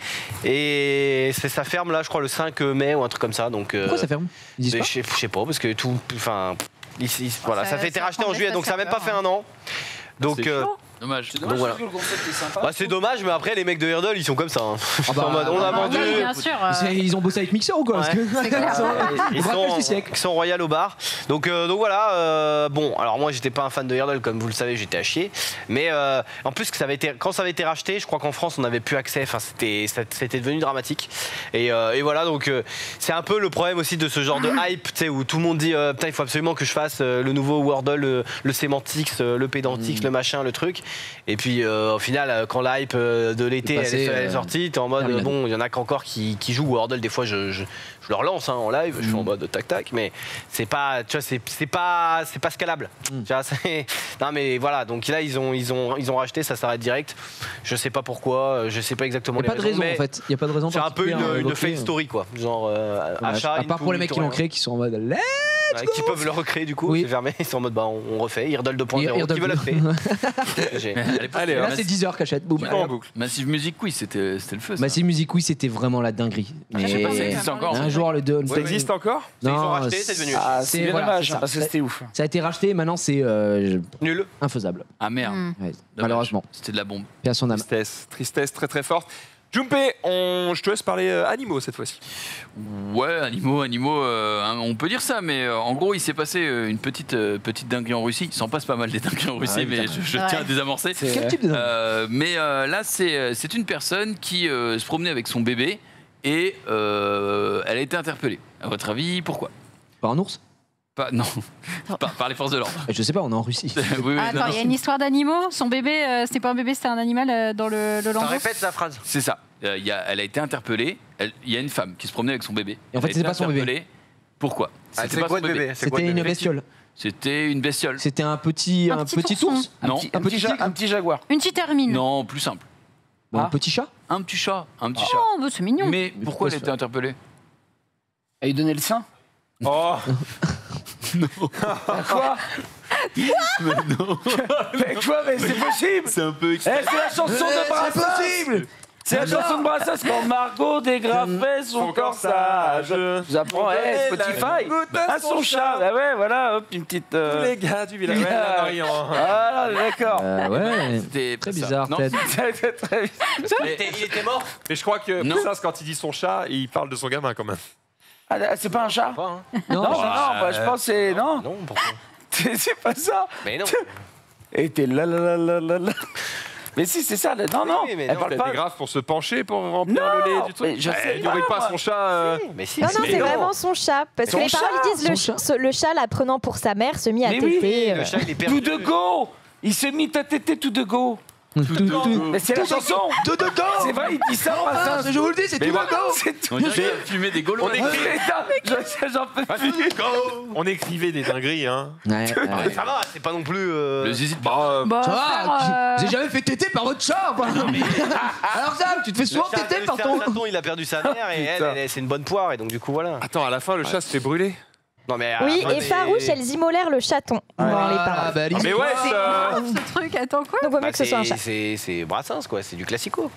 Et c'est- ça ferme là, je crois, le cinq mai ou un truc comme ça. Donc, euh, Pourquoi ça ferme Ils disent mais pas je sais, je sais pas, parce que tout. Enfin. ils- ils- voilà, ça- ça, fait été ça racheté en prend juillet, des donc ça n'a même pas fait serveurs, un an. Donc. C'est euh, Dommage. C'est dommage Donc, voilà. parce que le concept est sympa. bah, c'est dommage, mais après les mecs de Hurdle ils sont comme ça. hein. Ils bah, sont en mode, on a Ah, vendu. oui, bien sûr. euh, C'est- Ils ont bossé avec Mixer ou quoi parce Ouais. que- C'est clair. Ils sont- Ils braquage sont, du siècle. ils sont royal au bar. Donc, euh, donc voilà. euh, bon, alors moi j'étais pas un fan de Hurdle comme vous le savez, j'étais à chier. Mais euh, en plus que ça avait été, quand ça avait été racheté, je crois qu'en France on n'avait plus accès. Enfin c'était, ça- c'était devenu dramatique. Et, euh, et voilà donc euh, c'est un peu le problème aussi de ce genre de hype, tu sais, où tout le monde dit euh, putain il faut absolument que je fasse euh, le nouveau Wordle, le, le Semantics, euh, le Pédantix, le machin, le truc. Et puis euh, au final euh, quand la hype euh, de l'été C'est elle, passé, est- elle est euh, sortie, t'es en mode terminé. euh, bon il y en a qu'encore qui, qui jouent Wordle. Des fois je, je, je leur lance hein, en live, je suis en mode tac tac, mais c'est pas, tu vois, c'est, c'est pas, c'est pas scalable. Mm. Tu vois, c'est- non mais voilà, donc là ils ont, ils ont, ils ont racheté, ça s'arrête direct. Je sais pas pourquoi, je sais pas exactement Il n'y a les pas de raison mais en fait. Il n'y a pas de raison. C'est un peu une, particulière à une évoquer. fake story quoi, genre euh, Dommage. achat. À part pour les mecs qui l'ont créé qui sont en mode let's Ouais, go. qui peuvent le recréer du coup, Oui. c'est fermé, ils sont en mode bah on, on refait, Hurdle deux point zéro, Hurdle qui veut la deux. créer. J'ai- Allez, Là hop. c'est dix heures cachette. Boum. Pas en boucle. Massive Music Quiz, c'était c'était le feu. ça. Massive Music oui c'était vraiment la dinguerie. je sais pas si ça Mais existe encore. un jour le deux. Ça existe encore Ils ont racheté, c'est devenu Ah, c'est c'est bien voilà, dommage c'est ça. parce que c'était ouf. Ça a été racheté et maintenant c'est euh, nul. infaisable. Ah merde. Hmm. Ouais, Dommage. malheureusement. C'était de la bombe. Paix à son âme. Tristesse, tristesse très très forte. Jumpé, on... je te laisse parler euh, animaux cette fois-ci. Ouais, animaux, animaux, euh, hein, on peut dire ça, mais euh, en gros, il s'est passé euh, une petite, euh, petite dinguerie en Russie. Il s'en passe pas mal des dingueries en Russie, ouais, mais putain. je, je Ouais. tiens à désamorcer. Quel type de dingue Euh, mais euh, là, c'est euh, c'est une personne qui euh, se promenait avec son bébé et euh, elle a été interpellée. À votre avis, pourquoi Par un ours Pas, Non, par, par les forces de l'ordre. Je sais pas, on est en Russie. Oui, oui, Ah, non, attends, il y a une histoire d'animaux. Son bébé, euh, c'était pas un bébé, c'était un animal euh, dans le, le Ça landau. répète la phrase. c'est ça. Euh, il y a- elle a été interpellée. Elle- Il y a une femme qui se promenait avec son bébé. Et en fait, Elle a c'était été pas son bébé. interpellée. Pourquoi Ah, C'était c'est pas quoi son de bébé C'est quoi de C'était une bébé bestiole. C'était une bestiole. C'était un petit, Un un petit petit ourson. ours. Un Non, petit, un un petit petit ja- tigre. un petit jaguar. Une petite hermine. non, plus simple. Bon, Un Ah. petit chat. Un petit chat, un petit chat. Oh, bah, c'est mignon. Mais Mais pourquoi pourquoi elle a ça été interpellée Et il donnait le sein. Oh. Quoi? Mais non. Mais quoi? Mais c'est possible. C'est un peu. Eh, c'est la chanson de Brassens. C'est possible. C'est la chanson de Brassens quand Margot dégrafait son corsage. Vous apprends, eh, Spotify. À son chat. Bah ouais, voilà, hop, une petite. euh, Tous les gars du village. Ouais, la Marion. Voilà, d'accord. Euh, ouais. C'était Très ça. bizarre, Non. peut-être. C'était très bien. Il était, il était mort. Mais je crois que Non. Brassens, quand il dit son chat, il parle de son gamin quand même. Ah, c'est pas un chat? Pas, hein. Non, non, non, bah, je pense que c'est. Non, Non, pourquoi? c'est pas ça. Mais non. Et t'es là, là, là, là, là, là. Mais si, c'est ça. là. Non, non, Oui, mais elle non, parle Il pas. était grave pour se pencher pour remplir Non, le lait du truc. mais je sais il pas, nourrit pas moi. son chat. euh, Mais si. Non, non, Mais c'est non. vraiment son chat. Parce Son que les paroles chat, disent le, son ch- le chat, la prenant pour sa mère, se mit à Mais oui, téter. Le euh. chat, il est Tout perdu. de go. Il s'est mis à téter tout de go. Mais c'est la chanson. Tout de go. C'est vrai, il dit ça. Ah, Brassens. je vous le dis, c'est tout de voilà. go. C'est tout. On dirait qu'il a fumé des gaulois. On écrit- Putain, J'en peux plus. On écrivait des dingueries, hein. Ouais, Mais ça va, c'est pas non plus. euh, Le zizi de Bah, euh, Bah, Ça frère, va, euh, vous avez jamais fait téter par votre chat ou pas Alors Sam, tu te fais le souvent chat- téter le par chat- ton... le chaton, il a perdu sa mère et elle, Putain. elle, c'est une bonne poire et donc du coup voilà. Attends, à la fin, le chat se fait brûler. Non mais. Oui, après, et mais- Farouche, elles immolèrent le chaton dans les Ah, paroles. bah, Mais ouais, c'est ça... grave ce truc, attends quoi? Donc vaut mieux Bah, que ce soit un chat. c'est- C'est c'est Brassens quoi, c'est du classico.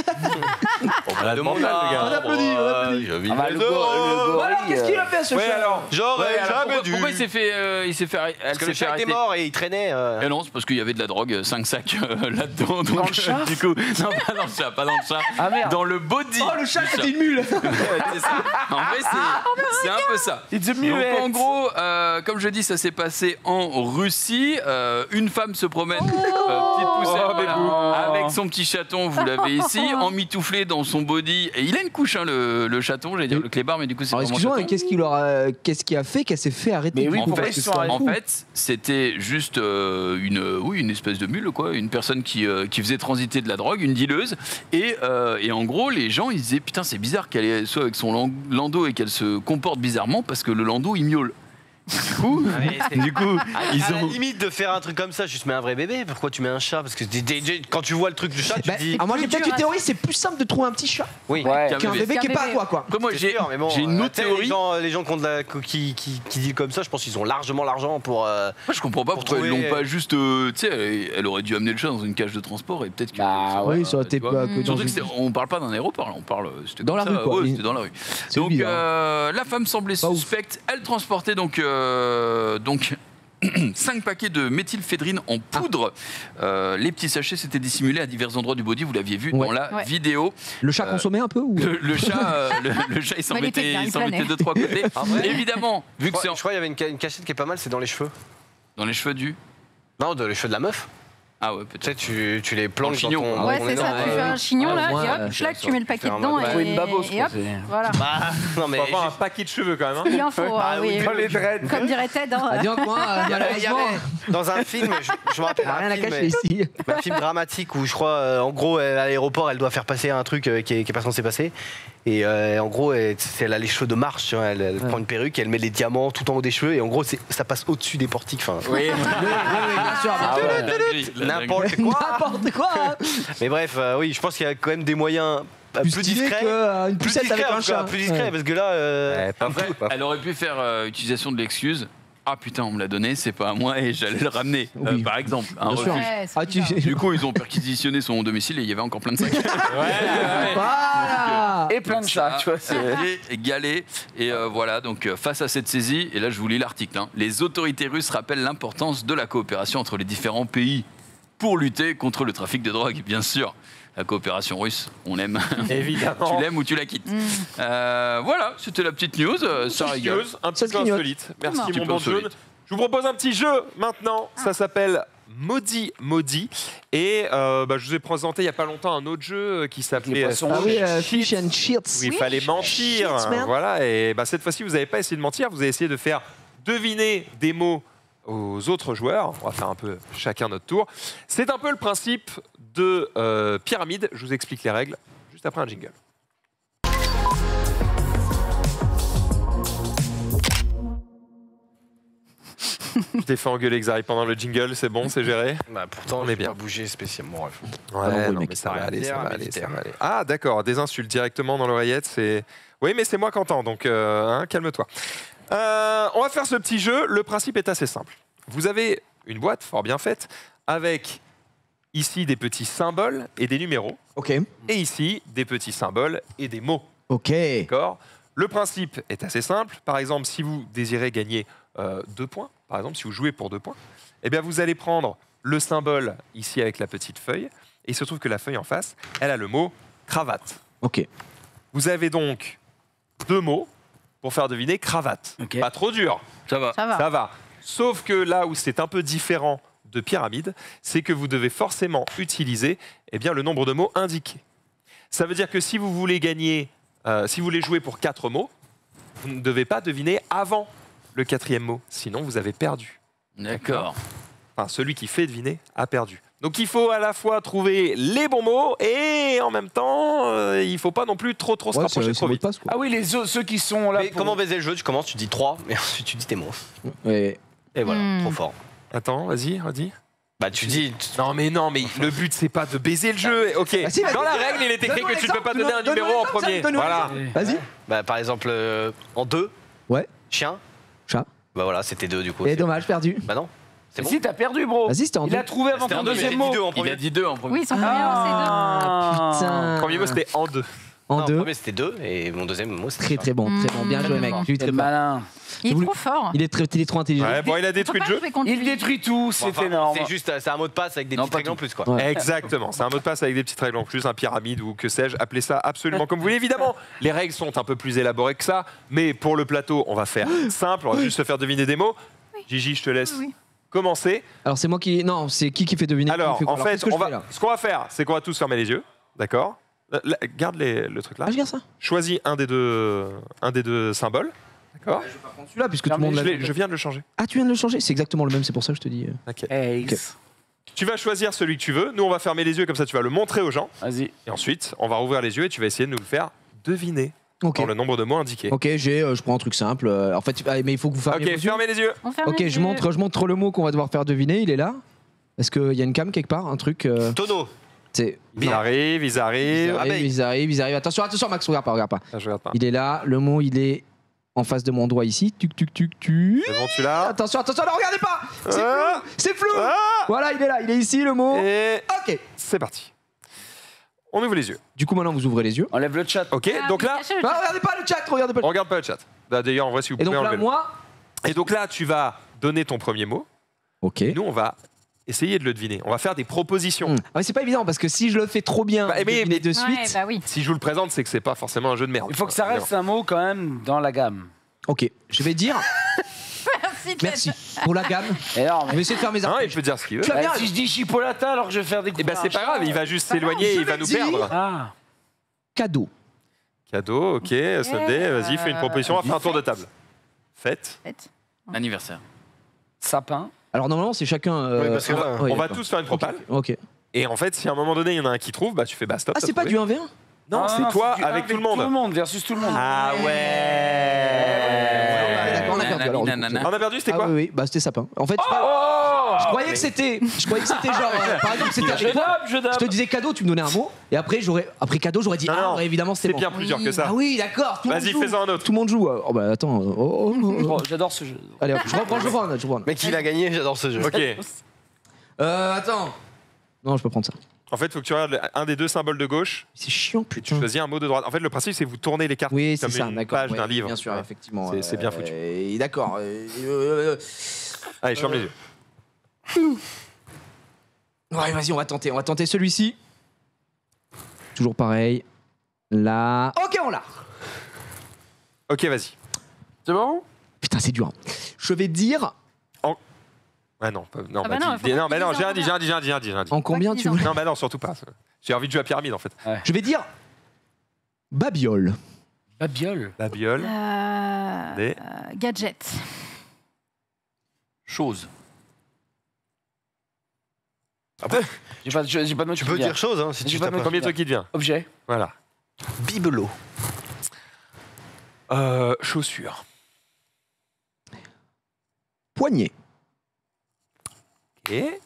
malade Demande mental, le gars. On applaudit, on applaudit. Ah bah, le, go- le Voilà, gorille, qu'est-ce qu'il euh, a fait à ce Ouais, chat alors. J'aurais Ouais, alors, jamais pourquoi, dû. pourquoi il s'est fait, euh, il s'est fait, arrêter- Parce elle que le s'est fait chat était arrêter. mort et il traînait. euh, Et non, c'est parce qu'il y avait de la drogue, cinq sacs euh, là-dedans. Donc, Dans le chat du coup, non, pas dans le chat, pas dans le chat. Ah merde. Dans le body. Oh, le chat, du c'était une mule. Ouais, c'est ça. En vrai, c'est c'est un peu ça. It's a Donc muette. en gros, euh, comme je dis, ça s'est passé en Russie. Euh, une femme se promène, euh, petite poussette, Oh, voilà, bébou. avec son petit chaton, vous l'avez ici, emmitouflé dans son body. Et il a une couche, hein, le, le chaton, j'allais dire le clébard, mais du coup c'est Alors vraiment excuse-moi, mais chaton. qu'est-ce qui leur a... qu'est-ce qui a fait qu'elle s'est fait arrêter Mais oui, du coup, En pourquoi parce fait, que ils sont c'est arrêtés fou. en fait, c'était juste euh, une, oui, une espèce de mule, quoi, une personne qui, euh, qui faisait transiter de la drogue, une dealeuse. Et, euh, et en gros, les gens, ils disaient putain, c'est bizarre qu'elle soit avec son lan- landau et qu'elle se comporte bizarrement parce que le landau, il miaule. Du coup, Ah, mais c'est- du coup, À, ils à la ont. limite de faire un truc comme ça, juste mets un vrai bébé. Pourquoi tu mets un chat? Parce que d- d- d- quand tu vois le truc du chat, tu Bah, te dis. alors moi j'ai plus peut-être dur une à- théorie, c'est plus simple de trouver un petit chat Oui. Ouais. Qu'un qu'un bébé. bébé qui est pas à bébé. quoi quoi. Après, moi, C'est j'ai sûr, mais bon, j'ai une euh, autre tu sais, théorie. Les gens, les gens qui, ont de la- qui, qui, qui disent comme ça, je pense qu'ils ont largement l'argent pour. euh, Moi, je comprends pas pour pourquoi ils trouver- l'ont pas juste. euh, tu sais, elle, elle aurait dû amener le chat dans une cage de transport et peut-être que. Bah Oui, ça aurait tu été vois. pas que dans Surtout que une... c'était- on parle pas d'un aéroport, là, on parle c'était Dans comme la ça, rue, quoi. ouais, c'était dans la rue. C'est Donc bizarre. euh, la femme semblait Pas ouf. suspecte. Elle transportait donc euh, donc cinq paquets de méthylphédrine en poudre. Euh, les petits sachets s'étaient dissimulés à divers endroits du body. Vous l'aviez vu Ouais. dans la Ouais. vidéo. Le chat Euh, consommait un peu ou... Le, le chat, euh, le, le chat, il s'en Mais il était mettait, bien, il il s'en planait. mettait deux trois côtés. Ah ouais Évidemment, vu Je que c'est crois, en- je crois qu'il y avait une, ca- une cachette qui est pas mal, c'est dans les cheveux. dans les cheveux du. Non, dans les cheveux de la meuf. Ah ouais, Tu sais, peut-être. tu, tu les planques dans chignon. ton. Ouais, dans ton c'est ça, énorme- tu fais un chignon Ouais, là, moi, et euh, hop, clac, tu mets le paquet faire un dedans mode- et, Faut une babos, et quoi, hop, c'est- voilà. Bah, non mais. Faut avoir un paquet de cheveux quand même. hein. Il en faut, ah oui. Dans les dreads. Comme dirait Ted. hein. Ah, dis donc, moi, euh, Il y avait- il y malheureusement, avait- dans un film, je, je me rappelle y a rien un à film, cacher ici. un film dramatique où je crois, euh, en gros, elle, à l'aéroport, elle doit faire passer un truc euh, qui est, qui est pas censé passer. Et euh, en gros, elle, c'est- elle a les cheveux de marche, tu vois, elle, elle prend une perruque, elle met les diamants tout en haut des cheveux, et en gros, c'est- ça passe au-dessus des portiques. Enfin, Oui, oui, oui, bien sûr. Ah ouais. La dinguerie, la dinguerie. n'importe quoi. N'importe quoi hein. Mais bref, euh, oui, je pense qu'il y a quand même des moyens euh, Plus plus, stylé discrets. qu'une Plus poussette discrets, avec en un tout cas, chat. plus discret, Ouais. parce que là. euh, Après, elle aurait pu faire euh, utilisation de l'excuse. Ah putain, on me l'a donné, c'est pas à moi et j'allais le ramener, euh, Oui. par exemple. Un Bien sûr. refuge. Ouais, c'est Ah, tu... bizarre. Du coup, ils ont perquisitionné son domicile et il y avait encore plein de sacs. Voilà. Et plein de chats, tu vois. c'est- Et galé. Et euh, voilà, donc euh, face à cette saisie, et là je vous lis l'article, hein, les autorités russes rappellent l'importance de la coopération entre les différents pays pour lutter contre le trafic de drogue, bien sûr. La coopération russe, on aime. Évidemment. Tu l'aimes ou tu la quittes. Euh, voilà, c'était la petite news. euh, ça Petite rigole. news, un petit Ça peu se clignote. insolite. Merci Un petit mon peu bon John. insolite. Je vous propose un petit jeu maintenant. Ça s'appelle Maudit Maudit. Et euh, bah, je vous ai présenté il n'y a pas longtemps un autre jeu qui s'appelait poissons. Ah oui, euh, Cheats. Fish and Cheats. où il fallait mentir. Cheats, man. Voilà, et bah, cette fois-ci, vous n'avez pas essayé de mentir, vous avez essayé de faire deviner des mots aux autres joueurs. On va faire un peu chacun notre tour. C'est un peu le principe de euh, pyramide. Je vous explique les règles juste après un jingle. Je t'ai fait engueuler, Xari, pendant le jingle, c'est bon, c'est géré. Bah, pourtant, On on est est bien. bien bougé spécialement. Bref. Ouais, non, oui, non, mec, mais ça va rien aller, dire, ça va mais aller, ça militaire. va aller. Ah, d'accord, des insultes directement dans l'oreillette, c'est... Oui, mais c'est moi qui entends, donc euh, hein, calme-toi. Euh, on va faire ce petit jeu. Le principe est assez simple. Vous avez une boîte fort bien faite avec ici des petits symboles et des numéros. Ok. Et ici des petits symboles et des mots. Ok. D'accord. Le principe est assez simple. Par exemple, si vous désirez gagner euh, deux points, par exemple, si vous jouez pour deux points, eh bien vous allez prendre le symbole ici avec la petite feuille. Et il se trouve que la feuille en face, elle a le mot cravate. Ok. Vous avez donc deux mots pour faire deviner cravate. Ok. Pas trop dur. Ça va. Ça va. Ça va. Sauf que là où c'est un peu différent de pyramide, c'est que vous devez forcément utiliser eh bien, le nombre de mots indiqués. Ça veut dire que si vous voulez gagner, euh, si vous voulez jouer pour quatre mots, vous ne devez pas deviner avant le quatrième mot, sinon vous avez perdu. D'accord. Enfin, celui qui fait deviner a perdu. Donc il faut à la fois trouver les bons mots et en même temps, euh, il ne faut pas non plus trop trop se Ouais, rapprocher c'est- trop c'est vite. votre passe, quoi. Ah oui, les autres, ceux qui sont là. Mais pour- comment baiser le jeu? Tu commences, tu dis trois, mais ensuite tu dis tes mots. Ouais. Et voilà, Hmm. trop fort. Attends, vas-y, redis. Bah tu dis. Non mais non, mais le but c'est pas de baiser le jeu. Ok. Ah si, vas-y, Dans la dis-le. règle, il est écrit Donne-moi que tu ne peux pas l'exemple, donner un donne-moi numéro en l'exemple, premier. donne-moi Voilà. l'exemple. Vas-y. Bah par exemple, euh, en deux, Ouais. chien. Chat. Bah voilà, c'était deux du coup. Et C'est- dommage, perdu. Bah non. C'est bon. Si, t'as perdu, bro. Vas-y, c'était en Il deux. a trouvé avant C'était en ton deux, mais j'ai deuxième dit mot. deux en Il premier. a dit deux en premier. Oui, ils sont combien Ah. Putain. Le premier mot c'était en deux. En Non, deux. Le premier c'était deux et mon deuxième mot c'était Très chien. très bon, très bon. Bien Mmh. joué, mec. J'ai eu très T'es fort. malin. Il est Vous- trop fort. Il est, très, il est trop intelligent. Ouais, bon, il a détruit le jeu. Il détruit tout, c'est Enfin, énorme. C'est juste, c'est un mot de passe avec des Non, petites pas règles en tout. plus quoi. Ouais. Exactement. C'est un mot de passe avec des petites règles en plus, un pyramide ou que sais-je. Appelez ça absolument comme vous voulez. Évidemment, les règles sont un peu plus élaborées que ça, mais pour le plateau, on va faire simple. On va juste se faire deviner des mots. Gigi, je te laisse Oui. commencer. Alors c'est moi qui. Non, c'est qui qui fait deviner qui Alors, fait quoi. en Alors, fait, qu'est-ce que on je fais, va, là ce qu'on va faire, c'est qu'on va tous fermer les yeux. D'accord. Là, là, Garde les- le truc là. Ah, je garde ça. Choisis un des deux, un des deux symboles. D'accord. Celui-là, puisque tout le monde je, l'a. l'ai- je viens de le changer. Ah, tu viens de le changer. C'est exactement le même. C'est pour ça que je te dis. euh. Ok. Ace. Tu vas choisir celui que tu veux. Nous, on va fermer les yeux comme ça, tu vas le montrer aux gens. Vas-y. Et ensuite, on va rouvrir les yeux et tu vas essayer de nous le faire deviner Ok. dans le nombre de mots indiqués. Ok, j'ai. euh, je prends un truc simple. euh, en fait, tu- ah, mais il faut que vous fermiez Ok, vos yeux. fermez les yeux. On ferme Ok, les je yeux. montre, je montre le mot qu'on va devoir faire deviner. Il est là. Est-ce qu'il y a une cam quelque part, un truc euh, Tonneau. C'est. Ils arrivent, ils Ils arrivent. arrivent, abeille. ils arrivent, ils arrivent. Attention, attention, Max, regarde pas, regarde pas. Ah, je regarde pas. Il est là. Le mot, il est en face de mon doigt ici. Tuc, tuc, tuc, tuc. C'est bon, tu l'as. Attention, attention, ne regardez pas. C'est Ah. flou. C'est flou. Ah. Voilà, il est là. Il est ici, le mot. Et Ok. c'est parti. On ouvre les yeux. Du coup, maintenant, vous ouvrez les yeux. Enlève le chat. Ok, Ah, donc oui, là, cachez le Non, chat. regardez pas le chat. Regardez pas. on Le... regarde pas le chat. Bah, D'ailleurs, on voit si vous Et pouvez donc là, enlever. moi. Et donc là, tu vas donner ton premier mot. Ok. Nous, on va essayer de le deviner. On va faire des propositions. Hmm. Ah, mais c'est pas évident parce que si je le fais trop bien, Bah, vous mais- devinez de Ouais, suite. bah oui. Si je vous le présente, c'est que c'est pas forcément un jeu de merde. Il faut que ça reste un mot quand même dans la gamme. Ok, je vais dire. Merci. Merci pour la gamme. Énorme. Je vais essayer de faire mes Hein, articles. il peut dire ce qu'il veut. Tu as bien. si je dis chipolata alors que je vais faire des Et ben c'est pas grave, il va juste s'éloigner et je il va vais nous dire- perdre. Ah. Cadeau. Cadeau, ok, S M D, vas-y, fais une proposition, on va faire un tour de table. Fête. Faites. Anniversaire. Sapin. Alors normalement, c'est chacun. euh, Oui, parce que là, oui, on va d'accord. tous faire une propale. Ok. Et en fait, si à un moment donné, il y en a un qui trouve, bah tu fais bah stop. Ah, t'as c'est pas trouvé. du un v un. Non, Ah, c'est toi du avec un tout le monde. Tout le monde versus tout le monde. Ah Ah, ouais. d'accord, on a perdu alors. du coup. Nanana. On a perdu, c'était Ah quoi oui, oui, bah c'était sapin. En fait, Oh je croyais que c'était, je croyais que c'était genre, euh, par exemple, c'était Je avec toi. dab, je Je te dab. disais cadeau, tu me donnais un mot, et après j'aurais, après cadeau, j'aurais dit Non, ah, non, ouais, évidemment C'est c'était bon. bien plus dur que ça. Ah oui, d'accord. tout le monde Vas-y, joue. fais-en un autre. Tout le monde joue. Oh bah attends. oh, oh, oh, oh. Oh, j'adore ce jeu. Allez, hop, je reprends, je reprends un autre, je reprends un autre. Mais qui va gagner? J'adore ce jeu. Ok. Euh, attends. Non, je peux prendre ça. En fait, il faut que tu regardes un des deux symboles de gauche C'est chiant, et tu putain. choisis un mot de droite. En fait, le principe, c'est que vous tournez les cartes Oui, comme c'est ça, une d'accord. page ouais, d'un livre. Bien sûr, Ouais. effectivement. C'est- c'est bien euh, foutu. et D'accord. euh, euh, Allez, je ferme les yeux. Ouais, vas-y, on va tenter. On va tenter celui-ci. Toujours pareil. Là. Ok, on l'a. Ok, vas-y. C'est bon? Putain, c'est dur. Je vais dire Ah non, pas- non, Ah bah, bah non, dis- faut dis- pas non, qu'ils bah non, disent j'ai en un dit, j'ai un dit, j'ai un dit, j'ai un dit, j'ai un dit. en combien qu'ils tu en veux. Non, bah non, surtout pas. J'ai envie de jouer à pyramide en fait. Je vais dire babiole. Babiole. Babiole. Euh, Des- euh, gadget. Chose. J'ai pas, j'ai pas de mot Tu qui peux me vient. dire chose hein, si J'ai tu pas t'as de pas. Combien de trucs qui te vient? Objet. Voilà. Bibelot. Euh, chaussures. Poignet. Et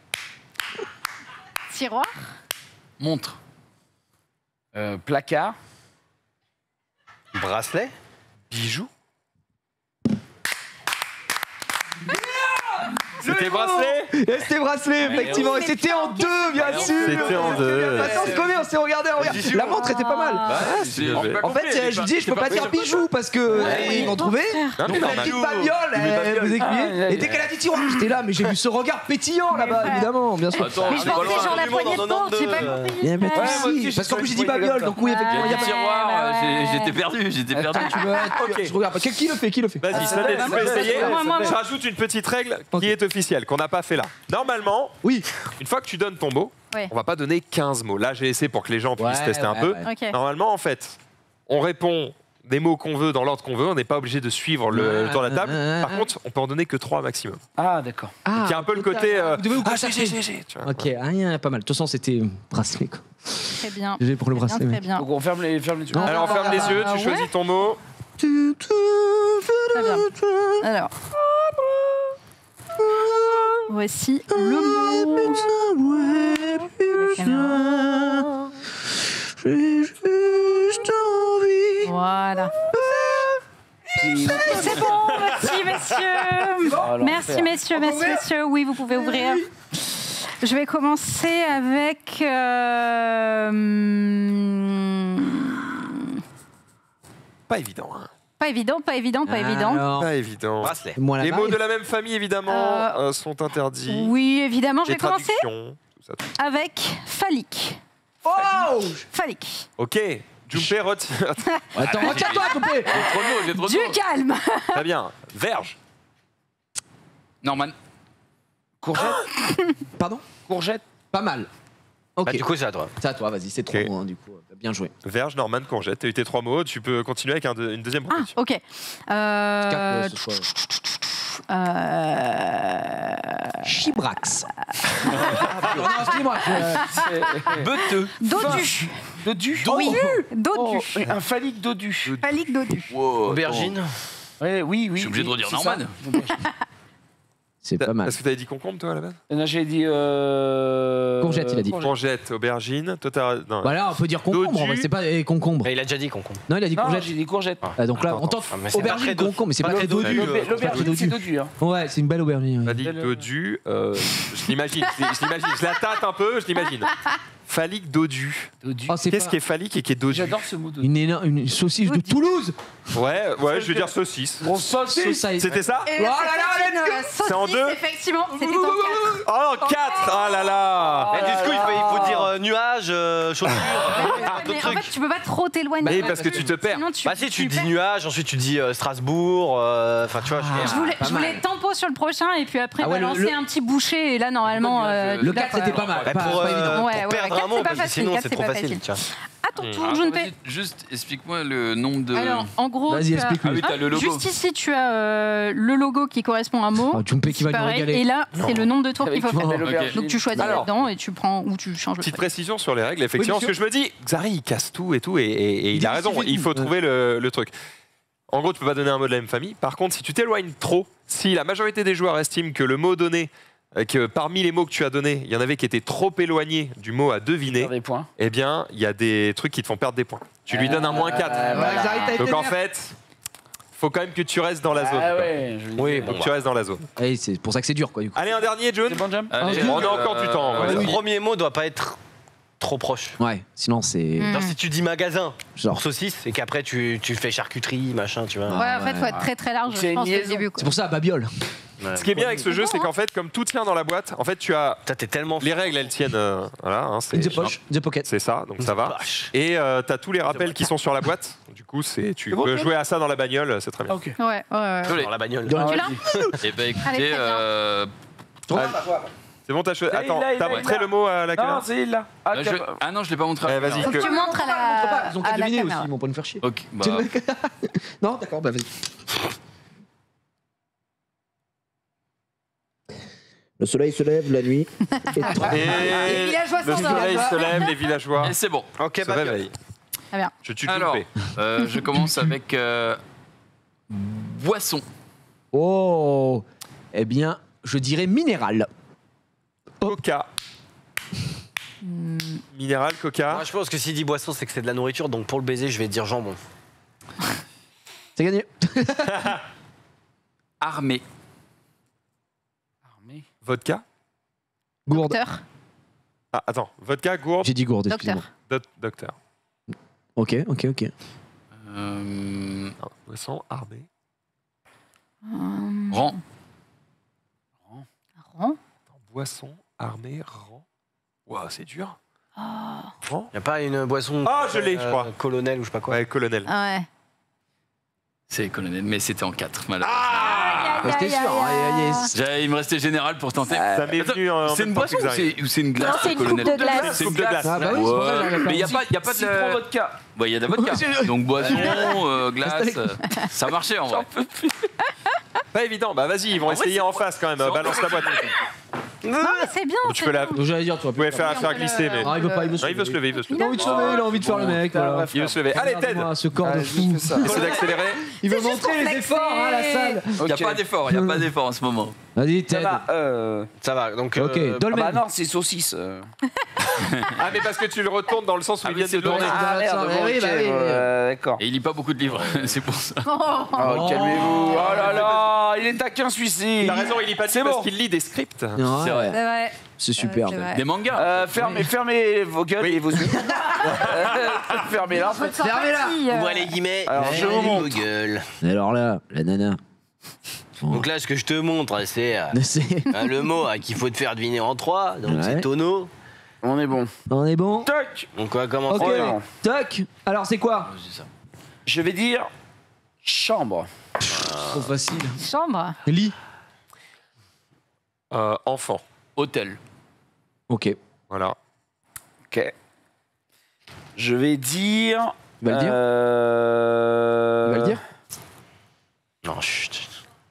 Tiroir. Montre. Euh, placard. Bracelet. bijoux. C'était bracelet. Et c'était bracelet, effectivement. Et c'était en deux, bien sûr. C'était en deux. Attends, on se connaît, on s'est regardé, on regarde. La montre était pas mal. En fait, je vous dis, je peux pas dire bijou parce que ils m'ont trouvé. Donc la petite babiole, vous aiguillez. Et dès qu'elle a dit tiroir, j'étais là, mais j'ai vu ce regard pétillant là-bas, évidemment, bien sûr. Mais je pensais genre la poignée de porte, j'ai pas compris. Il y a pas de souci. Parce qu'en plus j'ai dit babiole, donc oui, effectivement, il y a Le tiroir, j'ai- j'étais perdu, j'étais perdu. Je regarde pas. Qui le fait Qui le fait Vas-y, Snodé, tu peux essayer. Je rajoute une petite règle qui est officielle, qu'on n'a pas fait là. Normalement, oui. Une fois que tu donnes ton mot, Ouais. on va pas donner quinze mots. Là, j'ai essayé pour que les gens puissent Ouais, tester un ouais, peu. ouais. Ok. Normalement, en fait, on répond des mots qu'on veut dans l'ordre qu'on veut. On n'est pas obligé de suivre le, le tour de la table. Par contre, on peut en donner que trois maximum. Ah, d'accord. Donc, il y a un peu le côté. euh, Vous devez vous ah, concerter. j'ai, j'ai, j'ai, tu vois. Ok, rien, pas mal. De toute façon, c'était bracelet. Quoi. Très bien. J'ai pour le Très bien, bracelet. Très mec. bien. Donc on ferme les, ferme les yeux. Alors, on ferme les yeux, tu ouais. choisis ton mot. Très bien. Alors. Voici le mot. Voilà. C'est bon, merci messieurs. Merci messieurs, merci messieurs. Oui, vous pouvez ouvrir. Je vais commencer avec. euh, Pas évident. Hein. Pas évident, pas évident, pas évident. Alors, Pas évident. Bracelet. moi, la Les mots maille. de la même famille, évidemment, Euh, euh, sont interdits. Oui, évidemment, je Les vais commencer traductions, tout ça, tout ça. avec phallique. Oh Phallique. Ok, Jumpé, retire. Attends, retiens-toi, s'il te plaît. J'ai trop de mots, j'ai trop de Du mots. calme. Très bien. Verge. Norman. Courgette. Pardon Courgette. Pas mal. Ok. Bah, du coup, c'est à toi. C'est à toi, vas-y, c'est trois Ok. mots, hein, du coup. Bien joué. Verge, Norman, courgette. T'as eu tes trois mots. Tu peux continuer avec un de- une deuxième Ah, proposition. ok. Euh... Cap, ce soir. euh... Chibrax. Non, excusez-moi. je- Beuteux. Dodu. Dodu. Oui. Dodu. Oh, un phallique dodu. Phallique dodu. Wow, Aubergine. Ouais, oui, oui. Je suis obligé de oui, redire c'est Norman. ça. C'est pas mal. Est-ce que t'avais dit concombre, toi, à la base Non, j'ai dit. Euh... Courgette, il a dit. Courgette, aubergine. Toi, t'as. Non. Bah là, on peut dire concombre, Dodu. en vrai, c'est pas eh, concombre. Mais il a déjà dit concombre. Non, il a dit Non, courgette. j'ai dit courgette. Ah, donc là, Attends, on tente attends, mais c'est pas aubergine, très dodu. concombre, mais c'est Pas pas très très dodu. dodu. euh, L'aubergine, c'est dodu. Hein. Ouais, c'est une belle aubergine. T'as dit dodu. euh, je l'imagine. Je l'imagine. Je la tâte un peu. Je l'imagine. Phallique dodu. Dodu. Oh, c'est Qu'est-ce pas- qui est phallique et qui est dodu? J'adore ce mot dodu. Une, énorme, une saucisse de Toulouse. Ouais, ouais, je vais dire saucisse. Grosse saucisse. Saucisse. C'était ça? Et Oh là là, c'était une, euh, C'est en saucisse, deux effectivement, c'était en quatre. Oh, quatre. Oh là là. Mais du coup, il faut, il faut dire euh, nuage, euh, chaussure, Mais d'autres en fait, trucs. tu peux pas trop t'éloigner. Oui, parce que tu te perds. Sinon, tu, Bah si, tu dis perds. nuage, ensuite tu dis euh, Strasbourg, euh, enfin tu vois. je- Je voulais, pas je voulais mal. tempo sur le prochain et puis après Ah ouais, le- balancer le- un petit boucher et là normalement euh, Le tu l'as, quatre, quoi. c'était pas mal. Ouais, Pas, pour, pas euh, évident. pour Ouais, ouais, perdre quatre, un mot, c'est pas parce que facile, sinon quatre, c'est c'est trop pas facile. facile. Tiens. À ton tour, Alors, Junpei. vas-y, juste explique-moi le nombre de. Alors, en gros, Vas-y, tu as- explique-lui. Ah oui, t'as le logo. juste ici, tu as euh, le logo qui correspond à un mot. Oh, Junpei qui va nous Pareil. régaler. Et là, c'est le nombre de tours qu'il Avec faut une faire. belle aubergine. Donc tu choisis Alors. là-dedans et tu prends ou tu changes le Petite truc. précision sur les règles, effectivement, Oui, parce que je me dis, Xari, il casse tout et tout, et, et- et il a raison, justifie il tout, faut ouais. trouver le, le truc. En gros, tu peux pas donner un mot de la même famille. Par contre, si tu t'éloignes trop, si la majorité des joueurs estiment que le mot donné, euh, que parmi les mots que tu as donnés, il y en avait qui étaient trop éloignés du mot à deviner, Faire des points. eh bien, il y a des trucs qui te font perdre des points. Tu lui donnes un moins quatre. Euh, Ouais, Xari, t'as été Donc en nerf. fait, faut quand même que tu restes dans la zone. Ah quoi. ouais. je- Oui, Donc bon, tu restes dans la zone. Eh, c'est pour ça que c'est dur, quoi, du coup. Allez, un dernier, June. C'est bon, Jump Allez, On a encore du temps, euh, ouais. Le premier mot doit pas être trop proche. Ouais, sinon c'est. Mm. Genre si tu dis magasin Genre. pour saucisse et qu'après tu, tu fais charcuterie, machin, tu vois. Ouais, en fait, faut être très très large, C'est je pense, une dès le liaison. début. quoi. C'est pour ça, babiole. Ouais. Ce qui est bien avec ce jeu, c'est qu'en fait, comme tout tient dans la boîte, en fait, tu as Toi, t'es tellement. les règles, elles tiennent. euh, voilà, hein, c'est In the poche, the pocket. c'est ça, donc ça va. Et euh, t'as tous les rappels qui sont sur la boîte. Du coup, c'est tu peux jouer à ça dans la bagnole, c'est très bien. Ok. Ouais, ouais, ouais. Désolé. Dans la bagnole. Dans Tu l'as Eh ben Allez, écoutez, très bien. euh, C'est bon, t'as choisi. Il Attends, l'a, il t'as l'a, il montré l'a. le mot à la Non, caméra. c'est là. Ah, je- cap- ah non, je l'ai pas montré. à la Eh, vas-y, caméra. Faut que tu montres à la, Ils ont à qu'à la deviner aussi, caméra. ils vont pas nous faire chier. Ok, bah, Non, d'accord, bah vas-y. Le soleil se lève, la nuit est tranquille. Les Et villageois le s'endorment. soleil se lève, les villageois et c'est bon. Ok, se bah, réveillent. Très bien. Je tue Alors, Junpei. euh, je commence avec euh, boisson. Oh, eh bien, je dirais minéral. Coca. Minéral, coca. Moi, je pense que s'il dit boisson, c'est que c'est de la nourriture. Donc pour le baiser, je vais dire jambon. C'est gagné. Armée. Armée. Vodka. Gourde. Docteur. Ah, attends. Vodka, gourde. J'ai dit gourde, excusez-moi. Docteur. Do- docteur. Ok, ok, ok. Euh, Un boisson armé. Hum, Rang. Rang. Attends, boisson armé, rang. Waouh, c'est dur. Ah. Rang. Y a pas une boisson. Ah, je l'ai, je euh, crois. Colonel ou je sais pas quoi. Ouais, colonel. Ah ouais. C'est colonel, mais c'était en quatre, malheureusement. Ah, Aïe, C'était aïe, sûr. aïe, aïe, aïe. J'avais- Il me restait général pour tenter. Ça m'est Attends, venu en c'est même une temps boisson que ou ça c'est ou c'est une glace Non, c'est une colonel coupe de glace. C'est une coupe de glace. Ah bah oui, c'est pour ça que j'avais Ouais, pas mais il n'y a dit. pas, y a pas Si de. tu prends vodka. Ouais, il y a de la vodka. Donc boisson, euh, glace, euh, ça marchait en vrai. Pas évident. Bah vas-y, ils vont essayer en face quand même. Balance la boîte. Non, mais c'est bien. Tu c'est peux la. bien. Donc j'allais dire, tu vas Vous pouvez faire, on faire peut glisser, le- mais. Ah, il veut pas, il veut se Non, il veut se lever, il veut se Il a lever. envie de se lever, il a envie de faire le mec. Voilà. Il veut se lever. Allez, Ted. Regarde-moi ce corps de fou. Essaie d'accélérer. Il veut C'est juste montrer pour les efforts à la salle. Il n'y a pas d'effort, il n'y a pas d'effort en ce moment. Vas-y, Ça Ted. va. Euh... Ça va. Donc. Ok, euh, Ah Dolmen. bah non, c'est saucisse. euh. Ah, mais parce que tu le retournes dans le sens où Ah, il mais vient de c'est le tourner. l'autre. Ah merde, Eh bon, oui, ok, bah oui. euh, d'accord. Et il lit pas beaucoup de livres, c'est pour ça. Oh. Oh, calmez-vous. Oh là là, il est taquin celui-ci. Il a raison, il lit pas de C'est livres bon. parce qu'il lit des scripts. Ouais, C'est vrai. C'est vrai. C'est super. C'est vrai. Des mangas. Euh, fermez, fermez vos gueules et vos yeux. Fermez-la. Votre Fermez-la. sympathie, euh, Ouvrez les guillemets. Alors, je vous fermez vos montre. gueules. Et alors là, la nana. Donc là, ce que je te montre, c'est euh, C'est- euh, le mot euh, qu'il faut te faire deviner en trois. Donc Ouais. c'est tonneau. On est bon. On est bon. Toc. Donc on va commencer. Ok. On est bon. Toc. Alors c'est quoi? Je vais dire chambre. Trop facile. Chambre. Lit. Euh, enfant. Hôtel. Ok. Voilà. Ok. Je vais dire. Tu vas le dire euh... Tu vas le dire Non, chut.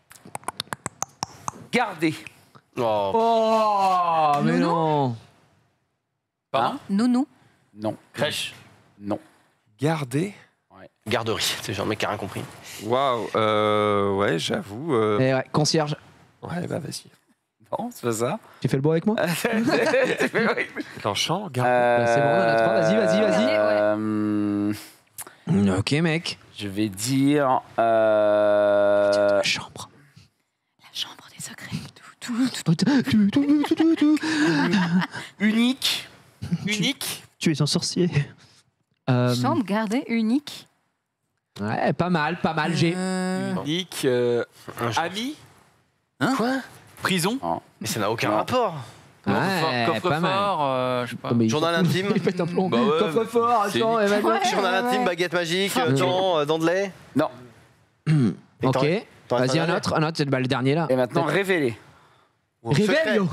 Garder. Oh. Oh, mais non. Pardon Nounou. Non. Crèche. Non. Garder. Garderie. C'est genre le mec qui a rien compris. Waouh. Euh, ouais, j'avoue. euh, Eh ouais, concierge. Ouais, bah vas-y. Non, c'est pas ça. Tu fais le beau avec moi? L'enchant, garder. Euh, C'est bon, on en a trois. Vas-y, vas-y, vas-y. euh, Ok, mec. Je vais dire. Euh... La chambre. La chambre des secrets. Tout, tout. Unique. Unique. Tu es un sorcier. Euh, Chambre gardée unique. Ouais, pas mal, pas mal. J'ai. Euh, Unique. euh, Ami. Hein Quoi? Prison. Mais ça n'a aucun Non. rapport. Ouais, Coffre- pas mal. Coffre-fort, euh, je sais pas. Oh, mais il Journal pète- intime. Il pète un plomb. Bah ouais, Coffre-fort, c'est attends, unique. Emmanuel. Ouais. Journal intime, baguette magique, euh, temps, euh, dents de lait. Non. Et Ok. t'en- t'en restes Vas-y, un un dernier autre, un autre, c'est bah, le dernier là. Et maintenant, révéler. Réveille.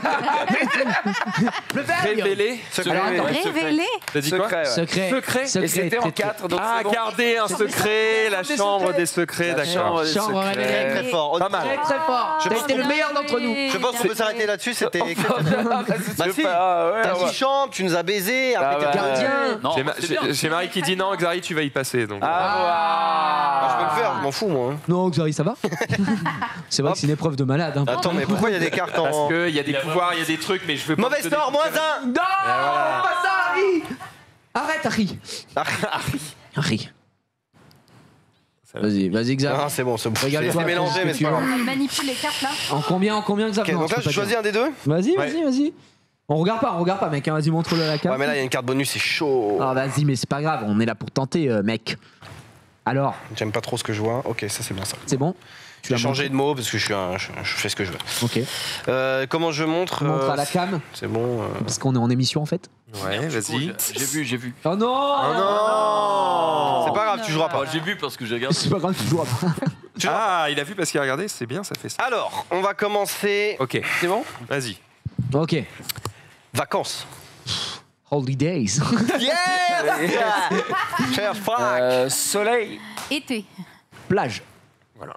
Révélé. Alors, attends. Révélé. T'as dit quoi? Secret. Ouais. Secret. Secret. Et Secret. c'était en très- quatre, donc Ah, c'est bon. garder un secret, la des chambre secrets. des secrets, La d'accord. chambre des Chambre secrets. révélée. Très fort. Pas mal. Très très fort. Je T'as pense été le qu'on- meilleur d'entre nous. Je pense qu'on peut s'arrêter là-dessus, c'était Ah, Bah si. T'as dit chambre, tu nous as baisé, Ah après t'es bah, gardien. Non, J'ai ma- c'est J'ai bien. j'ai Marie qui dit non, Xari, tu vas y passer. Donc. Ah, Bah, je peux le faire, je m'en fous moi. hein. Non, Xari, ça va. C'est vrai que c'est une épreuve de malade. hein. Attends, mais pourquoi il y a des cartes Parce en. qu'il y a des pouvoirs, il y a des trucs, mais je veux pas. Mauvais te donner- sort, moins un. Non, pas ça, Harry. Arrête, Harry. Harry. Vas-y, vas-y, Xari. Ah, c'est bon, c'est bon. Regarde-toi, C'est mélangé, fais ce mais que c'est pas tu grave. Elle manipule les cartes là. En combien, en combien, Xavier? Ok, Non, donc tu là, peux je pas choisis dire. un des deux. Vas-y, Ouais. vas-y, vas-y. On regarde pas, on regarde pas, mec. hein. Vas-y, montre-le la carte. Ouais, mais là, il y a une carte bonus, c'est chaud. Ah, vas-y, mais c'est pas grave. On est là pour tenter, euh, mec. Alors, J'aime pas trop ce que je vois. Ok, ça, c'est bien ça. c'est bon? Tu Je vais l'as changer montré de mot parce que je, suis un, je, je fais ce que je veux. Ok. Euh, comment je montre Montre euh, à la cam, C'est bon. euh. parce qu'on est en émission en fait. Ouais, vas-y. J'ai vu, j'ai vu. Oh non. Oh non C'est pas grave, tu joueras pas. Oh, j'ai vu parce que j'ai regardé. C'est pas grave, tu joueras pas. Ah, il a vu parce qu'il a regardé, c'est bien, ça fait ça. Alors, on va commencer. Ok, C'est bon vas-y. Ok. Vacances. Holidays. Yes Cher Franck. Euh, soleil. Été. Plage. Voilà.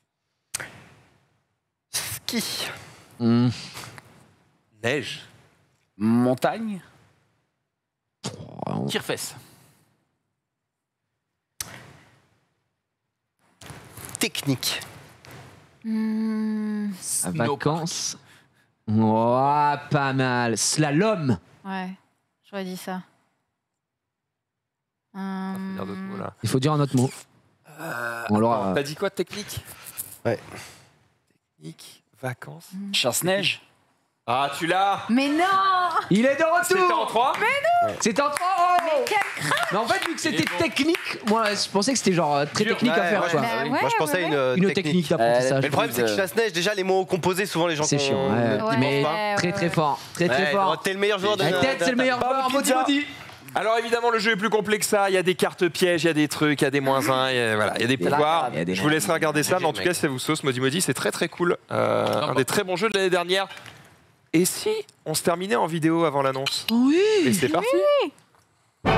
Ski. Hmm. Neige. Montagne. Tire-fesse. Technique. Hmm, Vacances. Oh, pas mal. Slalom. ouais, j'aurais dit ça. Hum, Dire d'autres mots, là. Il faut dire un autre mot. On l'aura. T'as dit quoi, technique? Ouais. Technique, vacances. Chasse-neige. Ah, tu l'as. Mais non. Il est de retour. C'était en trois. Mais non. C'était en trois. Mais quel crack. Mais en fait, vu que c'était technique, moi je pensais que c'était genre très Dur. technique à Ouais, faire. ouais, quoi. bah oui. Moi, je pensais à une, Une technique d'apprentissage. Mais le problème, c'est que chasse-neige, déjà, les mots composés, souvent, les gens C'est qu'on- chiant, ouais. ils mais pensent pas. très très fort, très très Ouais, fort. T'es le meilleur joueur de La tête, c'est le meilleur joueur. Maudit, maudit. Alors évidemment, le jeu est plus complet que ça. Il y a des cartes pièges, il y a des trucs, il y a des moins un, il y a, voilà, il y a des pouvoirs. Il y a des Je vous laisserai regarder ça, mais en tout cas, si ça vous sauce, Maudit Maudit, c'est très très cool. Euh, un des très bons jeux de l'année dernière. Et si on se terminait en vidéo avant l'annonce? Oui. Et c'est parti. Oui.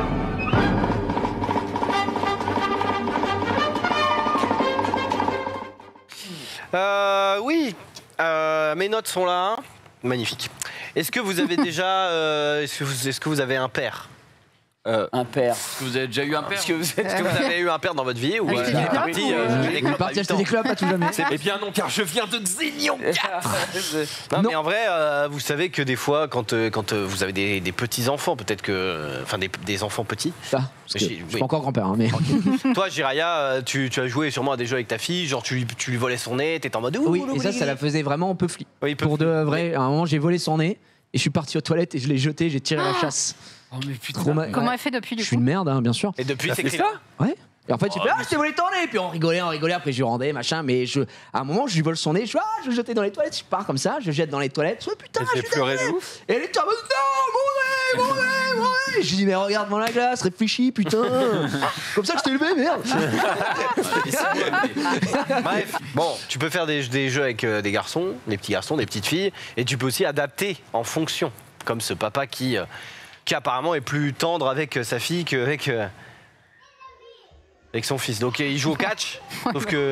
Euh, oui, euh, mes notes sont là. Magnifique. Est-ce que vous avez déjà, euh, est-ce que vous, est-ce que vous avez un père? Un père. Est-ce que vous avez déjà eu un père? Est-ce que vous, est-ce que vous avez eu un père dans votre vie ou Acheter euh, des il est clopes parti, ou, euh, euh, acheter des Il est clopes à parti huit acheter ans. des clopes à tout jamais. Eh bien non, car je viens de Xenion quatre. Non, mais en vrai, euh, vous savez que des fois, quand, euh, quand euh, vous avez des, des petits-enfants, peut-être que... euh, Enfin, des, des enfants petits. Ça, parce que je suis pas encore grand-père, hein, mais. Toi, Jiraya, euh, tu, tu as joué sûrement à des jeux avec ta fille, genre tu, lui- tu lui volais son nez, t'étais en mode... Oui, et ça, ça la faisait vraiment un peu flip. Pour de vrai, à un moment, j'ai volé son nez et je suis parti aux toilettes et je l'ai jeté, j'ai tiré la chasse. Oh mais putain. Trop mal. Comment Ouais. elle fait depuis Je du suis coup? une merde, hein, bien sûr. Et depuis, T'as c'est fait écrit là. Ouais. Et en fait, j'ai fait ah, je t'ai volé ton nez, puis on rigolait, on rigolait. Après, je lui rendais, machin. Mais je, à un moment, je lui vole son nez, je fais ah, je vais jeter dans les toilettes. Je pars comme ça, je jette dans les toilettes. Je fais putain, je Elle suis fait pleurer désolé. de ouf. Et elle est en mode non, mon nez, mon nez, mon nez. Je lui dis mais regarde devant la glace, réfléchis, putain. Comme ça, je t'ai élevé, merde. Bref, bon, tu peux faire des, des jeux avec euh, des garçons, des petits garçons, des petites filles, et tu peux aussi adapter en fonction, comme ce papa qui, euh, qui apparemment est plus tendre avec euh, sa fille qu'avec euh, avec son fils. Donc il joue au catch, sauf que...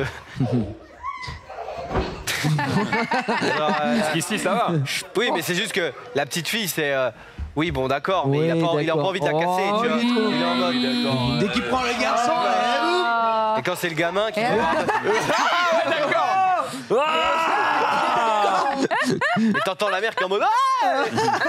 Alors, euh, Jusqu'ici, ça va. oui, mais c'est juste que la petite fille, c'est... euh, oui, bon, d'accord, mais il a Ouais, pas, il a pas d'accord. envie de la casser, Oh, tu vois. il est trop Il est en mode, d'accord. Dès qu'il prend le garçon, là, Et quand c'est le gamin qui... Et t'entends la mère qui est en mode... Ah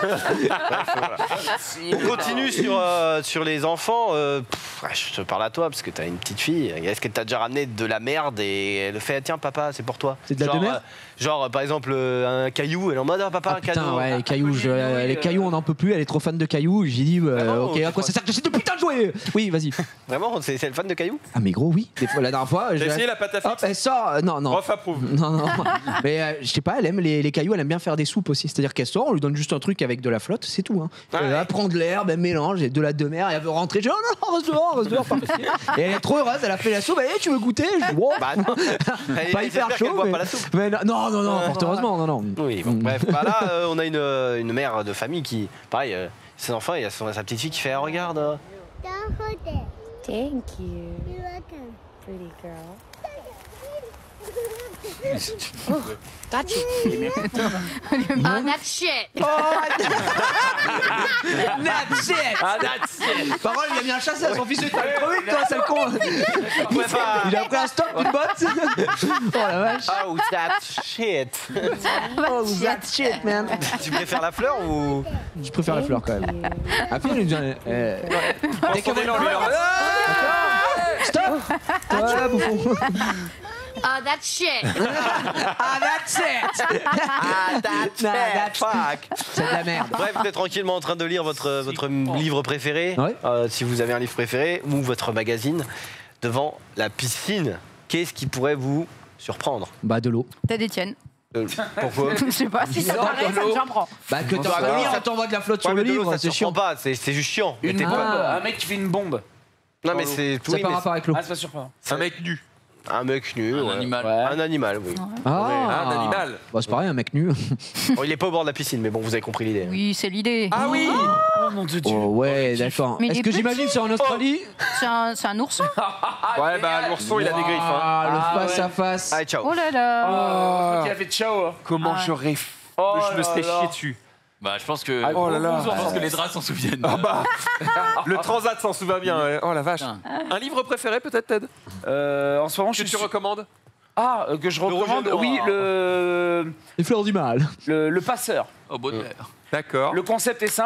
On continue sur, euh, sur les enfants. euh, pff, ouais, je te parle à toi parce que t'as une petite fille. Est-ce qu'elle t'a déjà ramené de la merde et elle fait tiens papa c'est pour toi. C'est de la genre, demeure euh, genre euh, par exemple euh, un caillou. Elle est en mode ah, papa Ah, un putain, cadeau. ouais, les cailloux, je- euh, les cailloux, on n'en peut plus. Elle est trop fan de cailloux. J'ai dit, euh, Vraiment, ok, tu à quoi ça sert que j'essaie de putain de jouer? Oui, vas-y. Vraiment c'est c'est le fan de cailloux. Ah, mais gros, oui. Des fois, la dernière fois, T'as je- essayé la pâte à hop, fixe? elle sort. euh, Non, non. Rof approuve. Non, non. Mais euh, je sais pas, elle aime les, les cailloux, elle aime bien faire des soupes aussi. C'est-à-dire qu'elle sort, on lui donne juste un truc avec de la flotte, c'est tout. Hein. Ouais. Elle va prendre de l'herbe, elle mélange, et de la demeure, et elle veut rentrer. Je dis, oh non, reste dehors, reste dehors. pas possible. Et elle est trop heureuse, elle a fait la soupe. Eh, tu veux goûter? Je dis, bon, Bah non. Elle- pas elle hyper espère chaud. qu'elle boit mais- pas la soupe. mais non, non, non, non, fort heureusement, non, non. Oui, bon, bref, bah là, euh, on a une, euh, une mère de famille qui, pareil, euh, ses enfants, il y a son- sa petite fille qui fait ah, regarde. euh, Thank you. Pretty girl. Oh, got you. Oh, that's shit. That's it! Ah, that's it. Par contre, il a mis un chasseur à son fils, il fait trop vite, toi, sale con! Il a pris un stop, une botte! Oh la vache! Oh, that shit. Oh, that shit, man! Tu préfères la fleur ou. Je préfère la fleur quand même. Après, il nous dit. euh, Dès Son qu'elle élan, lui, alors. Stop! Voilà, bouffon! Oh, that's shit. Ah, that's it! Ah, that's Nah, it. that's- Fuck. C'est de la merde. Bref, vous êtes tranquillement en train de lire votre, votre livre préféré, Ouais. euh, si vous avez un livre préféré, ou votre magazine, devant la piscine. Qu'est-ce qui pourrait vous surprendre? Bah, de l'eau. T'as des tiennes. Euh, Pourquoi? Je sais pas si ça t'arrête, ça me surprend. Bah, que t'en Bah, vas oui, lire, ça- t'envoies de la flotte Ouais, sur mais le de l'eau, livre, ça c'est te chiant. surprend pas, c'est c'est juste chiant. Mais Une t'es bombe, pas- un mec qui fait une bombe. Non, mais Dans c'est. Ça oui, par mais rapport avec l'eau. Ah, c'est pas surprenant. Un mec nu. Un mec nu. Un ouais. animal. Ouais. Un animal, oui. Ah! Un animal. Bah, c'est pareil, un mec nu. Bon, il est pas au bord de la piscine, mais bon, vous avez compris l'idée. Oui, c'est l'idée. Ah oui. Oh mon dieu. Oh, ouais, d'accord. Mais il Est-ce est que j'imagine petit. c'est en Australie? C'est un, c'est un ourson. Ouais, bah l'ourson, il a des griffes. hein. Ah, le Ah, face ouais. à face. Allez, ciao. Oh là là. Oh, qui a fait ciao. hein. Comment Ah. j'aurais. f- Oh Je me là serais là. chié dessus. Bah je pense que. Ah, oh là là. Je pense que les draps s'en souviennent. Ah bah. Le transat s'en souvient bien. ouais. Oh la vache. Putain. Un livre préféré peut-être, Ted? Euh, en ce moment, je Que suis tu recommandes? Ah, euh, que je rouge et recommande. le noir. Oui, le... Les fleurs du mal. le le passeur. Au bonheur. D'accord. Le concept est simple.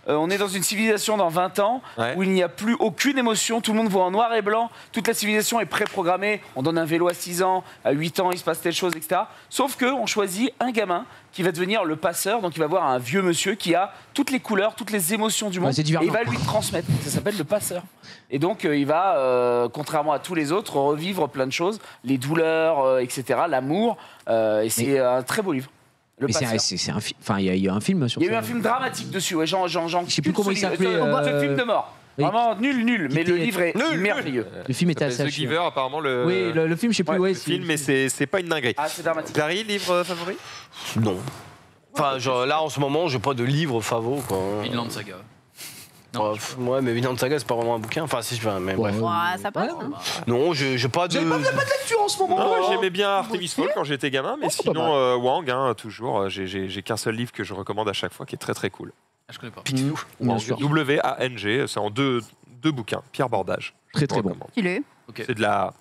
euh, on est dans une civilisation dans vingt ans Ouais. où il n'y a plus aucune émotion, tout le monde voit en noir et blanc, toute la civilisation est préprogrammée, on donne un vélo à six ans, à huit ans il se passe telle chose, et cetera. Sauf qu'on choisit un gamin qui va devenir le passeur, donc il va voir un vieux monsieur qui a toutes les couleurs, toutes les émotions du monde, Ouais, c'est et divergent. il va lui transmettre. Ça s'appelle le passeur. Et donc euh, il va, euh, contrairement à tous les autres, revivre plein de choses, les douleurs, euh, et cetera, l'amour, euh, et c'est Mais- un très beau livre. Le Mais c'est un, Passeur. c'est- c'est un film. Enfin, il y, a- il y a un film sur Il y a eu ça. un film dramatique dessus, ouais, Jean, Jean, Jean. Je sais plus comment il s'appelait, Ce euh, film de mort. oui. Vraiment nul, nul. Qui Mais le était- livre est Nul, merveilleux. Le film était Ça s'appelle assez The Giver, apparemment le. Oui, le, le film, je sais plus. Ouais, Ouais, le c'est- film, mais c'est c'est pas une dinguerie. Ah, c'est dramatique. Clary, livre favori? Non. Enfin, genre, là, en ce moment, j'ai pas de livre favo, quoi. Vinland Saga. Ouais, pff, ouais, mais Vinland Saga, c'est pas vraiment un bouquin. Enfin, si, enfin, mais bref. Ouais, ça passe. hein. Non, j'ai j'ai pas de. Vous avez pas, vous avez pas de lecture en ce moment Non, moi, hein j'aimais bien Artemis Fowl quand j'étais gamin, mais Oh, pas sinon euh, Wang, hein, toujours. euh, J'ai- J'ai j'ai qu'un seul livre que je recommande à chaque fois, qui est très très cool. Ah, je connais pas. Mmh, bien Wang, sûr. W A N G, c'est en deux, deux bouquins, Pierre Bordage. Je Très vous très bon. recommande. Il est. Ok. C'est de la.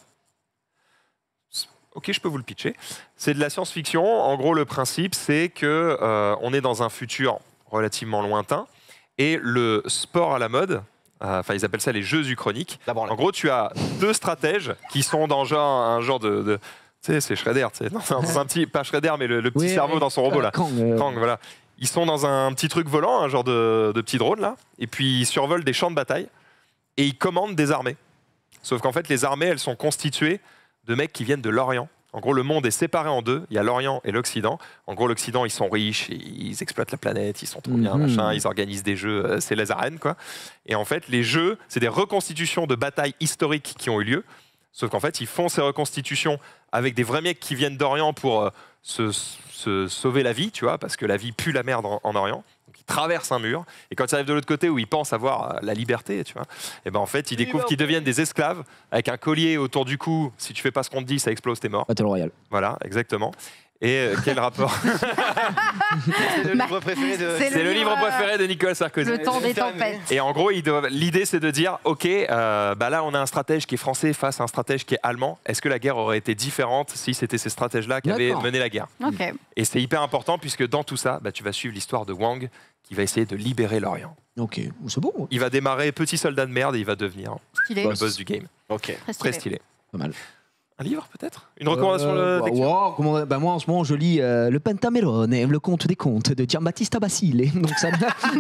Ok, je peux vous le pitcher. C'est de la science-fiction. En gros, le principe, c'est que euh, on est dans un futur relativement lointain et le sport à la mode. euh, Enfin, ils appellent ça les jeux uchroniques. D'abord, là. En gros, tu as deux stratèges qui sont dans genre, un genre de. de- tu sais, c'est Shredder. tu sais. Non, c'est un, c'est un petit, pas Shredder, mais le, le petit Oui, cerveau oui. dans son robot Euh, là. Kang, euh, Krang, voilà. Ils sont dans un petit truc volant, un genre de, de petit drone là, et puis ils survolent des champs de bataille et ils commandent des armées. Sauf qu'en fait, les armées, elles sont constituées de mecs qui viennent de l'Orient. En gros, le monde est séparé en deux. Il y a l'Orient et l'Occident. En gros, l'Occident, ils sont riches, ils exploitent la planète, ils sont trop bien, Mhm. machin, ils organisent des jeux, euh, c'est les arènes, quoi. Et en fait, les jeux, c'est des reconstitutions de batailles historiques qui ont eu lieu. Sauf qu'en fait, ils font ces reconstitutions avec des vrais mecs qui viennent d'Orient pour euh, se, se sauver la vie, tu vois, parce que la vie pue la merde en, en Orient. Donc, ils traversent un mur, et quand ils arrivent de l'autre côté où ils pensent avoir euh, la liberté, tu vois, et ben en fait, ils découvrent qu'ils deviennent des esclaves avec un collier autour du cou. Si tu fais pas ce qu'on te dit, ça explose, t'es mort. Battle Royale. Voilà, exactement. Et euh, quel rapport? C'est le livre préféré de. C'est C'est le livre préféré de Nicolas Sarkozy. Le temps des tempêtes. Et en gros, ils doivent- l'idée, c'est de dire, OK, euh, bah là, on a un stratège qui est français face à un stratège qui est allemand. Est-ce que la guerre aurait été différente si c'était ces stratèges-là qui avaient D'accord. mené la guerre? Ok. Et c'est hyper important, puisque dans tout ça, bah, tu vas suivre l'histoire de Wang, qui va essayer de libérer l'Orient. Ok, c'est bon. Il va démarrer petit soldat de merde et il va devenir Stylé. le boss du game. Ok. Très Très stylé. stylé. Pas mal. Un livre, peut-être? Une recommandation Euh, de bah, lecture? wow, comment- bah, moi en ce moment je lis euh, le Pentamerone, le conte des contes de Giambattista Basile. Donc ça,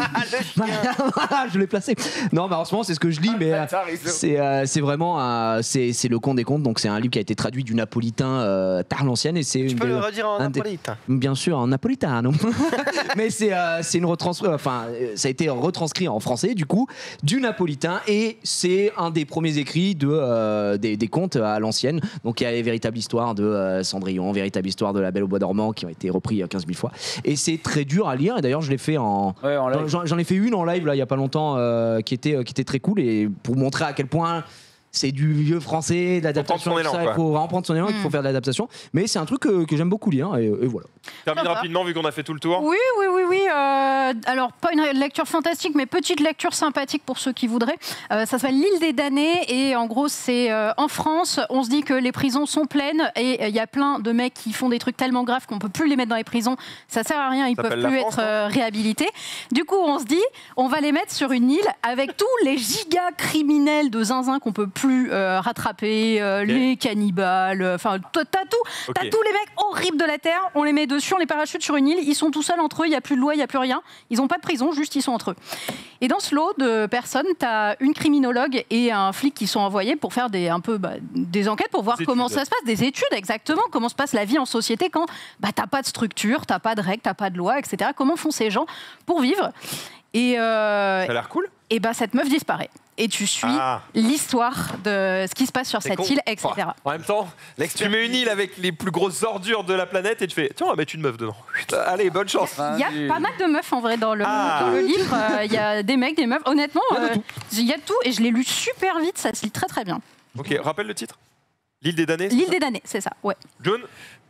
voilà, je l'ai placé. Non, bah, en ce moment c'est ce que je lis, mais euh, c'est euh, c'est vraiment euh, c'est c'est le conte des contes. Donc c'est un livre qui a été traduit du napolitain euh, tard l'ancienne et c'est Tu une peux des- le redire en un des- napolitain. Bien sûr, en napolitano. Mais c'est euh, c'est une retranscription. Enfin, euh, ça a été retranscrit en français, du coup, du napolitain. Et c'est un des premiers écrits de, euh, des, des contes à l'ancienne. Donc, il y a les véritables histoires de euh, Cendrillon, véritable histoire de La Belle au Bois dormant qui ont été repris quinze mille fois. Et c'est très dur à lire. Et d'ailleurs, je l'ai fait en. Ouais, en live. J'en j'en ai fait une en live, là, il y a pas longtemps, euh, qui, était, qui était très cool. Et pour montrer à quel point. C'est du vieux français, de l'adaptation, son tout élan, ça, quoi. il faut vraiment prendre son élan, il faut faire de l'adaptation. Mais c'est un truc que, que j'aime beaucoup lire, et, et voilà. Termine Sympa. rapidement, vu qu'on a fait tout le tour. Oui, oui, oui, oui. euh, alors, pas une lecture fantastique, mais petite lecture sympathique pour ceux qui voudraient. Euh, ça s'appelle L'île des damnés. Et en gros, c'est euh, en France, on se dit que les prisons sont pleines. Et il y a plein de mecs qui font des trucs tellement graves qu'on peut plus les mettre dans les prisons. Ça sert à rien, ils Ça peuvent s'appelle plus la France, être euh, réhabilités. Du coup, on se dit, on va les mettre sur une île avec tous les gigas criminels de zinzin qu'on peut plus euh, rattraper. euh, Ok. Les cannibales, euh, enfin, t'as t'as tout. Ok. T'as tous les mecs horribles de la Terre, on les met dessus, on les parachute sur une île, ils sont tout seuls entre eux, il n'y a plus de loi, il n'y a plus rien. Ils n'ont pas de prison, juste ils sont entre eux. Et dans ce lot de personnes, t'as une criminologue et un flic qui sont envoyés pour faire des, un peu, bah, des enquêtes, pour voir Des comment études. ça se passe, des études exactement, comment se passe la vie en société quand bah, t'as pas de structure, t'as pas de règles, t'as pas de loi, et cetera. Comment font ces gens pour vivre? Et, euh, Ça a l'air cool. et bah, cette meuf disparaît. Et tu suis Ah. l'histoire de ce qui se passe sur C'est cette con. île, et cetera. En même temps, tu mets une île avec les plus grosses ordures de la planète et tu fais tiens, on va mettre une meuf dedans. Putain, allez, bonne chance. Il y a pas mal de meufs en vrai dans le, Ah. dans le livre. Euh, Il y a des mecs, des meufs. Honnêtement, euh, il y a de tout et je l'ai lu super vite. Ça se lit très très bien. Ok, rappelle le titre. L'île des damnés. c'est L'île ça des damnés, c'est ça. Ouais. John.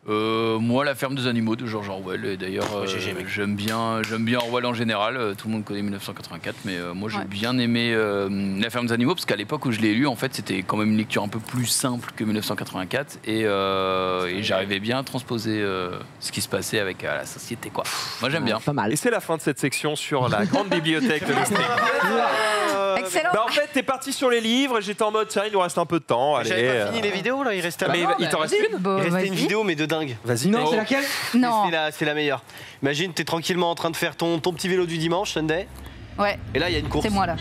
Euh, moi, La ferme des animaux de George Orwell. Et d'ailleurs, euh, j'aime bien, j'aime bien Orwell en général. Euh, Tout le monde connaît mille neuf cent quatre-vingt-quatre, mais euh, moi j'ai Ouais. bien aimé euh, La ferme des animaux parce qu'à l'époque où je l'ai lu, en fait, c'était quand même une lecture un peu plus simple que mille neuf cent quatre-vingt-quatre et, euh, et j'arrivais bien à transposer euh, ce qui se passait avec euh, la société, quoi. Moi, j'aime bien. Pas mal. Et c'est la fin de cette section sur la grande bibliothèque de l'Estrie. Excellent. Bah, en fait, t'es parti sur les livres et j'étais en mode, tiens, il nous reste un peu de temps. Allez, J'avais pas euh, fini les vidéos là, il restait Mais un- il t'en reste une Bon, Il restait une vas-y. vidéo mais de dingue. Vas-y, Non, mec. c'est laquelle? Non. C'est la, c'est la meilleure. Imagine, t'es tranquillement en train de faire ton, ton petit vélo du dimanche, Sunday, Ouais, et là il y a une course. c'est moi là.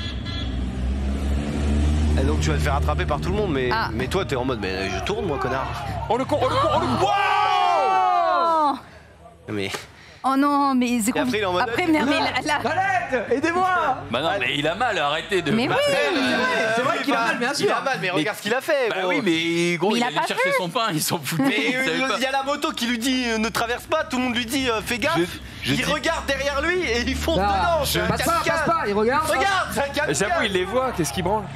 Et donc tu vas te faire attraper par tout le monde, mais, Ah. mais toi t'es en mode, mais je tourne moi, connard. Oh le con, oh le con, oh le con. Oh, Mais oh non, mais c'est Et après, il est en mode- Après, mais, mais la- la- Valette, aidez-moi. Bah non, mais il a mal, arrêtez de. Mais oui. C'est vrai qu'il a mal, bien sûr. il a mal, mais regarde ce qu'il a fait. Bah gros. oui, mais gros, Mais il il a allait pas chercher vu. son pain, ils s'en foutaient. Mais il savait pas. il y a la moto qui lui dit euh, ne traverse pas, tout le monde lui dit euh, fais gaffe. Je- je il dis- regarde derrière lui et il fonce Ah, dedans. C'est un passe pas, kamikaze. passe pas, il regarde. Regarde, c'est un kamikaze. J'avoue, il les voit, qu'est-ce qu'il branle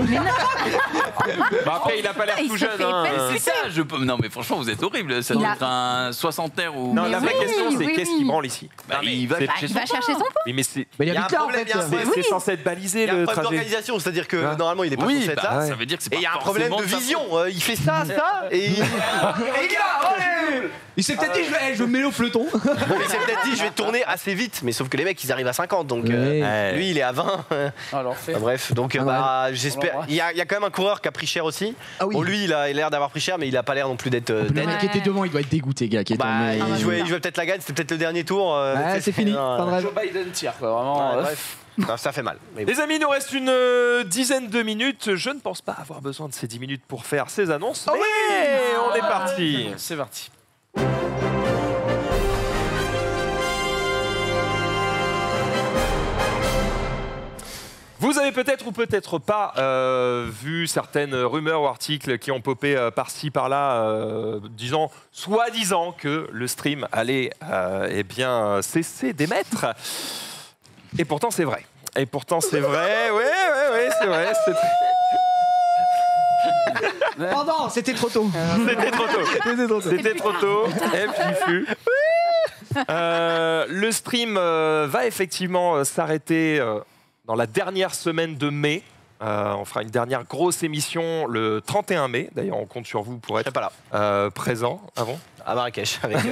Bah après, il a pas l'air Il tout se jeune. fait hein. peine C'est ça, je peux. Non, mais franchement, vous êtes horrible. Ça Il doit a- être un soixantaire ou. Non, Mais la vraie oui, question, c'est oui, qu'est-ce oui. qu'il branle ici Bah, il va c'est- Bah, il va chercher son pain. Oui, mais c'est Mais il Il y a un habite là, en problème, fait. il y a un c'est- problème. c'est censé être balisé Il y a un le problème trajet. d'organisation, c'est-à-dire que Ouais. normalement il est pas Oui, censé être bah, là. ça veut dire que c'est Et pas il y a un problème forcément de sa vision. Euh, il fait ça, ça, et il... Et les gars, allez. Il s'est peut-être dit, je vais, je vais me mêler au peloton. il s'est peut-être dit je vais tourner assez vite, mais sauf que les mecs ils arrivent à cinquante, donc euh, Ouais. lui il est à vingt. Ah, l'enfer. Enfin, bref, donc euh, Ah, bah, j'espère. ouais. Il y, a, il y a quand même un coureur qui a pris cher aussi. Ah oui. Bon, lui il a il a l'air d'avoir pris cher, mais il a pas l'air non plus d'être. euh, Le dead. mec qui était devant, il doit être dégoûté, gars. Qui est Bah, en- il bah, jouait, c'est il jouait peut-être la gagne, c'était peut-être le dernier tour. euh, Ouais, tu sais, c'est fini. euh, Fin de rêve. Joe Biden tire, quoi, vraiment. ouais, euh, bref. Non, ça fait mal. Mais bon. Les amis, il nous reste une euh, dizaine de minutes. Je ne pense pas avoir besoin de ces dix minutes pour faire ces annonces. Ah mais on est parti. C'est parti. Vous avez peut-être ou peut-être pas euh, vu certaines rumeurs ou articles qui ont popé euh, par-ci par-là, euh, disant, soi-disant, que le stream allait euh, eh bien cesser d'émettre. Et pourtant, c'est vrai. Et pourtant, c'est vrai. Oui, oui, oui, c'est vrai. c'est- Pardon, c'était trop tôt. C'était trop tôt. C'était trop tôt. C'était trop tôt. Et puis fut. Euh, le stream euh, va effectivement euh, s'arrêter euh, dans la dernière semaine de mai. Euh, on fera une dernière grosse émission le trente et un mai. D'ailleurs, on compte sur vous pour être pas là. euh, présent. Ah bon À Marrakech. Avec...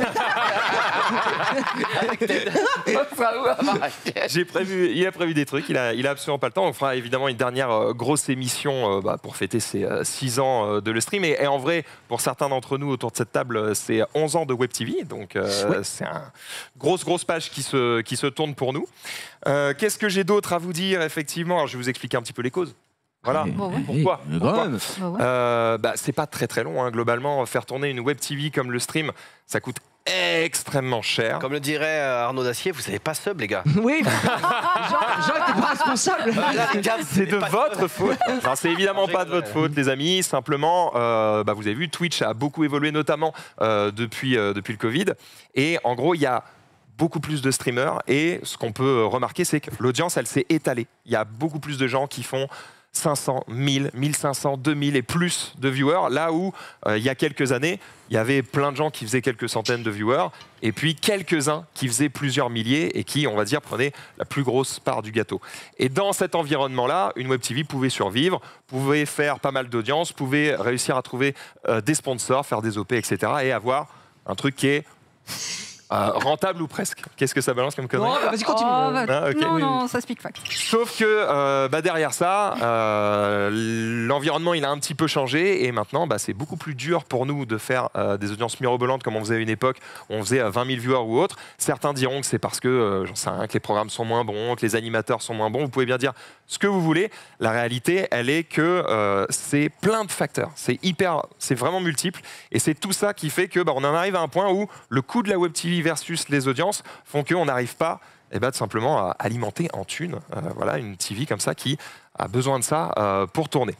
J'ai prévu, il a prévu des trucs, il a, il a absolument pas le temps. On fera évidemment une dernière euh, grosse émission euh, bah, pour fêter ces six ans euh, de le stream. Et, et en vrai, pour certains d'entre nous autour de cette table, euh, c'est onze ans de Web T V. Donc euh, Ouais. c'est une grosse, grosse page qui se, qui se tourne pour nous. Euh, Qu'est-ce que j'ai d'autre à vous dire, effectivement? Alors, je vais vous expliquer un petit peu les causes. Voilà. Bon, ouais. Pourquoi, Mais Pourquoi quand même. Bah ouais. Euh, bah, c'est pas très très long, hein. Globalement, faire tourner une Web T V comme le stream, ça coûte extrêmement cher. Comme le dirait euh, Arnaud Dacier, vous savez pas sub, les gars. Oui. Jean, Jean était pas responsable. Là, les gars, C'est de votre faute. Non, c'est évidemment pas de votre faute, les amis. Simplement, euh, bah, vous avez vu, Twitch a beaucoup évolué, notamment euh, depuis, euh, depuis le Covid. Et en gros, il y a beaucoup plus de streamers. Et ce qu'on peut remarquer, c'est que l'audience, elle s'est étalée. Il y a beaucoup plus de gens qui font cinq cents, mille, mille cinq cents, deux mille et plus de viewers. Là où, euh, il y a quelques années, il y avait plein de gens qui faisaient quelques centaines de viewers. Et puis quelques-uns qui faisaient plusieurs milliers et qui, on va dire, prenaient la plus grosse part du gâteau. Et dans cet environnement-là, une Web T V pouvait survivre, pouvait faire pas mal d'audience, pouvait réussir à trouver euh, des sponsors, faire des O P, et cetera. Et avoir un truc qui est euh, rentable ou presque. Qu'est-ce que ça balance comme connerie? Non, bah, vas-y, continue. Oh, bah, Ah, ok. Non, Oui, non, ça se pique fact. Sauf que euh, bah, derrière ça, euh, l'environnement il a un petit peu changé et maintenant bah, c'est beaucoup plus dur pour nous de faire euh, des audiences mirobolantes comme on faisait à une époque où on faisait euh, vingt mille viewers ou autre. Certains diront que c'est parce que, euh, j'en sais rien, que les programmes sont moins bons, que les animateurs sont moins bons. Vous pouvez bien dire ce que vous voulez. La réalité, elle est que euh, c'est plein de facteurs. C'est hyper, c'est vraiment multiple et c'est tout ça qui fait que bah, on en arrive à un point où le coût de la Web T V versus les audiences font qu'on n'arrive pas eh ben, tout simplement à alimenter en thunes euh, voilà, une T V comme ça qui a besoin de ça euh, pour tourner.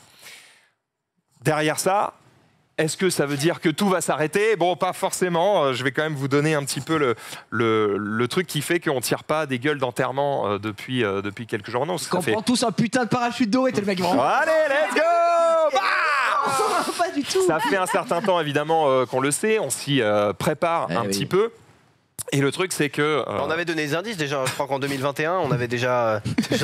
Derrière ça, est-ce que ça veut dire que tout va s'arrêter? Bon, pas forcément. Euh, je vais quand même vous donner un petit peu le, le, le truc qui fait qu'on ne tire pas des gueules d'enterrement euh, depuis, euh, depuis quelques jours. Non, On ça fait... prend tous un putain de parachute doré, t'es le mec vraiment. Allez, let's go! Bah Pas du tout. Ça fait un certain temps, évidemment, euh, qu'on le sait. On s'y euh, prépare Eh un oui. petit peu. Et le truc, c'est que... euh, On avait donné des indices déjà, je crois qu'en deux mille vingt et un, on avait déjà... Il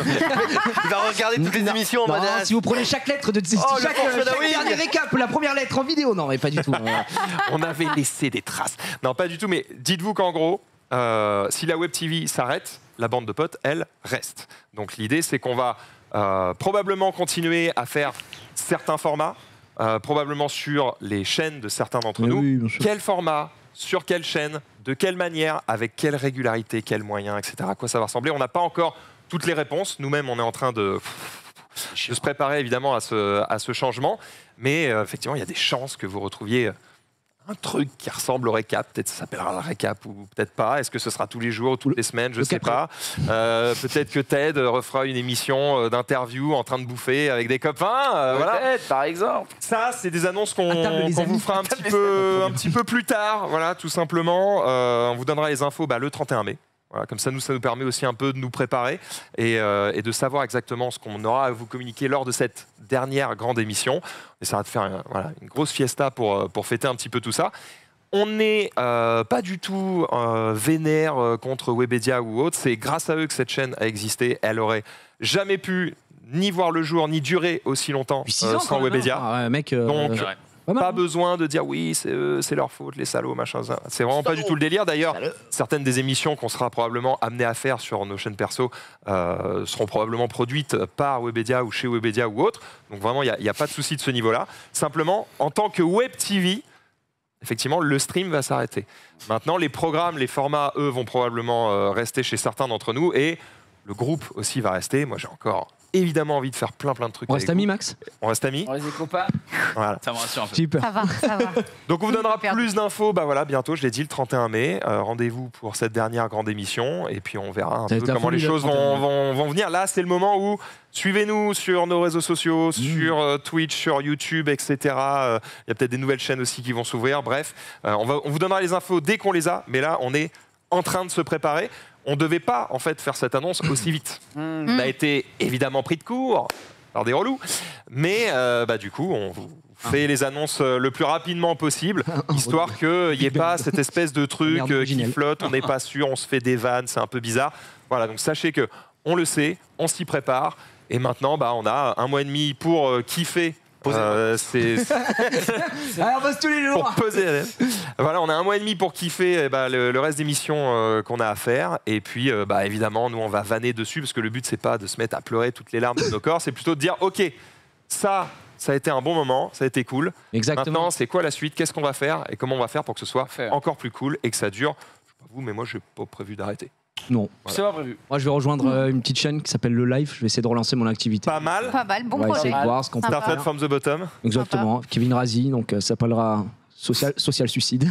va regarder toutes les émissions en Non, mode... si vous prenez chaque lettre de Oh, le chaque, forfait chaque d'Halloween. dernier récap, la première lettre en vidéo, non mais pas du tout. on avait laissé des traces. Non, pas du tout, mais dites-vous qu'en gros, euh, si la Web T V s'arrête, la bande de potes, elle, reste. Donc l'idée, c'est qu'on va euh, probablement continuer à faire certains formats, euh, probablement sur les chaînes de certains d'entre Mais nous. oui, bien sûr. Quel format, sur quelle chaîne, de quelle manière, avec quelle régularité, quels moyens, et cetera. À quoi ça va ressembler. On n'a pas encore toutes les réponses. Nous-mêmes, on est en train de... de se préparer évidemment à ce, à ce changement. Mais euh, effectivement, il y a des chances que vous retrouviez un truc qui ressemble au récap. Peut-être ça s'appellera le récap ou peut-être pas. Est-ce que ce sera tous les jours ou toutes les semaines? Je ne sais pas. Euh, peut-être que Ted refera une émission euh, d'interview en train de bouffer avec des copains. Euh, voilà. Peut-être, par exemple. Ça, c'est des annonces qu'on À table, les qu'on amis. vous fera un À table, petit, les peu, un petit peu plus tard. Voilà, tout simplement. Euh, on vous donnera les infos bah, le trente et un mai. Voilà, comme ça, nous, ça nous permet aussi un peu de nous préparer et, euh, et de savoir exactement ce qu'on aura à vous communiquer lors de cette dernière grande émission. On essaiera de faire euh, voilà, une grosse fiesta pour, euh, pour fêter un petit peu tout ça. On n'est euh, pas du tout euh, vénère euh, contre Webedia ou autre. C'est grâce à eux que cette chaîne a existé. Elle aurait jamais pu ni voir le jour, ni durer aussi longtemps six euh, ans, sans quand même, Webedia. hein. Ah ouais, mec, euh, Donc, ouais. Pas mal, pas hein. besoin de dire oui, c'est eux, c'est leur faute, les salauds, machin. ça. C'est vraiment pas du tout le délire. D'ailleurs, certaines des émissions qu'on sera probablement amené à faire sur nos chaînes perso euh, seront probablement produites par Webedia ou chez Webedia ou autre. Donc vraiment, il n'y a, a pas de souci de ce niveau-là. Simplement, en tant que Web T V, effectivement, le stream va s'arrêter. Maintenant, les programmes, les formats, eux, vont probablement euh, rester chez certains d'entre nous et le groupe aussi va rester. Moi, j'ai encore évidemment envie de faire plein plein de trucs. On reste avec amis, vous. Max? On reste amis. On reste des copains. Voilà. Ça me rassure un peu. Super. Ça va, ça va. Donc on vous donnera plus d'infos, bah voilà, bientôt, je l'ai dit, le trente et un mai. Euh, Rendez-vous pour cette dernière grande émission et puis on verra un Ça va peu être la comment les folie, le choses trente et un vont, mai. vont, vont venir. Là, c'est le moment où suivez-nous sur nos réseaux sociaux, Mmh. sur euh, Twitch, sur YouTube, et cetera. Euh, Il y a peut-être des nouvelles chaînes aussi qui vont s'ouvrir. Bref, euh, on, va, on vous donnera les infos dès qu'on les a, mais là, on est en train de se préparer. On ne devait pas en fait faire cette annonce aussi vite. On a été évidemment pris de court par des relous, mais euh, bah, du coup, on vous fait les annonces euh, le plus rapidement possible, histoire qu'il n'y ait pas cette espèce de truc Merde euh, qui originelle. flotte, on n'est pas sûr, on se fait des vannes, c'est un peu bizarre. Voilà, donc sachez que on le sait, on s'y prépare, et maintenant, bah, on a un mois et demi pour euh, kiffer. Euh, c'est Ah, on bosse tous les jours. pour poser. Voilà, on a un mois et demi pour kiffer eh ben, le, le reste des missions euh, qu'on a à faire. Et puis, euh, bah, évidemment, nous, on va vanner dessus parce que le but, c'est pas de se mettre à pleurer toutes les larmes de nos corps, c'est plutôt de dire, ok, ça, ça a été un bon moment, ça a été cool. Exactement. Maintenant, c'est quoi la suite? Qu'est-ce qu'on va faire et comment on va faire pour que ce soit Faire. encore plus cool et que ça dure? Je sais pas vous, mais moi, j'ai pas prévu d'arrêter. Non. C'est pas prévu. Moi, je vais rejoindre euh, une petite chaîne qui s'appelle Le Live. Je vais essayer de relancer mon activité. Pas mal. Pas mal, bon On va projet. essayer de voir ce qu'on peut Sympa. Started faire. from the bottom. Exactement. Kevin Razi, donc euh, ça s'appellera Social, Social Suicide.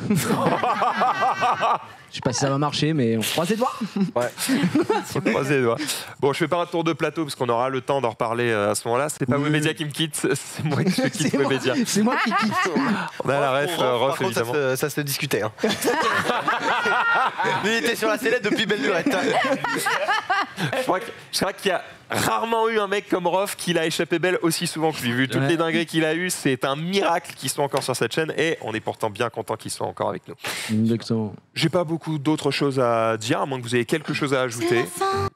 Je sais pas si ça va marcher, mais on croise les doigts. Ouais. Faut croiser les doigts. Bon, je fais pas un tour de plateau parce qu'on aura le temps d'en reparler euh, à ce moment-là. C'est pas Oui. Webedia qui me quitte, c'est moi qui quitte C'est moi- Webedia. C'est moi qui quitte. On a la ref, euh, Par ref contre, ça évidemment. se, ça se discutait. Hein. Lui, il était sur la sellette depuis belle lurette. Je crois que- je crois qu'il y a rarement eu un mec comme Rof qui l'a échappé belle aussi souvent que lui. Vu toutes Ouais. les dingueries qu'il a eues, c'est un miracle qu'ils soient encore sur cette chaîne et on est pourtant bien content qu'ils soient encore avec nous. Exactement. J'ai pas beaucoup d'autres choses à dire, à moins que vous ayez quelque chose à ajouter.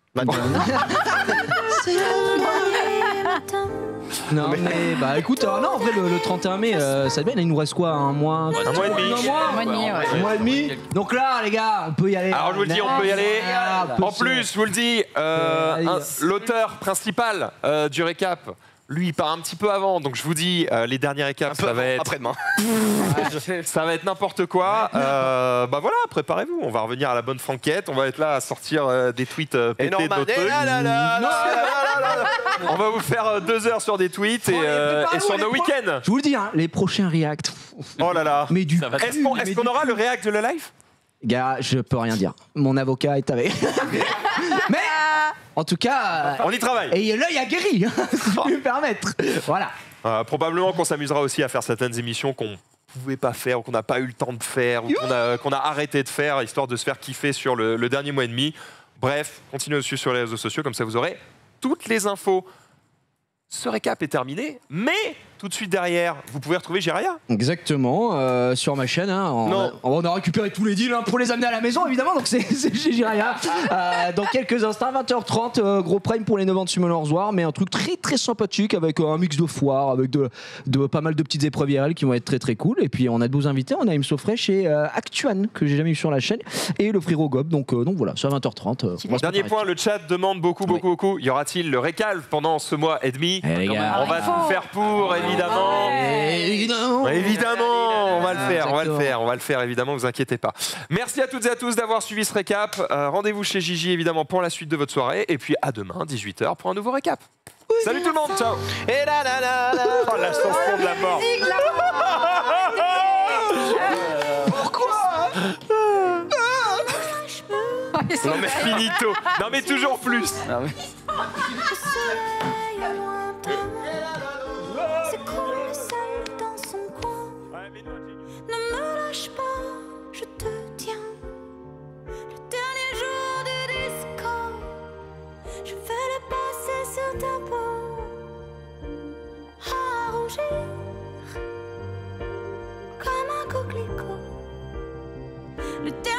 Non, mais bah écoute, euh, non, en vrai, le, le trente et un mai, euh, ça va bien. Il nous reste quoi? Un mois? Un mois et demi. Un mois, Un mois et demi, ouais. Un mois et demi. Donc là, les gars, on peut y aller. Alors je vous le dis, on peut y aller. Ah, on peut En se- plus, je vous le dis, euh, Allez. un- l'auteur principal euh, du récap, lui, il part un petit peu avant. Donc je vous dis, euh, les derniers récaps, ça va être, Après-demain. ça va être n'importe quoi. Euh, bah voilà, préparez-vous. On va revenir à la bonne franquette. On va être là à sortir euh, des tweets euh, Et pétés de Norman, notre et truc. là, là, là, là, là, là, là. On va vous faire euh, deux heures sur des tweets et, Oh, et euh, et préparez-vous, sur les nos pro- week-ends. Je vous le dis, hein, les prochains reacts. Oh là là. Mais du. Ça va Est-ce qu'on est-ce qu'on aura le réact de la live? Gars, je peux rien dire. Mon avocat est avec. Mais en tout cas. On y travaille. Et l'œil a guéri, hein, si je puis me permettre. Voilà. Euh, probablement qu'on s'amusera aussi à faire certaines émissions qu'on pouvait pas faire ou qu'on n'a pas eu le temps de faire ou qu'on a, qu'on a arrêté de faire histoire de se faire kiffer sur le, le dernier mois et demi. Bref, continuez à suivre sur les réseaux sociaux, comme ça vous aurez toutes les infos. Ce récap est terminé, mais tout de suite derrière, vous pouvez retrouver Jiraya. Exactement, euh, sur ma chaîne. Hein, on, Non. A, on a récupéré tous les deals hein, pour les amener à la maison, évidemment. Donc c'est chez Jiraya. Euh, dans quelques instants, vingt heures trente, euh, gros prime pour les neuf ans de Summoners War, mais un truc très très sympathique avec euh, un mix de foire, avec de, de pas mal de petites épreuves I R L qui vont être très très cool. Et puis on a de beaux invités. On a Imso Fresh et euh, Actuan que j'ai jamais eu sur la chaîne et le Friro Gob. Donc, euh, donc voilà, c'est à vingt heures trente. Euh, on va se Dernier préparer. point, le chat demande beaucoup, beaucoup, beaucoup. Y aura-t-il le récal pendant ce mois et demi? Eh, les gars. On va tout faire pour, évidemment. Évidemment. Évidemment, on va le faire, on va le Exactement. faire, on va le faire, évidemment, vous inquiétez pas. Merci à toutes et à tous d'avoir suivi ce récap. Euh, Rendez-vous chez Gigi, évidemment, pour la suite de votre soirée. Et puis à demain, dix-huit heures, pour un nouveau récap. Salut tout le monde, ciao. Et là, là, là, là. Oh, la chanson de la mort. Non mais finito. Non mais toujours plus. Ah oui. C'est cool seul dans son coin. Ne me lâche pas, je te tiens. Le dernier jour du disco, je vais le passer sur ta peau. À rougir comme un coquelicot. Le dernier